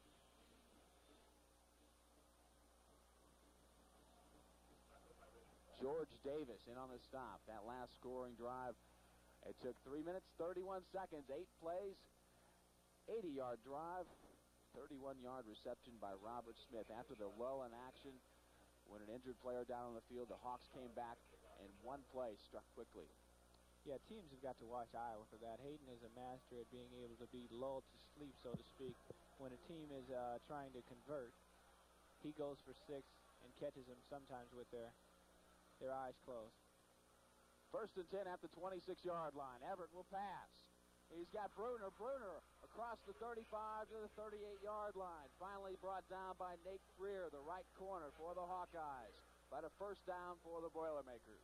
George Davis in on the stop. That last scoring drive, it took 3 minutes, 31 seconds, 8 plays, 80-yard drive, 31-yard reception by Robert Smith. After the lull in action, when an injured player down on the field, the Hawks came back and one play struck quickly. Yeah, teams have got to watch Iowa for that. Hayden is a master at being able to be lulled to sleep, so to speak. When a team is trying to convert, he goes for 6 and catches them sometimes with their eyes closed. 1st and 10 at the 26-yard line. Everett will pass. He's got Bruner. Bruner across the 35 to the 38-yard line. Finally brought down by Nate Greer, the right corner for the Hawkeyes. But a first down for the Boilermakers.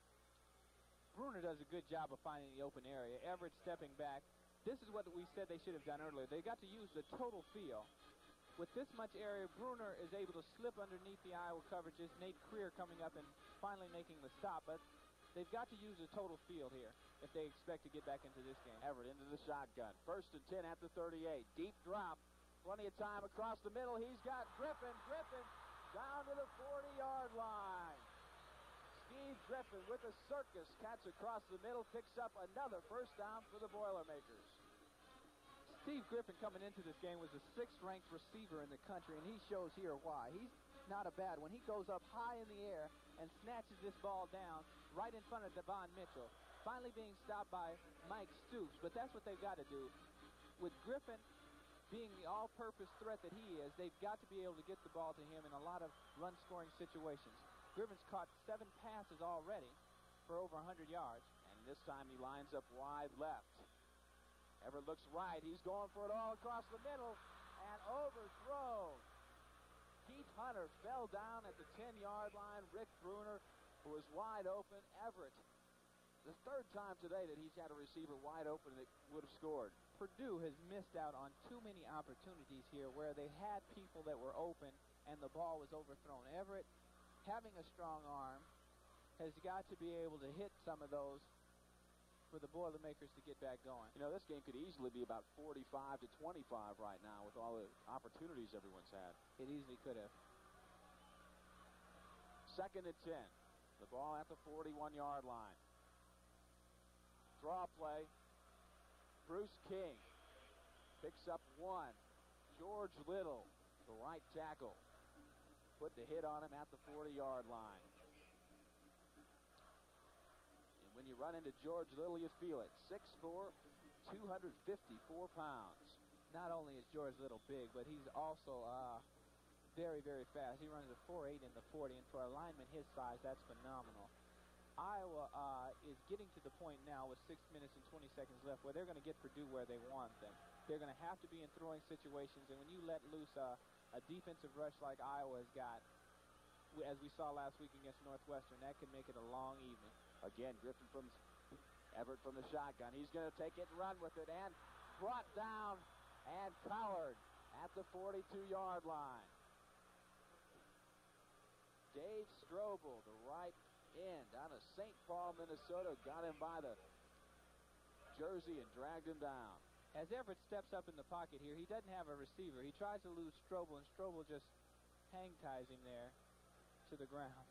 Bruner does a good job of finding the open area. Everett stepping back. This is what we said they should have done earlier. They got to use the total field. With this much area, Bruner is able to slip underneath the Iowa coverages. Nate Greer coming up and finally making the stop. But they've got to use the total field here if they expect to get back into this game. Everett into the shotgun. 1st and 10 at the 38. Deep drop. Plenty of time across the middle. He's got Griffin. Griffin down to the 40-yard line. Steve Griffin with a circus catch across the middle. Picks up another first down for the Boilermakers. Steve Griffin coming into this game was the 6th-ranked receiver in the country, and he shows here why. He's not a bad one. He goes up high in the air and snatches this ball down right in front of Devon Mitchell, finally being stopped by Mike Stoops. But that's what they've got to do. With Griffin being the all-purpose threat that he is, they've got to be able to get the ball to him in a lot of run-scoring situations. Griffin's caught 7 passes already for over 100 yards. And this time he lines up wide left. Everett looks right. He's going for it all across the middle and overthrown. Keith Hunter fell down at the 10-yard line. Rick Bruner, who was wide open. Everett, the 3rd time today that he's had a receiver wide open that would have scored. Purdue has missed out on too many opportunities here where they had people that were open and the ball was overthrown. Everett, having a strong arm, has got to be able to hit some of those for the Boilermakers to get back going. You know, this game could easily be about 45 to 25 right now with all the opportunities everyone's had. It easily could have. 2nd and 10. The ball at the 41-yard line. Draw play. Bruce King picks up 1. George Little, the right tackle, put the hit on him at the 40-yard line. And when you run into George Little, you feel it. 6'4", 254 pounds. Not only is George Little big, but he's also very, very fast. He runs a 4.8 in the 40, and for a lineman his size, that's phenomenal. Iowa is getting to the point now with 6 minutes and 20 seconds left where they're going to get Purdue where they want them. They're going to have to be in throwing situations, and when you let loose a defensive rush like Iowa has got, as we saw last week against Northwestern, that can make it a long evening. Again, Griffin from Everett from the shotgun. He's going to take it and run with it, and brought down and collared at the 42-yard line. Dave Strobel, the right end out of St. Paul, Minnesota, got him by the jersey and dragged him down. As Everett steps up in the pocket here, he doesn't have a receiver. He tries to lose Strobel, and Strobel just hang ties him there to the ground.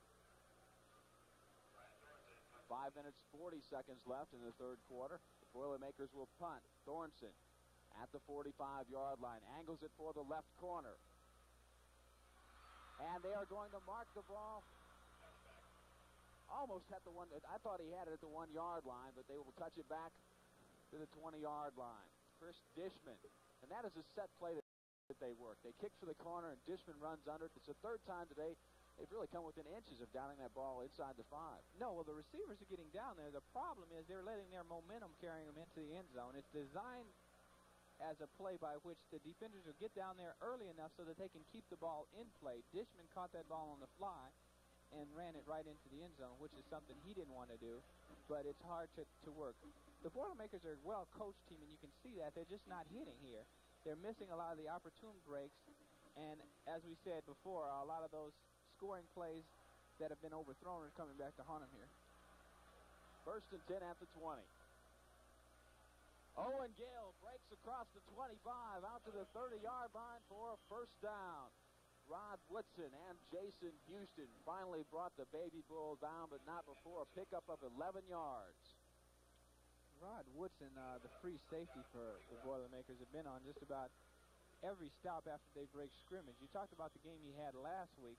5 minutes, 40 seconds left in the 3rd quarter. The Boilermakers will punt. Thornton at the 45-yard line. Angles it for the left corner. And they are going to mark the ball almost at the one. I thought he had it at the 1-yard line, but they will touch it back to the 20-yard line. Chris Dishman, and that is a set play that they work. They kick for the corner, and Dishman runs under it. It's the third time today they've really come within inches of downing that ball inside the 5. No, well, the receivers are getting down there. The problem is they're letting their momentum carry them into the end zone. It's designed as a play by which the defenders will get down there early enough so that they can keep the ball in play. Dishman caught that ball on the fly and ran it right into the end zone, which is something he didn't want to do, but it's hard to work. The Boilermakers are a well-coached team, and you can see that. They're just not hitting here. They're missing a lot of the opportune breaks, and as we said before, a lot of those scoring plays that have been overthrown are coming back to haunt them here. 1st and 10 at the 20. Owen Gill breaks across the 25 out to the 30-yard line for a first down. Rod Woodson and Jason Houston finally brought the Baby Bull down, but not before a pickup of 11 yards. Rod Woodson, the free safety for the Boilermakers, have been on just about every stop after they break scrimmage. You talked about the game he had last week.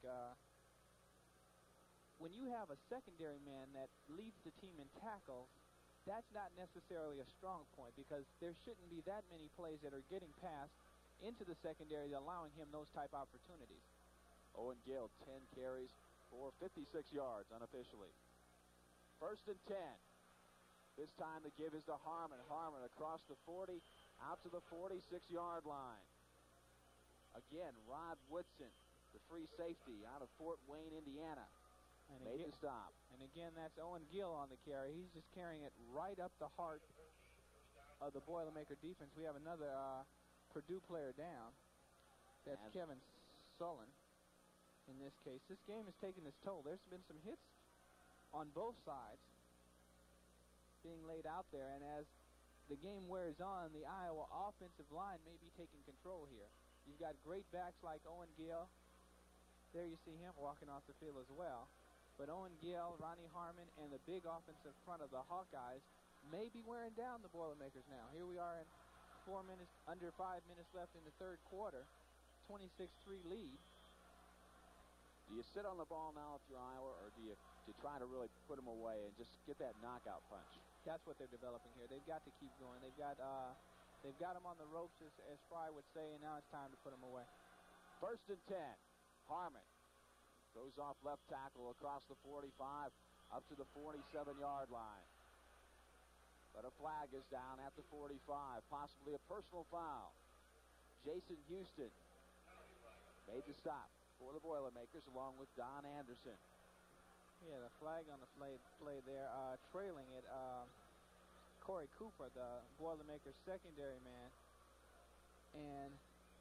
When you have a secondary man that leads the team in tackles, that's not necessarily a strong point because there shouldn't be that many plays that are getting passed into the secondary allowing him those type opportunities. Owen Gill, 10 carries for 56 yards unofficially. 1st and 10. This time the give is to Harmon. Harmon across the 40, out to the 46-yard line. Again, Rod Woodson, the free safety out of Fort Wayne, Indiana, made the stop. And again, that's Owen Gill on the carry. He's just carrying it right up the heart of the Boilermaker defense. We have another Purdue player down. That's Kevin Sullen in this case. This game has taken its toll. There's been some hits on both sides being laid out there, and as the game wears on, the Iowa offensive line may be taking control here. You've got great backs like Owen Gill. There you see him walking off the field as well. But Owen Gill, Ronnie Harmon, and the big offensive front of the Hawkeyes may be wearing down the Boilermakers now. Here we are in 4 minutes, under 5 minutes left in the third quarter, 26-3 lead. Do you sit on the ball now if you're Iowa, or do you try to really put them away and just get that knockout punch? That's what they're developing here. They've got to keep going. They've got them on the ropes, as Fry would say, and now it's time to put them away. 1st and 10. Harmon goes off left tackle across the 45 up to the 47-yard line. But a flag is down at the 45, possibly a personal foul. Jason Houston made the stop for the Boilermakers along with Don Anderson. Yeah, the flag on the play there, trailing it. Corey Cooper, the Boilermakers secondary man. And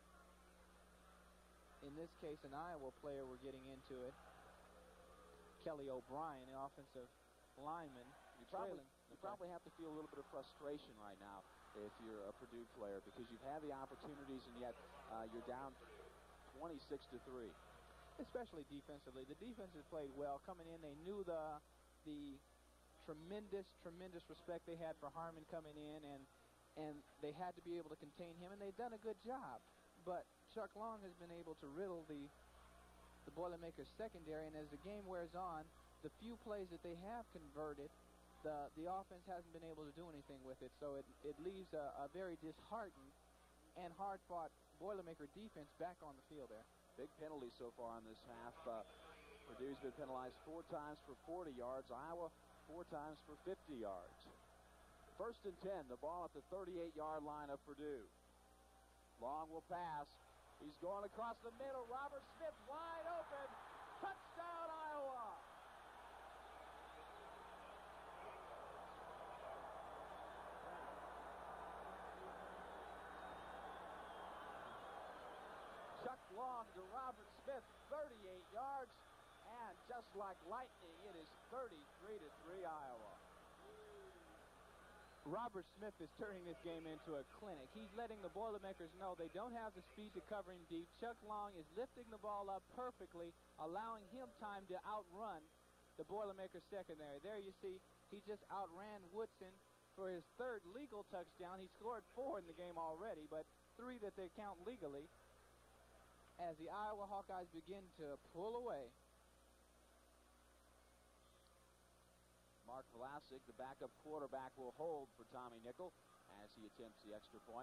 in this case, an Iowa player we're getting into it. Kelly O'Brien, the offensive lineman. You probably have to feel a little bit of frustration right now if you're a Purdue player because you've had the opportunities and yet you're down 26-3. Especially defensively. The defense has played well. Coming in, they knew the tremendous respect they had for Harmon coming in, and they had to be able to contain him, and they've done a good job. But Chuck Long has been able to riddle the Boilermakers secondary, and as the game wears on, the few plays that they have converted, the offense hasn't been able to do anything with it. So it leaves a very disheartened and hard-fought Boilermaker defense back on the field there. Big penalties so far in this half. Purdue's been penalized 4 times for 40 yards. Iowa 4 times for 50 yards. 1st and 10, the ball at the 38-yard line of Purdue. Long will pass. He's going across the middle. Robert Smith wide open. Touchdown, Iowa. Chuck Long to Robert Smith, 38 yards, and just like lightning, it is 33-3 Iowa. Robert Smith is turning this game into a clinic. He's letting the Boilermakers know they don't have the speed to cover him deep. Chuck Long is lifting the ball up perfectly, allowing him time to outrun the Boilermakers secondary. There you see, he just outran Woodson for his 3rd legal touchdown. He scored 4 in the game already, but 3 that they count legally, as the Iowa Hawkeyes begin to pull away. Mark Vlasic, the backup quarterback, will hold for Tommy Nickel as he attempts the extra point.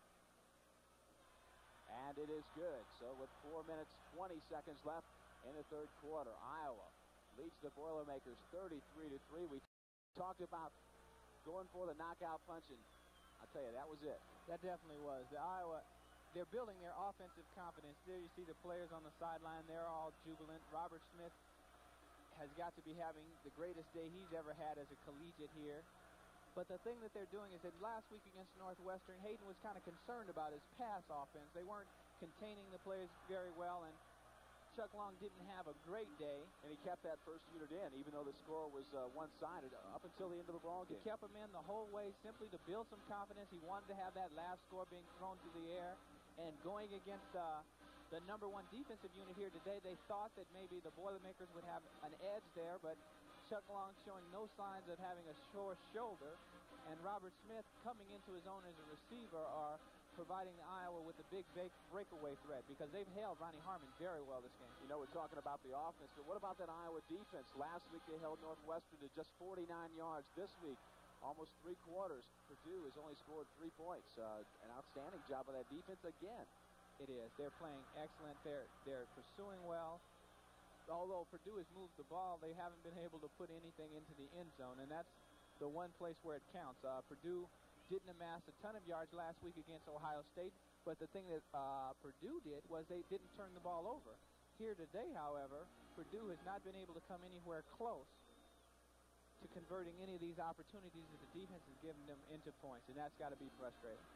And it is good. So with 4 minutes, 20 seconds left in the third quarter, Iowa leads the Boilermakers 33-3. We talked about going for the knockout punch, and I'll tell you, that was it. That definitely was. The Iowa, they're building their offensive confidence. There you see the players on the sideline. They're all jubilant. Robert Smith has got to be having the greatest day he's ever had as a collegiate here. But the thing that they're doing is that last week against Northwestern, Hayden was kind of concerned about his pass offense. They weren't containing the players very well, and Chuck Long didn't have a great day. And he kept that first unit in, even though the score was one-sided up until the end of the ball game. He kept him in the whole way simply to build some confidence. He wanted to have that last score being thrown to the air. And going against the number one defensive unit here today, they thought that maybe the Boilermakers would have an edge there, but Chuck Long showing no signs of having a sore shoulder, and Robert Smith coming into his own as a receiver are providing Iowa with a big breakaway threat, because they've held Ronnie Harmon very well this game. You know, we're talking about the offense, but what about that Iowa defense? Last week they held Northwestern to just 49 yards. This week, almost 3 quarters, Purdue has only scored 3 points. An outstanding job of that defense again. It is. They're playing excellent. They're pursuing well. Although Purdue has moved the ball, they haven't been able to put anything into the end zone, and that's the one place where it counts. Purdue didn't amass a ton of yards last week against Ohio State, but the thing that Purdue did was they didn't turn the ball over. Here today, however, Purdue has not been able to come anywhere close to converting any of these opportunities that the defense has given them into points, and that's got to be frustrating.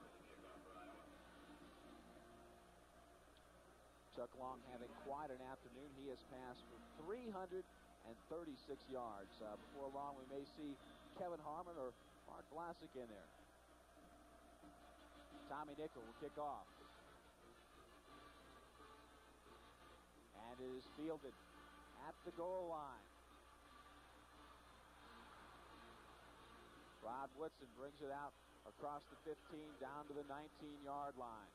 Chuck Long having quite an afternoon. He has passed for 336 yards. Before long, we may see Kevin Harmon or Mark Vlasic in there. Tommy Nickel will kick off. And it is fielded at the goal line. Rod Woodson brings it out across the 15 down to the 19-yard line.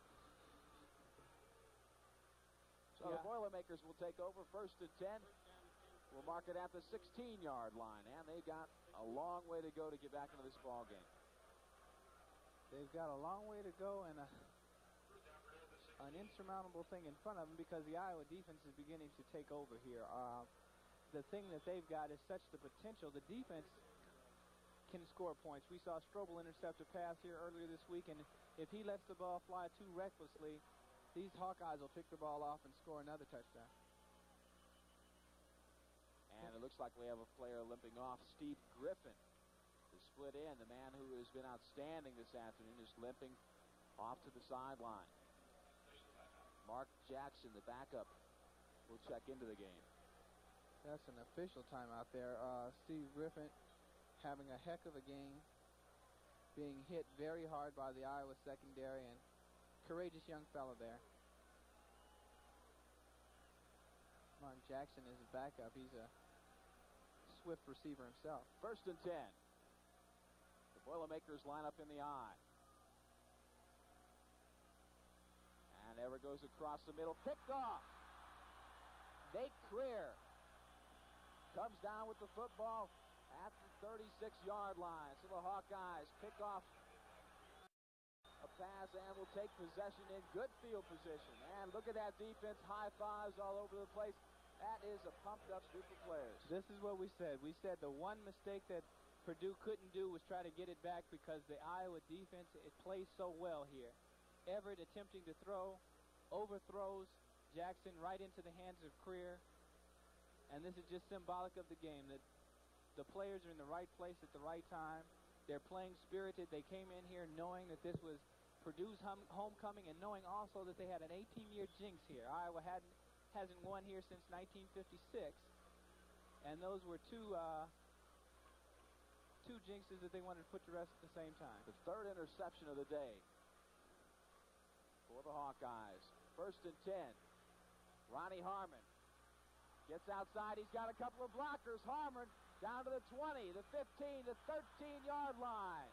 So the Boilermakers will take over first and 10. We'll mark it at the 16-yard line, and they've got a long way to go to get back into this ball game. They've got a long way to go and an insurmountable thing in front of them, because the Iowa defense is beginning to take over here. The thing that they've got is such the potential. The defense can score points. We saw Strobel intercept a pass here earlier this week, and if he lets the ball fly too recklessly, these Hawkeyes will pick the ball off and score another touchdown. And it looks like we have a player limping off. Steve Griffin, the split end, the man who has been outstanding this afternoon, is limping off to the sideline. Mark Jackson, the backup, will check into the game. That's an official timeout there. Steve Griffin having a heck of a game, being hit very hard by the Iowa secondary, and courageous young fellow there. Mark Jackson is his backup. He's a swift receiver himself. First and 10. The Boilermakers line up in the eye. And ever goes across the middle. Picked off. Nate Creer comes down with the football at the 36-yard line. So the Hawkeyes pick off a pass and will take possession in good field position. And look at that defense, high fives all over the place. That is a pumped up group of players. This is what we said. We said the one mistake that Purdue couldn't do was try to get it back, because the Iowa defense, it plays so well here. Everett attempting to throw, overthrows Jackson right into the hands of Creer. And this is just symbolic of the game, that the players are in the right place at the right time. They're playing spirited. They came in here knowing that this was Purdue's homecoming, and knowing also that they had an 18-year jinx here. Iowa hasn't won here since 1956, and those were two jinxes that they wanted to put to rest at the same time. The third interception of the day for the Hawkeyes. First and 10. Ronnie Harmon gets outside. He's got a couple of blockers. Harmon down to the 20, the 15, the 13-yard line.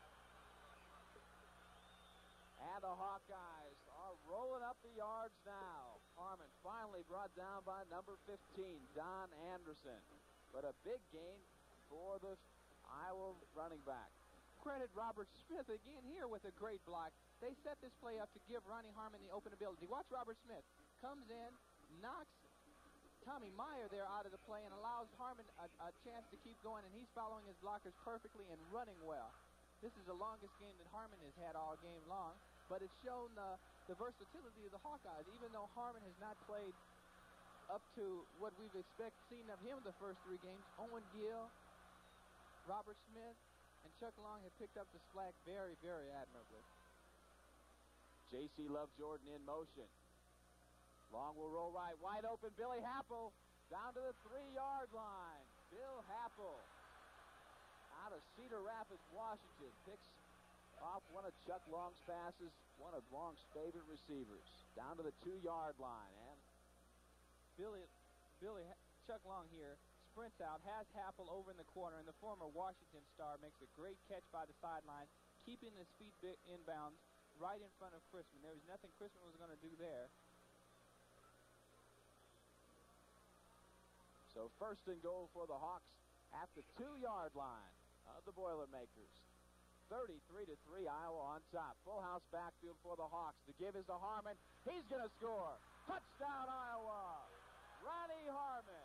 And the Hawkeyes are rolling up the yards now. Harmon finally brought down by number 15, Don Anderson. But a big gain for the Iowa running back. Credit Robert Smith again here with a great block. They set this play up to give Ronnie Harmon the open ability. Watch Robert Smith. Comes in, knocks Tommy Meyer there out of the play and allows Harmon a chance to keep going, and he's following his blockers perfectly and running well. This is the longest game that Harmon has had all game long, but it's shown the versatility of the Hawkeyes. Even though Harmon has not played up to what we've seen of him the first 3 games, Owen Gill, Robert Smith, and Chuck Long have picked up the slack very, very admirably. J.C. Love Jordan in motion. Long will roll right. Wide open. Billy Happel down to the 3-yard line. Bill Happel out of Cedar Rapids, Washington, picks off one of Chuck Long's passes, one of Long's favorite receivers, down to the 2-yard line. And Chuck Long here sprints out, has Happel over in the corner, and the former Washington star makes a great catch by the sideline, keeping his feet inbounds right in front of Chrisman. There was nothing Chrisman was going to do there. So first and goal for the Hawks at the 2-yard line of the Boilermakers. 33-3, Iowa on top. Full house backfield for the Hawks. The give is to Harmon. He's going to score. Touchdown, Iowa. Ronnie Harmon.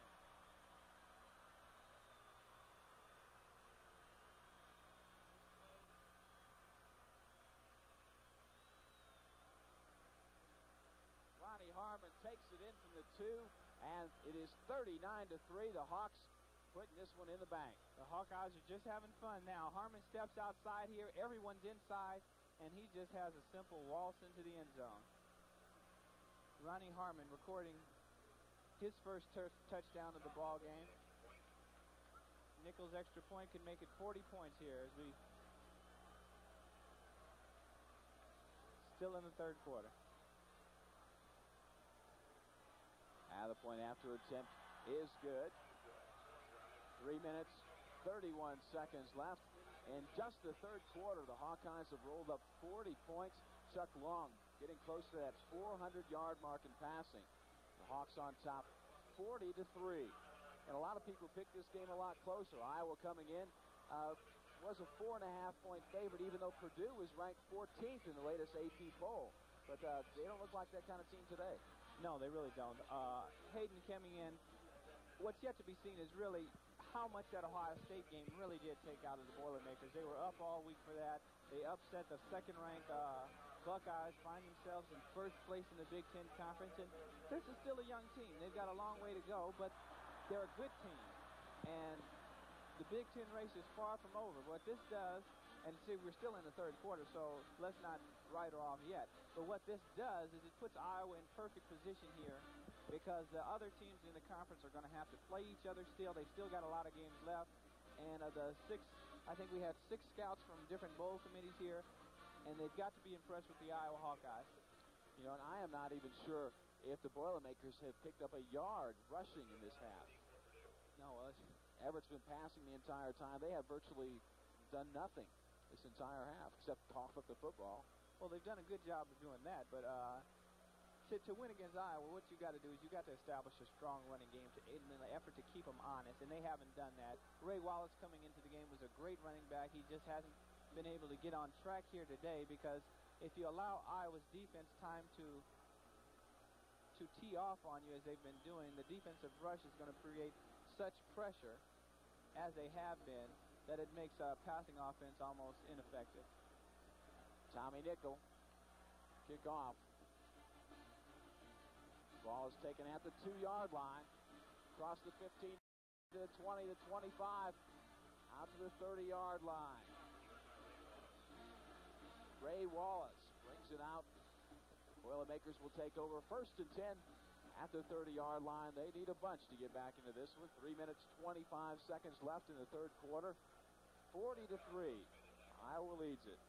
Ronnie Harmon takes it in from the 2, and it is 39-3. The Hawks putting this one in the bank. The Hawkeyes are just having fun now. Harmon steps outside here. Everyone's inside, and he just has a simple waltz into the end zone. Ronnie Harmon recording his first touchdown of the ball game. Nichols' extra point can make it 40 points here as we still in the 3rd quarter. The point after attempt is good. 3 minutes, 31 seconds left. In just the 3rd quarter, the Hawkeyes have rolled up 40 points. Chuck Long getting close to that 400-yard mark in passing. The Hawks on top, 40-3. And a lot of people picked this game a lot closer. Iowa coming in was a 4.5-point favorite, even though Purdue was ranked 14th in the latest AP poll. But they don't look like that kind of team today. No, they really don't. Hayden coming in. What's yet to be seen is really how much that Ohio State game really did take out of the Boilermakers. They were up all week for that. They upset the 2nd-ranked Buckeyes, find themselves in 1st place in the Big Ten Conference. And this is still a young team. They've got a long way to go, but they're a good team. And the Big Ten race is far from over. What this does, and see, we're still in the 3rd quarter, so let's not write her off yet. But what this does is it puts Iowa in perfect position here because the other teams in the conference are going to have to play each other still. They've still got a lot of games left. And I think we have 6 scouts from different bowl committees here, and they've got to be impressed with the Iowa Hawkeyes. You know, and I am not even sure if the Boilermakers have picked up a yard rushing in this half. No, Everett's been passing the entire time. They have virtually done nothing this entire half except cough up the football. Well, they've done a good job of doing that, but to win against Iowa, what you got to do is you got to establish a strong running game in an effort to keep them honest, and they haven't done that. Ray Wallace coming into the game was a great running back. He just hasn't been able to get on track here today because if you allow Iowa's defense time to tee off on you as they've been doing, the defensive rush is going to create such pressure as they have been that it makes a passing offense almost ineffective. Tommy Nickel, kick off. Ball is taken at the 2-yard line. Across the 15 to the 20 to 25. Out to the 30-yard line. Ray Wallace brings it out. Boilermakers will take over 1st and 10 at the 30-yard line. They need a bunch to get back into this one. 3 minutes, 25 seconds left in the 3rd quarter. 40-3. Iowa leads it.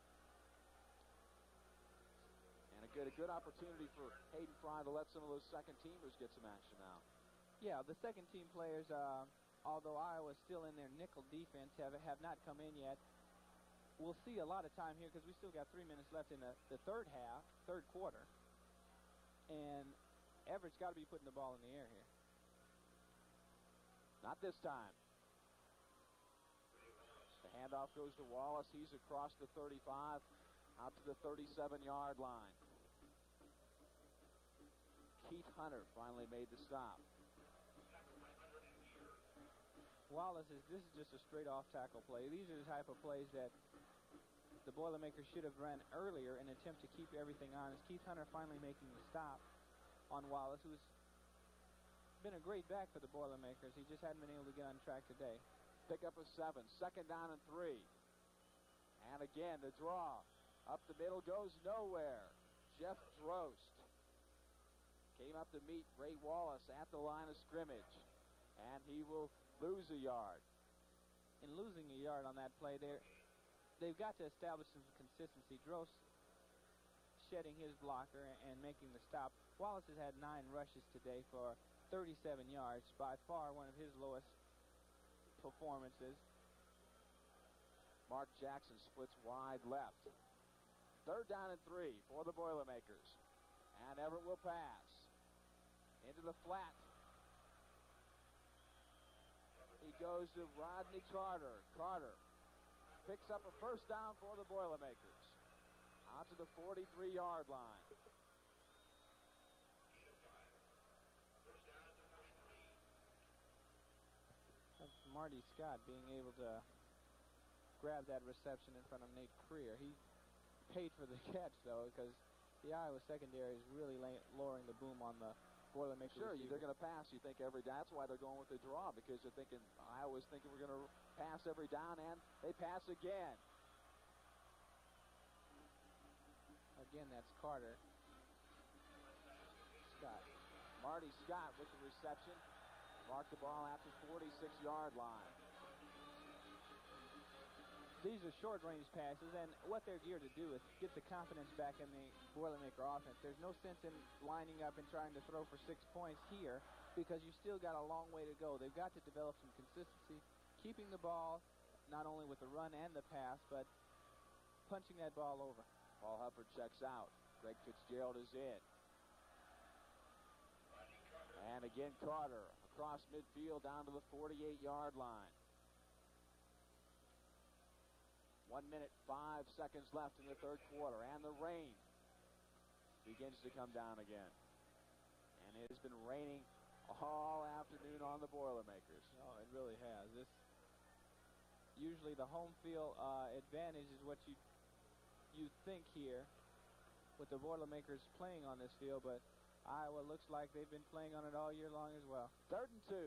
A good opportunity for Hayden Fry to let some of those second-teamers get some action now. Yeah, the second-team players, although Iowa's still in their nickel defense, have not come in yet. We'll see a lot of time here because we still got 3 minutes left in the 3rd quarter. And Everett's got to be putting the ball in the air here. Not this time. Handoff goes to Wallace. He's across the 35, out to the 37-yard line. Keith Hunter finally made the stop. Wallace this is just a straight off tackle play. These are the type of plays that the Boilermakers should have run earlier in an attempt to keep everything honest. Keith Hunter finally making the stop on Wallace, who's been a great back for the Boilermakers. He just hadn't been able to get on track today. Pick up a 7, 2nd down and 3. And again, the draw. Up the middle goes nowhere. Jeff Drost came up to meet Ray Wallace at the line of scrimmage. And he will lose a yard. In losing a yard on that play, they've got to establish some consistency. Drost shedding his blocker and making the stop. Wallace has had 9 rushes today for 37 yards, by far one of his lowest performances. Mark Jackson splits wide left. 3rd down and 3 for the Boilermakers. And Everett will pass. Into the flat. He goes to Rodney Carter. Carter picks up a 1st down for the Boilermakers. Out to the 43-yard line. That's Marty Scott being able to grab that reception in front of Nate Creer. He paid for the catch, though, because the Iowa secondary is really lowering the boom on the Boilermakers. Sure, they're going to pass, you think, every down. That's why they're going with the draw, because they're thinking, Iowa's thinking we're going to pass every down, and they pass again. Again, that's Carter. Scott. Marty Scott with the reception. Marked the ball at the 46-yard line. These are short-range passes, and what they're geared to do is get the confidence back in the Boilermaker offense. There's no sense in lining up and trying to throw for 6 points here because you still got a long way to go. They've got to develop some consistency, keeping the ball not only with the run and the pass, but punching that ball over. Paul Hufford checks out. Greg Fitzgerald is in. And again, Carter across midfield down to the 48-yard line. 1 minute, 5 seconds left in the 3rd quarter, and the rain begins to come down again. And it has been raining all afternoon on the Boilermakers. Oh, it really has. Usually the home field advantage is what you think here with the Boilermakers playing on this field, but Iowa looks like they've been playing on it all year long as well. 3rd and 2.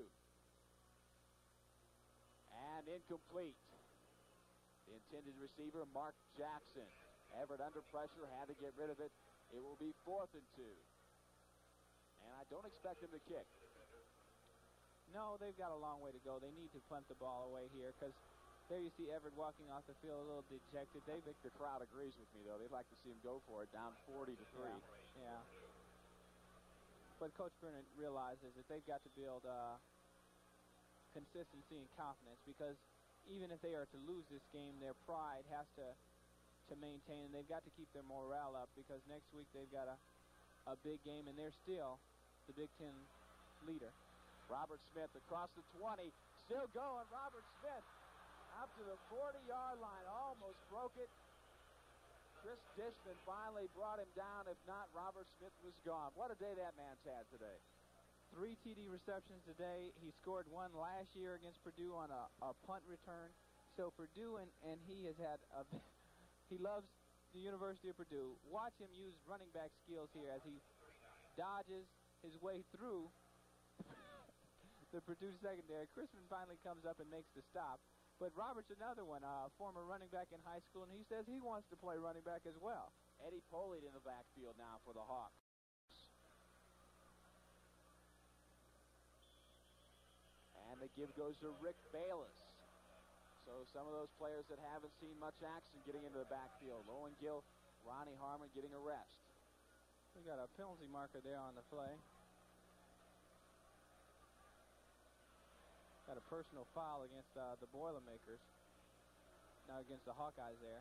And incomplete. The intended receiver, Mark Jackson. Everett under pressure, had to get rid of it. It will be 4th and 2. And I don't expect him to kick. No, they've got a long way to go. They need to punt the ball away here because there you see Everett walking off the field a little dejected. I think the crowd agrees with me, though. They'd like to see him go for it, down 40 to 3. Yeah. But Coach Burnett realizes that they've got to build consistency and confidence because even if they are to lose this game, their pride has to maintain, and they've got to keep their morale up because next week they've got a big game, and they're still the Big Ten leader. Robert Smith across the 20, still going. Robert Smith up to the 40-yard line, almost broke it. Chris Dishman finally brought him down. If not, Robert Smith was gone. What a day that man's had today. 3 TD receptions today. He scored 1 last year against Purdue on a punt return. So Purdue and he has had he loves the University of Purdue. Watch him use running back skills here as he dodges his way through the Purdue secondary. Crispin finally comes up and makes the stop. But Robert's another one, former running back in high school, and he says he wants to play running back as well. Eddie Polied in the backfield now for the Hawks. And the give goes to Rick Bayless. So some of those players that haven't seen much action getting into the backfield. Owen Gill, Ronnie Harmon getting a rest. We got a penalty marker there on the play. Got a personal foul against the Boilermakers. Now against the Hawkeyes there.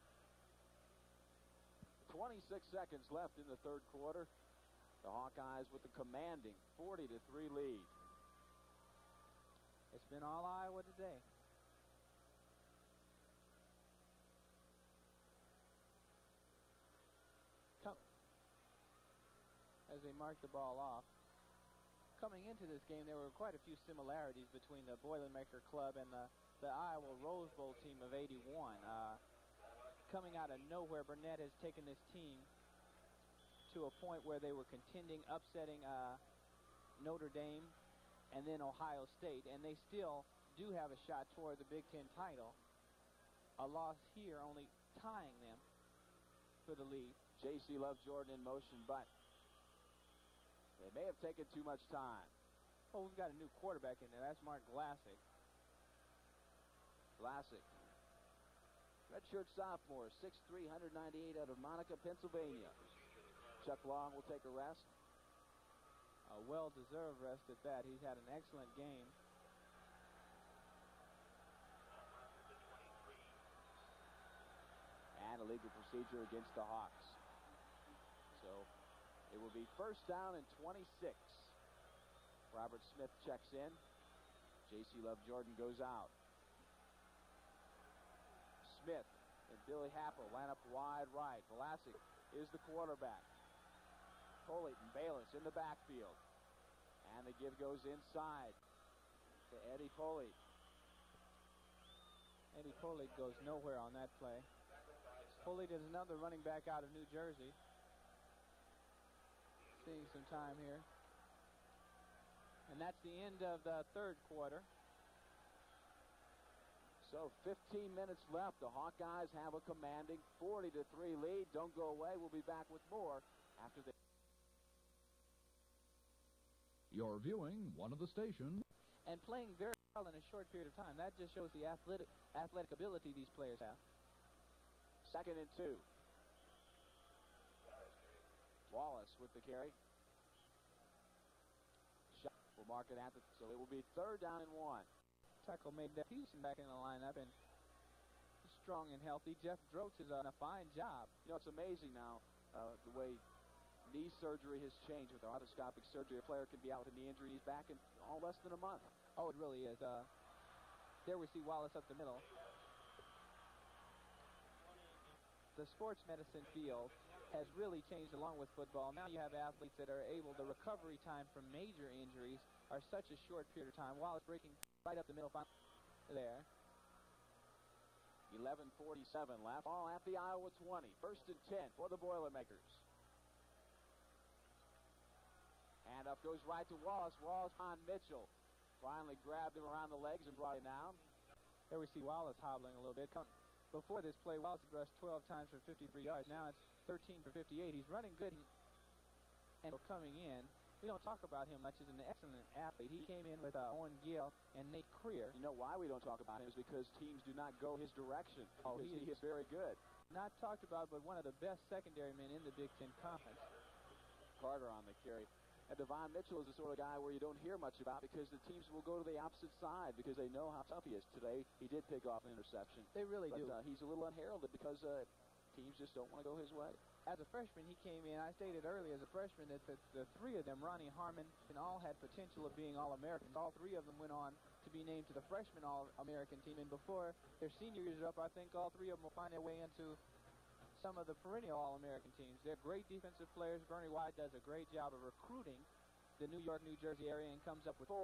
26 seconds left in the 3rd quarter. The Hawkeyes with a commanding 40-3 lead. It's been all Iowa today. as they mark the ball off. Coming into this game, there were quite a few similarities between the Boilermaker Club and the Iowa Rose Bowl team of '81. Coming out of nowhere, Burnett has taken this team to a point where they were contending, upsetting Notre Dame and then Ohio State, and they still do have a shot toward the Big Ten title. A loss here only tying them for the lead. J.C. Love Jordan in motion, but they may have taken too much time. Oh, we've got a new quarterback in there. That's Mark Glassick. Glassick, redshirt sophomore, 6'3", 198 out of Monica, Pennsylvania. Chuck Long will take a rest. A well-deserved rest at that. He's had an excellent game. And a legal procedure against the Hawks. So it will be first down and 26. Robert Smith checks in. J.C. Love Jordan goes out. Smith and Billy Happel line up wide right. Vlasic is the quarterback. Polite and Bayless in the backfield. And the give goes inside to Eddie Polite. Eddie Polite goes nowhere on that play. Polite is another running back out of New Jersey. Seeing some time here. And that's the end of the third quarter. So 15 minutes left. The Hawkeyes have a commanding 40-3 lead. Don't go away. We'll be back with more after this. You're viewing one of the stations. And playing very well in a short period of time. That just shows the athletic ability these players have. 2nd and 2. Wallace with the carry. Shot will mark it at the, so it will be 3rd down and 1. Tackle made that Houston back in the lineup and strong and healthy. Jeff Drotes has done a fine job. You know, it's amazing now the way knee surgery has changed with arthroscopic surgery. A player can be out with a knee injury. He's back in all less than a month. Oh, it really is. There we see Wallace up the middle. The sports medicine field has really changed along with football. Now you have athletes that are able, the recovery time from major injuries are such a short period of time. Wallace breaking right up the middle there. 11:47 left. Ball at the Iowa 20. 1st and 10 for the Boilermakers. And up goes right to Wallace. Wallace on Mitchell. Finally grabbed him around the legs and brought him down. There we see Wallace hobbling a little bit. Before this play, Wallace rushed 12 times for 53 yards. Now it's 13 for 58. He's running good. And coming in, we don't talk about him much as an excellent athlete. He came in with Owen Gill and Nate Creer. You know why we don't talk about him is because teams do not go his direction. Oh, he is very good. Not talked about, but one of the best secondary men in the Big Ten Conference. Carter on the carry. And Devon Mitchell is the sort of guy where you don't hear much about because the teams will go to the opposite side because they know how tough he is. Today, he did pick off an interception. They really do. He's a little unheralded because teams just don't want to go his way. As a freshman, he came in. I stated earlier as a freshman that the three of them, Ronnie Harmon, and all had potential of being All-Americans. All three of them went on to be named to the freshman All-American team. And before their senior years are up, I think all three of them will find their way into some of the perennial All-American teams. They're great defensive players. Bernie White does a great job of recruiting the New York, New Jersey area and comes up with 4.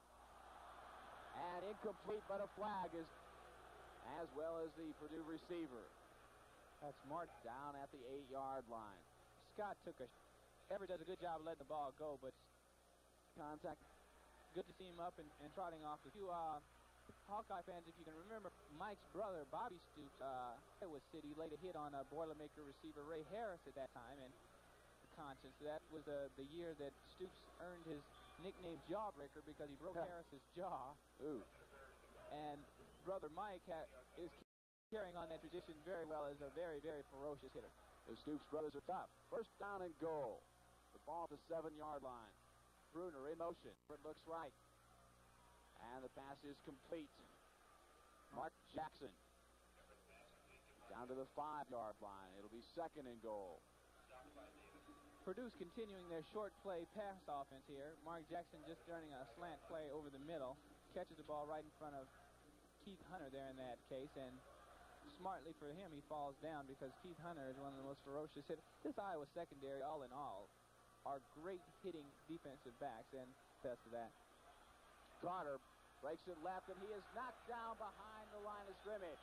And incomplete, but a flag is as well as the Purdue receiver. That's marked down at the 8-yard line. Scott Everett does a good job of letting the ball go, but contact. Good to see him up and trotting off. A few Hawkeye fans, if you can remember, Mike's brother, Bobby Stoops, Iowa City laid a hit on a Boilermaker receiver, Ray Harris, at that time, and conscience. That was the year that Stoops earned his nickname Jawbreaker because he broke Harris's jaw. Ooh. And brother Mike is carrying on that tradition very well as a very, very ferocious hitter. The Stoops brothers are tough. 1st down and goal. The ball at the 7-yard line. Bruner in motion. It looks right. And the pass is complete. Mark Jackson down to the 5-yard line. It'll be 2nd and goal. Purdue's continuing their short play pass offense here. Mark Jackson just running a slant play over the middle. Catches the ball right in front of Keith Hunter there in that case. And smartly for him, he falls down because Keith Hunter is one of the most ferocious hitters. This Iowa secondary, all in all, are great hitting defensive backs, and best of that. Carter breaks it left, and he is knocked down behind the line of scrimmage.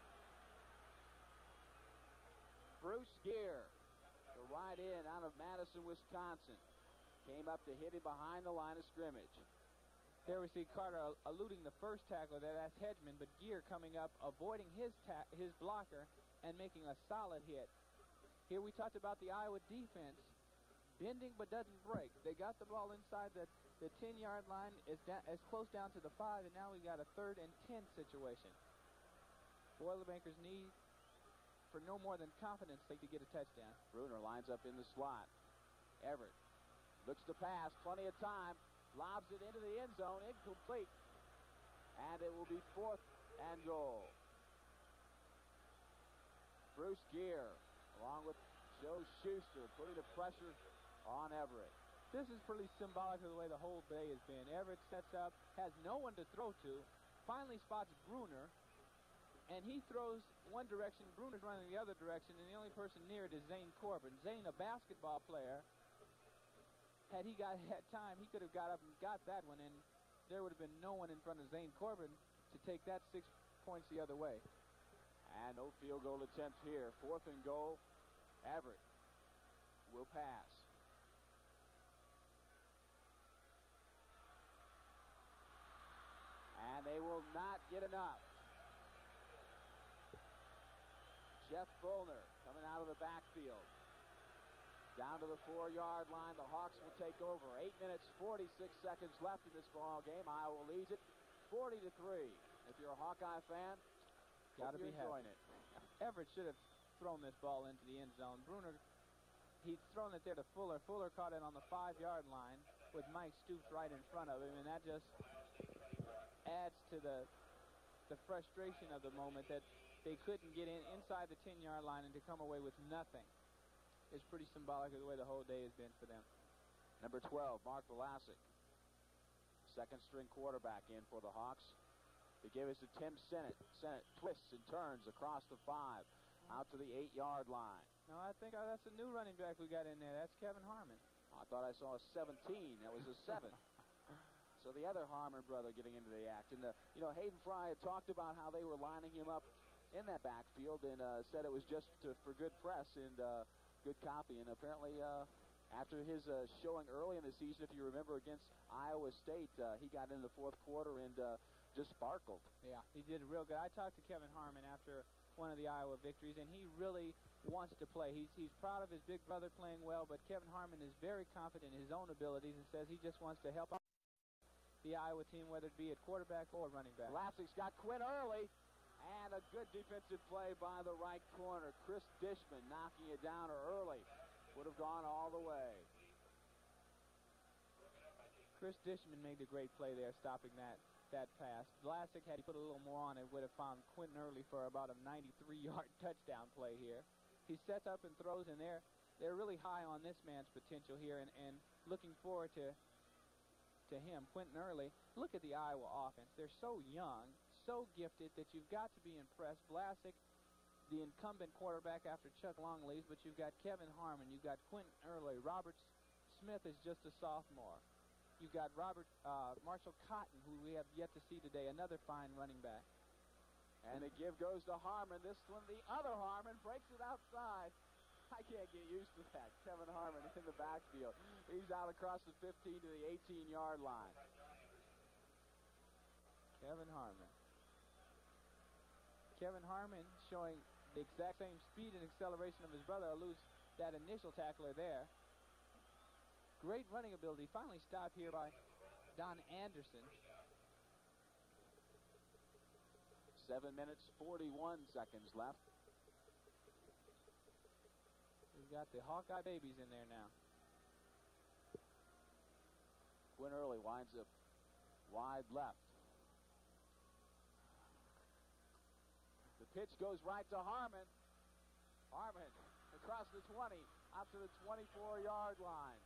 Bruce Gear, the right in out of Madison, Wisconsin, came up to hit him behind the line of scrimmage. There we see Carter eluding the first tackler there. That's Hedgeman, but Gear coming up, avoiding his blocker and making a solid hit. Here we talked about the Iowa defense bending but doesn't break. They got the ball inside the 10-yard line. It's close down to the 5, and now we got a 3rd and 10 situation. Boilermakers need for no more than confidence to get a touchdown. Bruner lines up in the slot. Everett looks to pass, plenty of time, lobs it into the end zone, incomplete, and it will be 4th and goal. Bruce Gear, along with Joe Schuster, putting the pressure on Everett. This is pretty symbolic of the way the whole day has been. Everett sets up, has no one to throw to, finally spots Bruner, and he throws one direction, Bruner's running the other direction, and the only person near it is Zane Corbin. Zane, a basketball player, had he had time, he could have got up and got that one, and there would have been no one in front of Zane Corbin to take that 6 points the other way. And no field goal attempt here. 4th and goal. Everett will pass. And they will not get enough. Jeff Bullner coming out of the backfield. Down to the 4-yard line. The Hawks will take over. 8 minutes, 46 seconds left in this ball game. Iowa leads it 40-3. If you're a Hawkeye fan, got to be enjoying it. Everett should have thrown this ball into the end zone. Bruner, he's thrown it there to Fuller. Fuller caught it on the 5-yard line with Mike Stoops right in front of him, and that just adds to the frustration of the moment that they couldn't get inside the 10-yard line and to come away with nothing. Is pretty symbolic of the way the whole day has been for them. Number 12, Mark Velasic, second-string quarterback in for the Hawks. They give us to Tim Sennett. Sennett twists and turns across the 5, out to the 8-yard line. No, I think that's a new running back we got in there. That's Kevin Harmon. I thought I saw a 17. That was a 7. So the other Harmon brother getting into the act. And, Hayden Fry had talked about how they were lining him up in that backfield and said it was just for good press and good copy. And apparently after his showing early in the season, if you remember, against Iowa State, he got into the 4th quarter and just sparkled. Yeah, he did real good. I talked to Kevin Harmon after one of the Iowa victories, and he really wants to play. He's proud of his big brother playing well, but Kevin Harmon is very confident in his own abilities and says he just wants to help out the Iowa team, whether it be at quarterback or running back. Vlasic's got Quinn early, and a good defensive play by the right corner. Chris Dishman knocking it down early. Would have gone all the way. Chris Dishman made a great play there, stopping that pass. Vlasic, had he put a little more on it, would have found Quentin Early for about a 93-yard touchdown play here. He sets up and throws, and they're really high on this man's potential here and looking forward to him. Quentin Early, look at the Iowa offense. They're so young, so gifted that you've got to be impressed. Vlasic, the incumbent quarterback after Chuck Long leaves, but you've got Kevin Harmon, you've got Quentin Early. Robert Smith is just a sophomore. You've got Marshall Cotton, who we have yet to see today, another fine running back. And the give goes to Harmon. This one, the other Harmon, breaks it outside. I can't get used to that. Kevin Harmon in the backfield. He's out across the 15 to the 18-yard line. Kevin Harmon. Kevin Harmon showing the exact same speed and acceleration of his brother. Lose that initial tackler there. Great running ability. Finally stopped here by Don Anderson. 7 minutes, 41 seconds left. We've got the Hawkeye babies in there now. Quinn Early winds up wide left. The pitch goes right to Harmon. Harmon across the 20, out to the 24-yard line.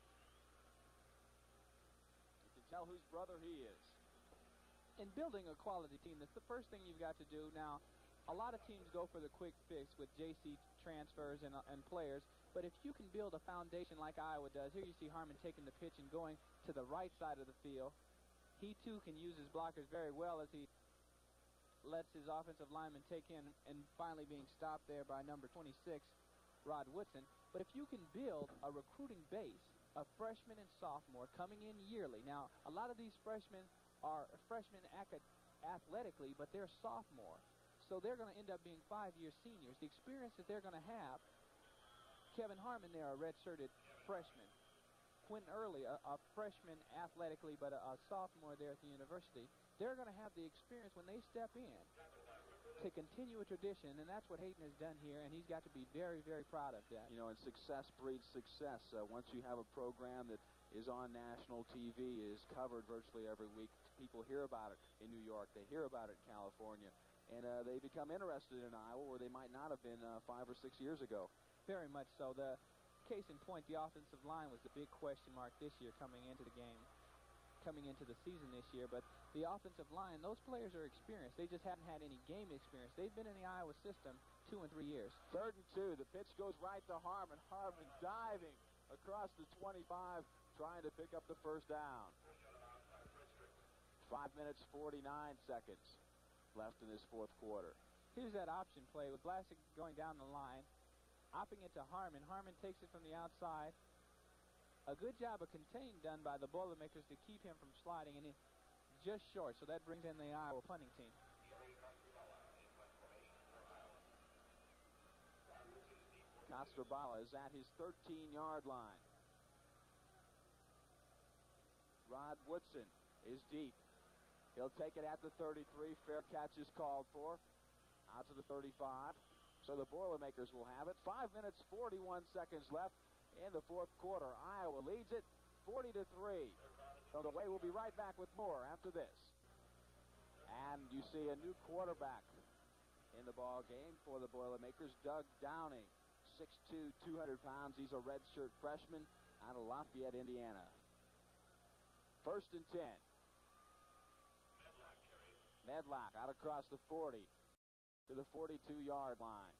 You can tell whose brother he is. In building a quality team, that's the first thing you've got to do. Now, a lot of teams go for the quick fix with JC transfers and players. But if you can build a foundation like Iowa does, here you see Harmon taking the pitch and going to the right side of the field. He, too, can use his blockers very well as he lets his offensive lineman take in and finally being stopped there by number 26, Rod Woodson. But if you can build a recruiting base of freshmen and sophomore coming in yearly. Now, a lot of these freshmen are freshmen athletically, but they're sophomore. So they're going to end up being 5-year seniors. The experience that they're going to have, Kevin Harmon there, a red-shirted freshman. Quentin Early, a freshman athletically, but a sophomore there at the university. They're going to have the experience when they step in to continue a tradition, and that's what Hayden has done here, and he's got to be very, very proud of that. You know, and success breeds success. Once you have a program that is on national TV, is covered virtually every week, people hear about it in New York, they hear about it in California, and they become interested in Iowa where they might not have been 5 or 6 years ago. Very much so. The case in point, the offensive line was the big question mark this year coming into the game, coming into the season this year. But the offensive line, those players are experienced. They just haven't had any game experience. They've been in the Iowa system 2 and 3 years. 3rd and 2. The pitch goes right to Harmon. Harmon diving across the 25, trying to pick up the first down. 5 minutes, 49 seconds left in this 4th quarter. Here's that option play with Vlasic going down the line, hopping it to Harmon. Harmon takes it from the outside. A good job of contain done by the Boilermakers to keep him from sliding, and just short, so that brings in the Iowa punting team. Castrobala is at his 13-yard line. Rod Woodson is deep. He'll take it at the 33. Fair catch is called for. Out to the 35. So the Boilermakers will have it. 5 minutes, 41 seconds left in the 4th quarter. Iowa leads it 40-3. So the way we'll be right back with more after this. And you see a new quarterback in the ball game for the Boilermakers, Doug Downing, 6'2", 200 pounds. He's a redshirt freshman out of Lafayette, Indiana. 1st and 10. Medlock out across the 40 to the 42-yard line.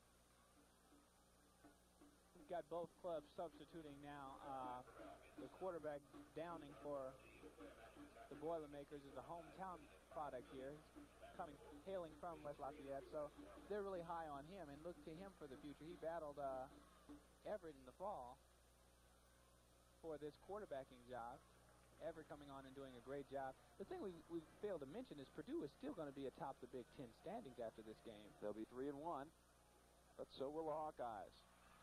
We've got both clubs substituting now. The quarterback Downing for the Boilermakers is a hometown product here, hailing from West Lafayette, so they're really high on him and look to him for the future. He battled Everett in the fall for this quarterbacking job. Everett coming on and doing a great job. The thing we failed to mention is Purdue is still going to be atop the Big Ten standings after this game. They'll be 3-1, but so will the Hawkeyes.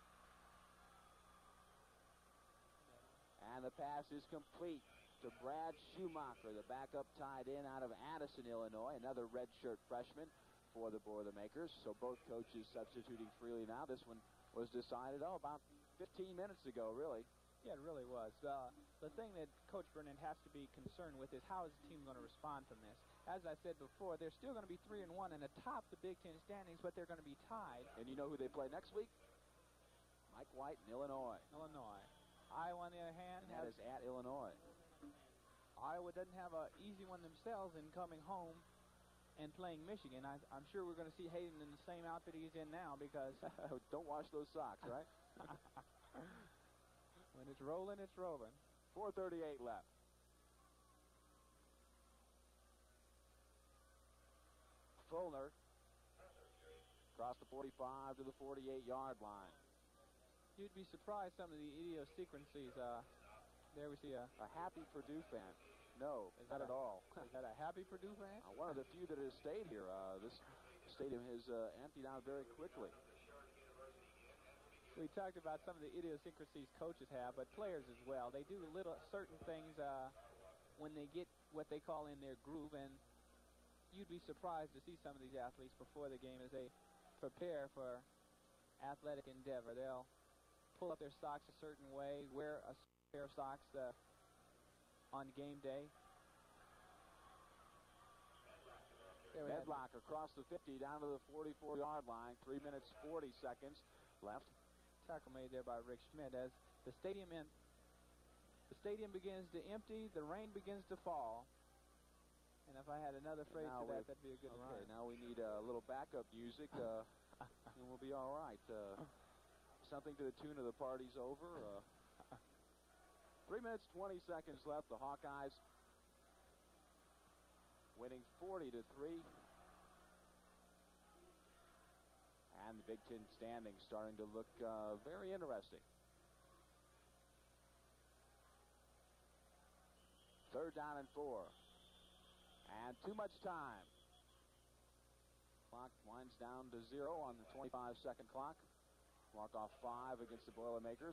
And the pass is complete to Brad Schumacher, the backup tight end out of Addison, Illinois, another redshirt freshman for the Boilermakers. So both coaches substituting freely now. This one was decided, about 15 minutes ago, really. Yeah, it really was. The thing that Coach Burnett has to be concerned with is how is the team going to respond from this. As I said before, they're still going to be 3-1 and atop the Big Ten standings, but they're going to be tied. And you know who they play next week? Mike White in Illinois. Iowa, on the other hand, that is at Illinois. Iowa doesn't have an easy one themselves in coming home and playing Michigan. I'm sure we're going to see Hayden in the same outfit he's in now because... Don't wash those socks, right? When it's rolling, it's rolling. 4:38 left. Fulner across the 45 to the 48-yard line. You'd be surprised some of the idiosyncrasies. There we see a happy Purdue fan. No, not at all. Is that a happy Purdue fan? One of the few that has stayed here. This stadium has emptied out very quickly. We talked about some of the idiosyncrasies coaches have, but players as well. They do certain things when they get what they call in their groove, and you'd be surprised to see some of these athletes before the game as they prepare for athletic endeavor. They'll pull up their socks a certain way, wear a pair of socks on game day. Medlock across the 50 down to the 44-yard line. 3 minutes, 40 seconds left. Tackle made there by Rick Schmidt as the stadium begins to empty, the rain begins to fall. And if I had another phrase for that, that'd be a good rhyme. Now we need a little backup music, and we'll be all right. something to the tune of the party's over. 3 minutes, 20 seconds left. The Hawkeyes winning 40-3. And the Big Ten standings starting to look very interesting. 3rd down and 4. And too much time. Clock winds down to 0 on the 25-second clock. Walk-off 5 against the Boilermakers.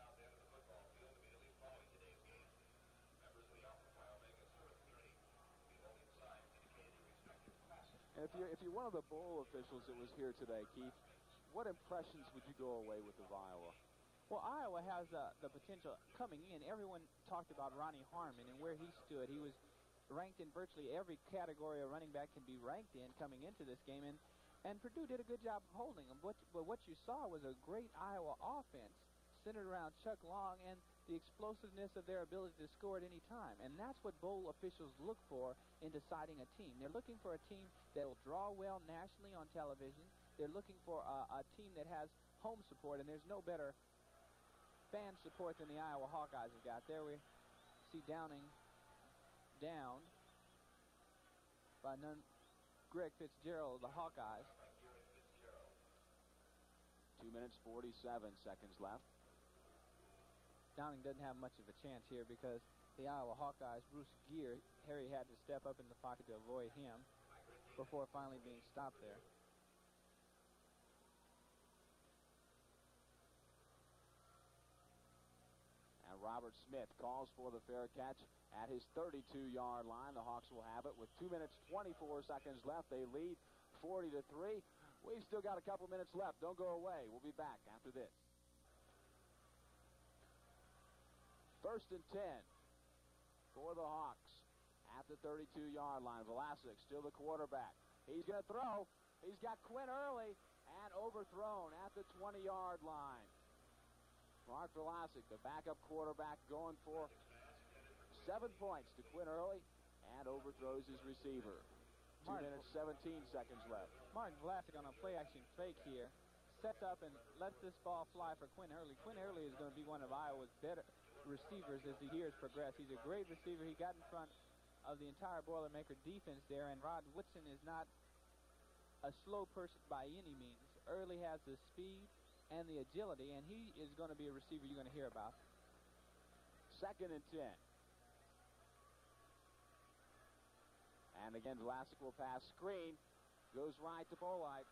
And if you're one of the bowl officials that was here today, Keith, what impressions would you go away with of Iowa? Well, Iowa has the potential coming in. Everyone talked about Ronnie Harmon and where he stood. He was ranked in virtually every category a running back can be ranked in coming into this game, and Purdue did a good job of holding him. But what you saw was a great Iowa offense centered around Chuck Long and the explosiveness of their ability to score at any time. And that's what bowl officials look for in deciding a team. They're looking for a team that will draw well nationally on television. They're looking for a team that has home support, and there's no better fan support than the Iowa Hawkeyes have got. There we see Downing downed by Greg Fitzgerald of the Hawkeyes. 2 minutes, 47 seconds left. Downing doesn't have much of a chance here because the Iowa Hawkeyes, Bruce Gear, Harry had to step up in the pocket to avoid him before finally being stopped there. And Robert Smith calls for the fair catch at his 32-yard line. The Hawks will have it with 2 minutes, 24 seconds left. They lead 40-3. We've still got a couple minutes left. Don't go away. We'll be back after this. 1st and 10 for the Hawks at the 32-yard line. Vlasic still the quarterback. He's going to throw. He's got Quinn Early and overthrown at the 20-yard line. Mark Vlasic, the backup quarterback, going for 7 points to Quinn Early and overthrows his receiver. 2 minutes, 17 seconds left. Martin Vlasic on a play-action fake here sets up and lets this ball fly for Quinn Early. Quinn Early is going to be one of Iowa's better receivers as the years progress. He's a great receiver. He got in front of the entire Boilermaker defense there, and Rod Whitson is not a slow person by any means. Early has the speed and the agility, and he is going to be a receiver you're going to hear about. 2nd and 10. And again, Vlasic will pass screen. Goes right to Bolite.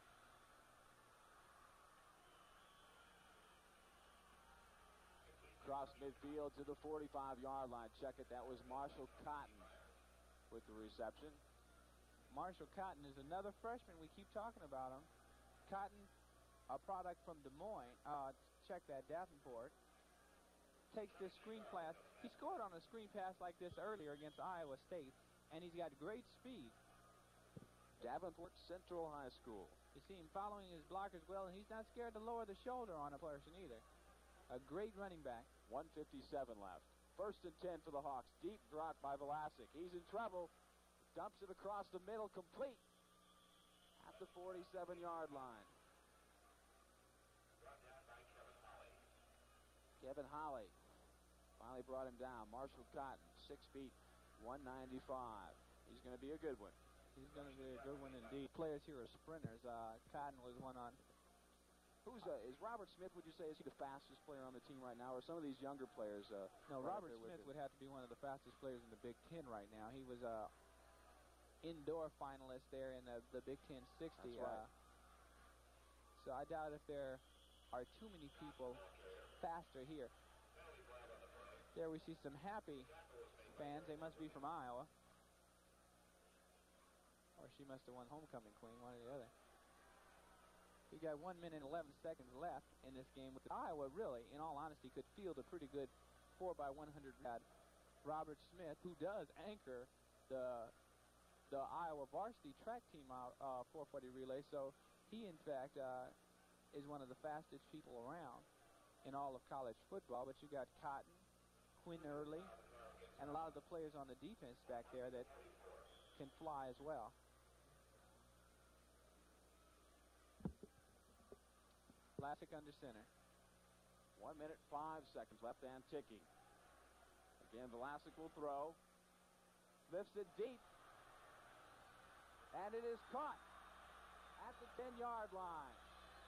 Across midfield to the 45-yard line. Check it. That was Marshall Cotton with the reception. Marshall Cotton is another freshman. We keep talking about him. Cotton, a product from Des Moines. Check that, Davenport. Takes this screen pass. He scored on a screen pass like this earlier against Iowa State, and he's got great speed. Davenport Central High School. You see him following his blockers well, and he's not scared to lower the shoulder on a person either. A great running back. 1:57 left. 1st and 10 for the Hawks. Deep drop by Vlasic. He's in trouble. Dumps it across the middle, complete at the 47-yard line. Kevin Holly finally brought him down. Marshall Cotton, 6 feet, 195. He's going to be a good one. He's going to be a good one indeed. Players here are sprinters. Cotton was one on. Is Robert Smith, would you say, is he the fastest player on the team right now, or some of these younger players? No, Robert Smith would have to be one of the fastest players in the Big Ten right now. He was a indoor finalist there in the Big Ten 60. That's right. So I doubt if there are too many people faster here. There we see some happy fans. They must be from Iowa. Or she must have won homecoming queen, one or the other. We got 1 minute and 11 seconds left in this game. With Iowa, really, in all honesty, could field a pretty good 4x100. Robert Smith, who does anchor the Iowa varsity track team 440 relay, so he, in fact, is one of the fastest people around in all of college football. But you got Cotton, Quinn Early, and a lot of the players on the defense back there that can fly as well. Vlasic under center. 1 minute, 5 seconds left and ticking. Again, Vlasic will throw. Lifts it deep. And it is caught at the 10-yard line.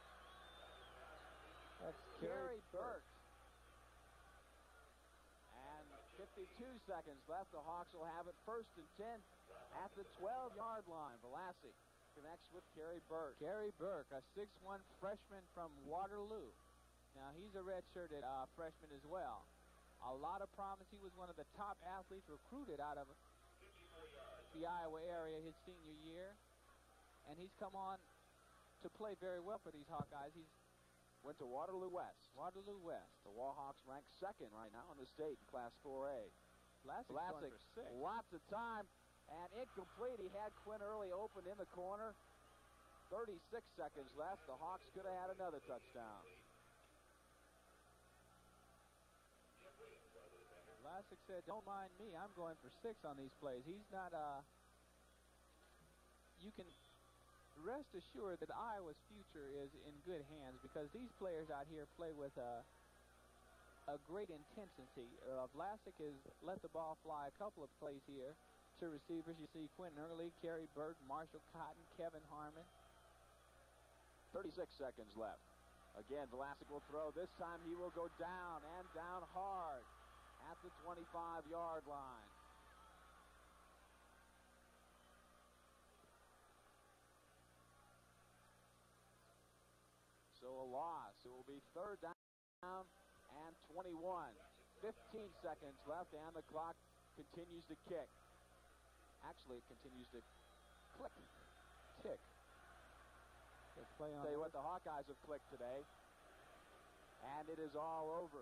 That's Kerry Burt. And 52 seconds left. The Hawks will have it 1st and 10 at the 12-yard line. Vlasic connects with Kerry Burt. Kerry Burke, a 6'1" freshman from Waterloo. Now, he's a redshirted freshman as well. A lot of promise. He was one of the top athletes recruited out of the Iowa area his senior year. And he's come on to play very well for these Hawkeyes. He's went to Waterloo West. Waterloo West. The Warhawks ranked 2nd right now in the state in Class 4A. Vlasic, lots of time, and incomplete. He had Quinn Early open in the corner. 36 seconds left. The Hawks could have had another touchdown. Vlasic said, "Don't mind me. I'm going for 6 on these plays." He's not, you can rest assured that Iowa's future is in good hands because these players out here play with a great intensity. Vlasic has let the ball fly a couple of plays here to receivers. You see Quentin Early, Kerry Burt, Marshall Cotton, Kevin Harmon. 36 seconds left. Again, Vlasic will throw. This time he will go down and down hard at the 25-yard line. So a loss. It will be 3rd down and 21. 15 seconds left, and the clock continues to kick. Actually, it continues to click. Tick. Play on. Tell you what, the Hawkeyes have clicked today. And it is all over.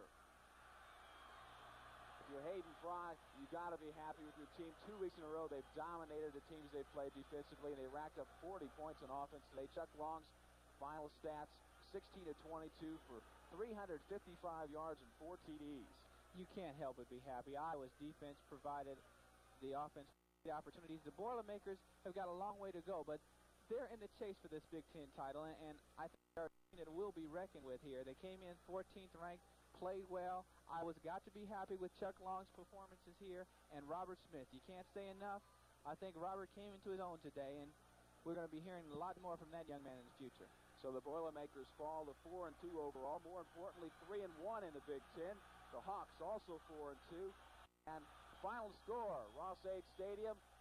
If you're Hayden Fry, you got to be happy with your team. 2 weeks in a row, they've dominated the teams they've played defensively, and they racked up 40 points on offense today. Chuck Long's final stats, 16 of 22 for 355 yards and 4 TDs. You can't help but be happy. Iowa's defense provided the offense the opportunities. The Boilermakers have got a long way to go, but they're in the chase for this Big Ten title, and I think they're a team that will be reckoned with here. They came in 14th ranked, played well. Iowa's got to be happy with Chuck Long's performances here, and Robert Smith. You can't say enough. I think Robert came into his own today, and we're going to be hearing a lot more from that young man in the future. So the Boilermakers fall to 4-2 overall. More importantly, 3-1 in the Big Ten. The Hawks also 4-2. And final score, Ross-Ade Stadium,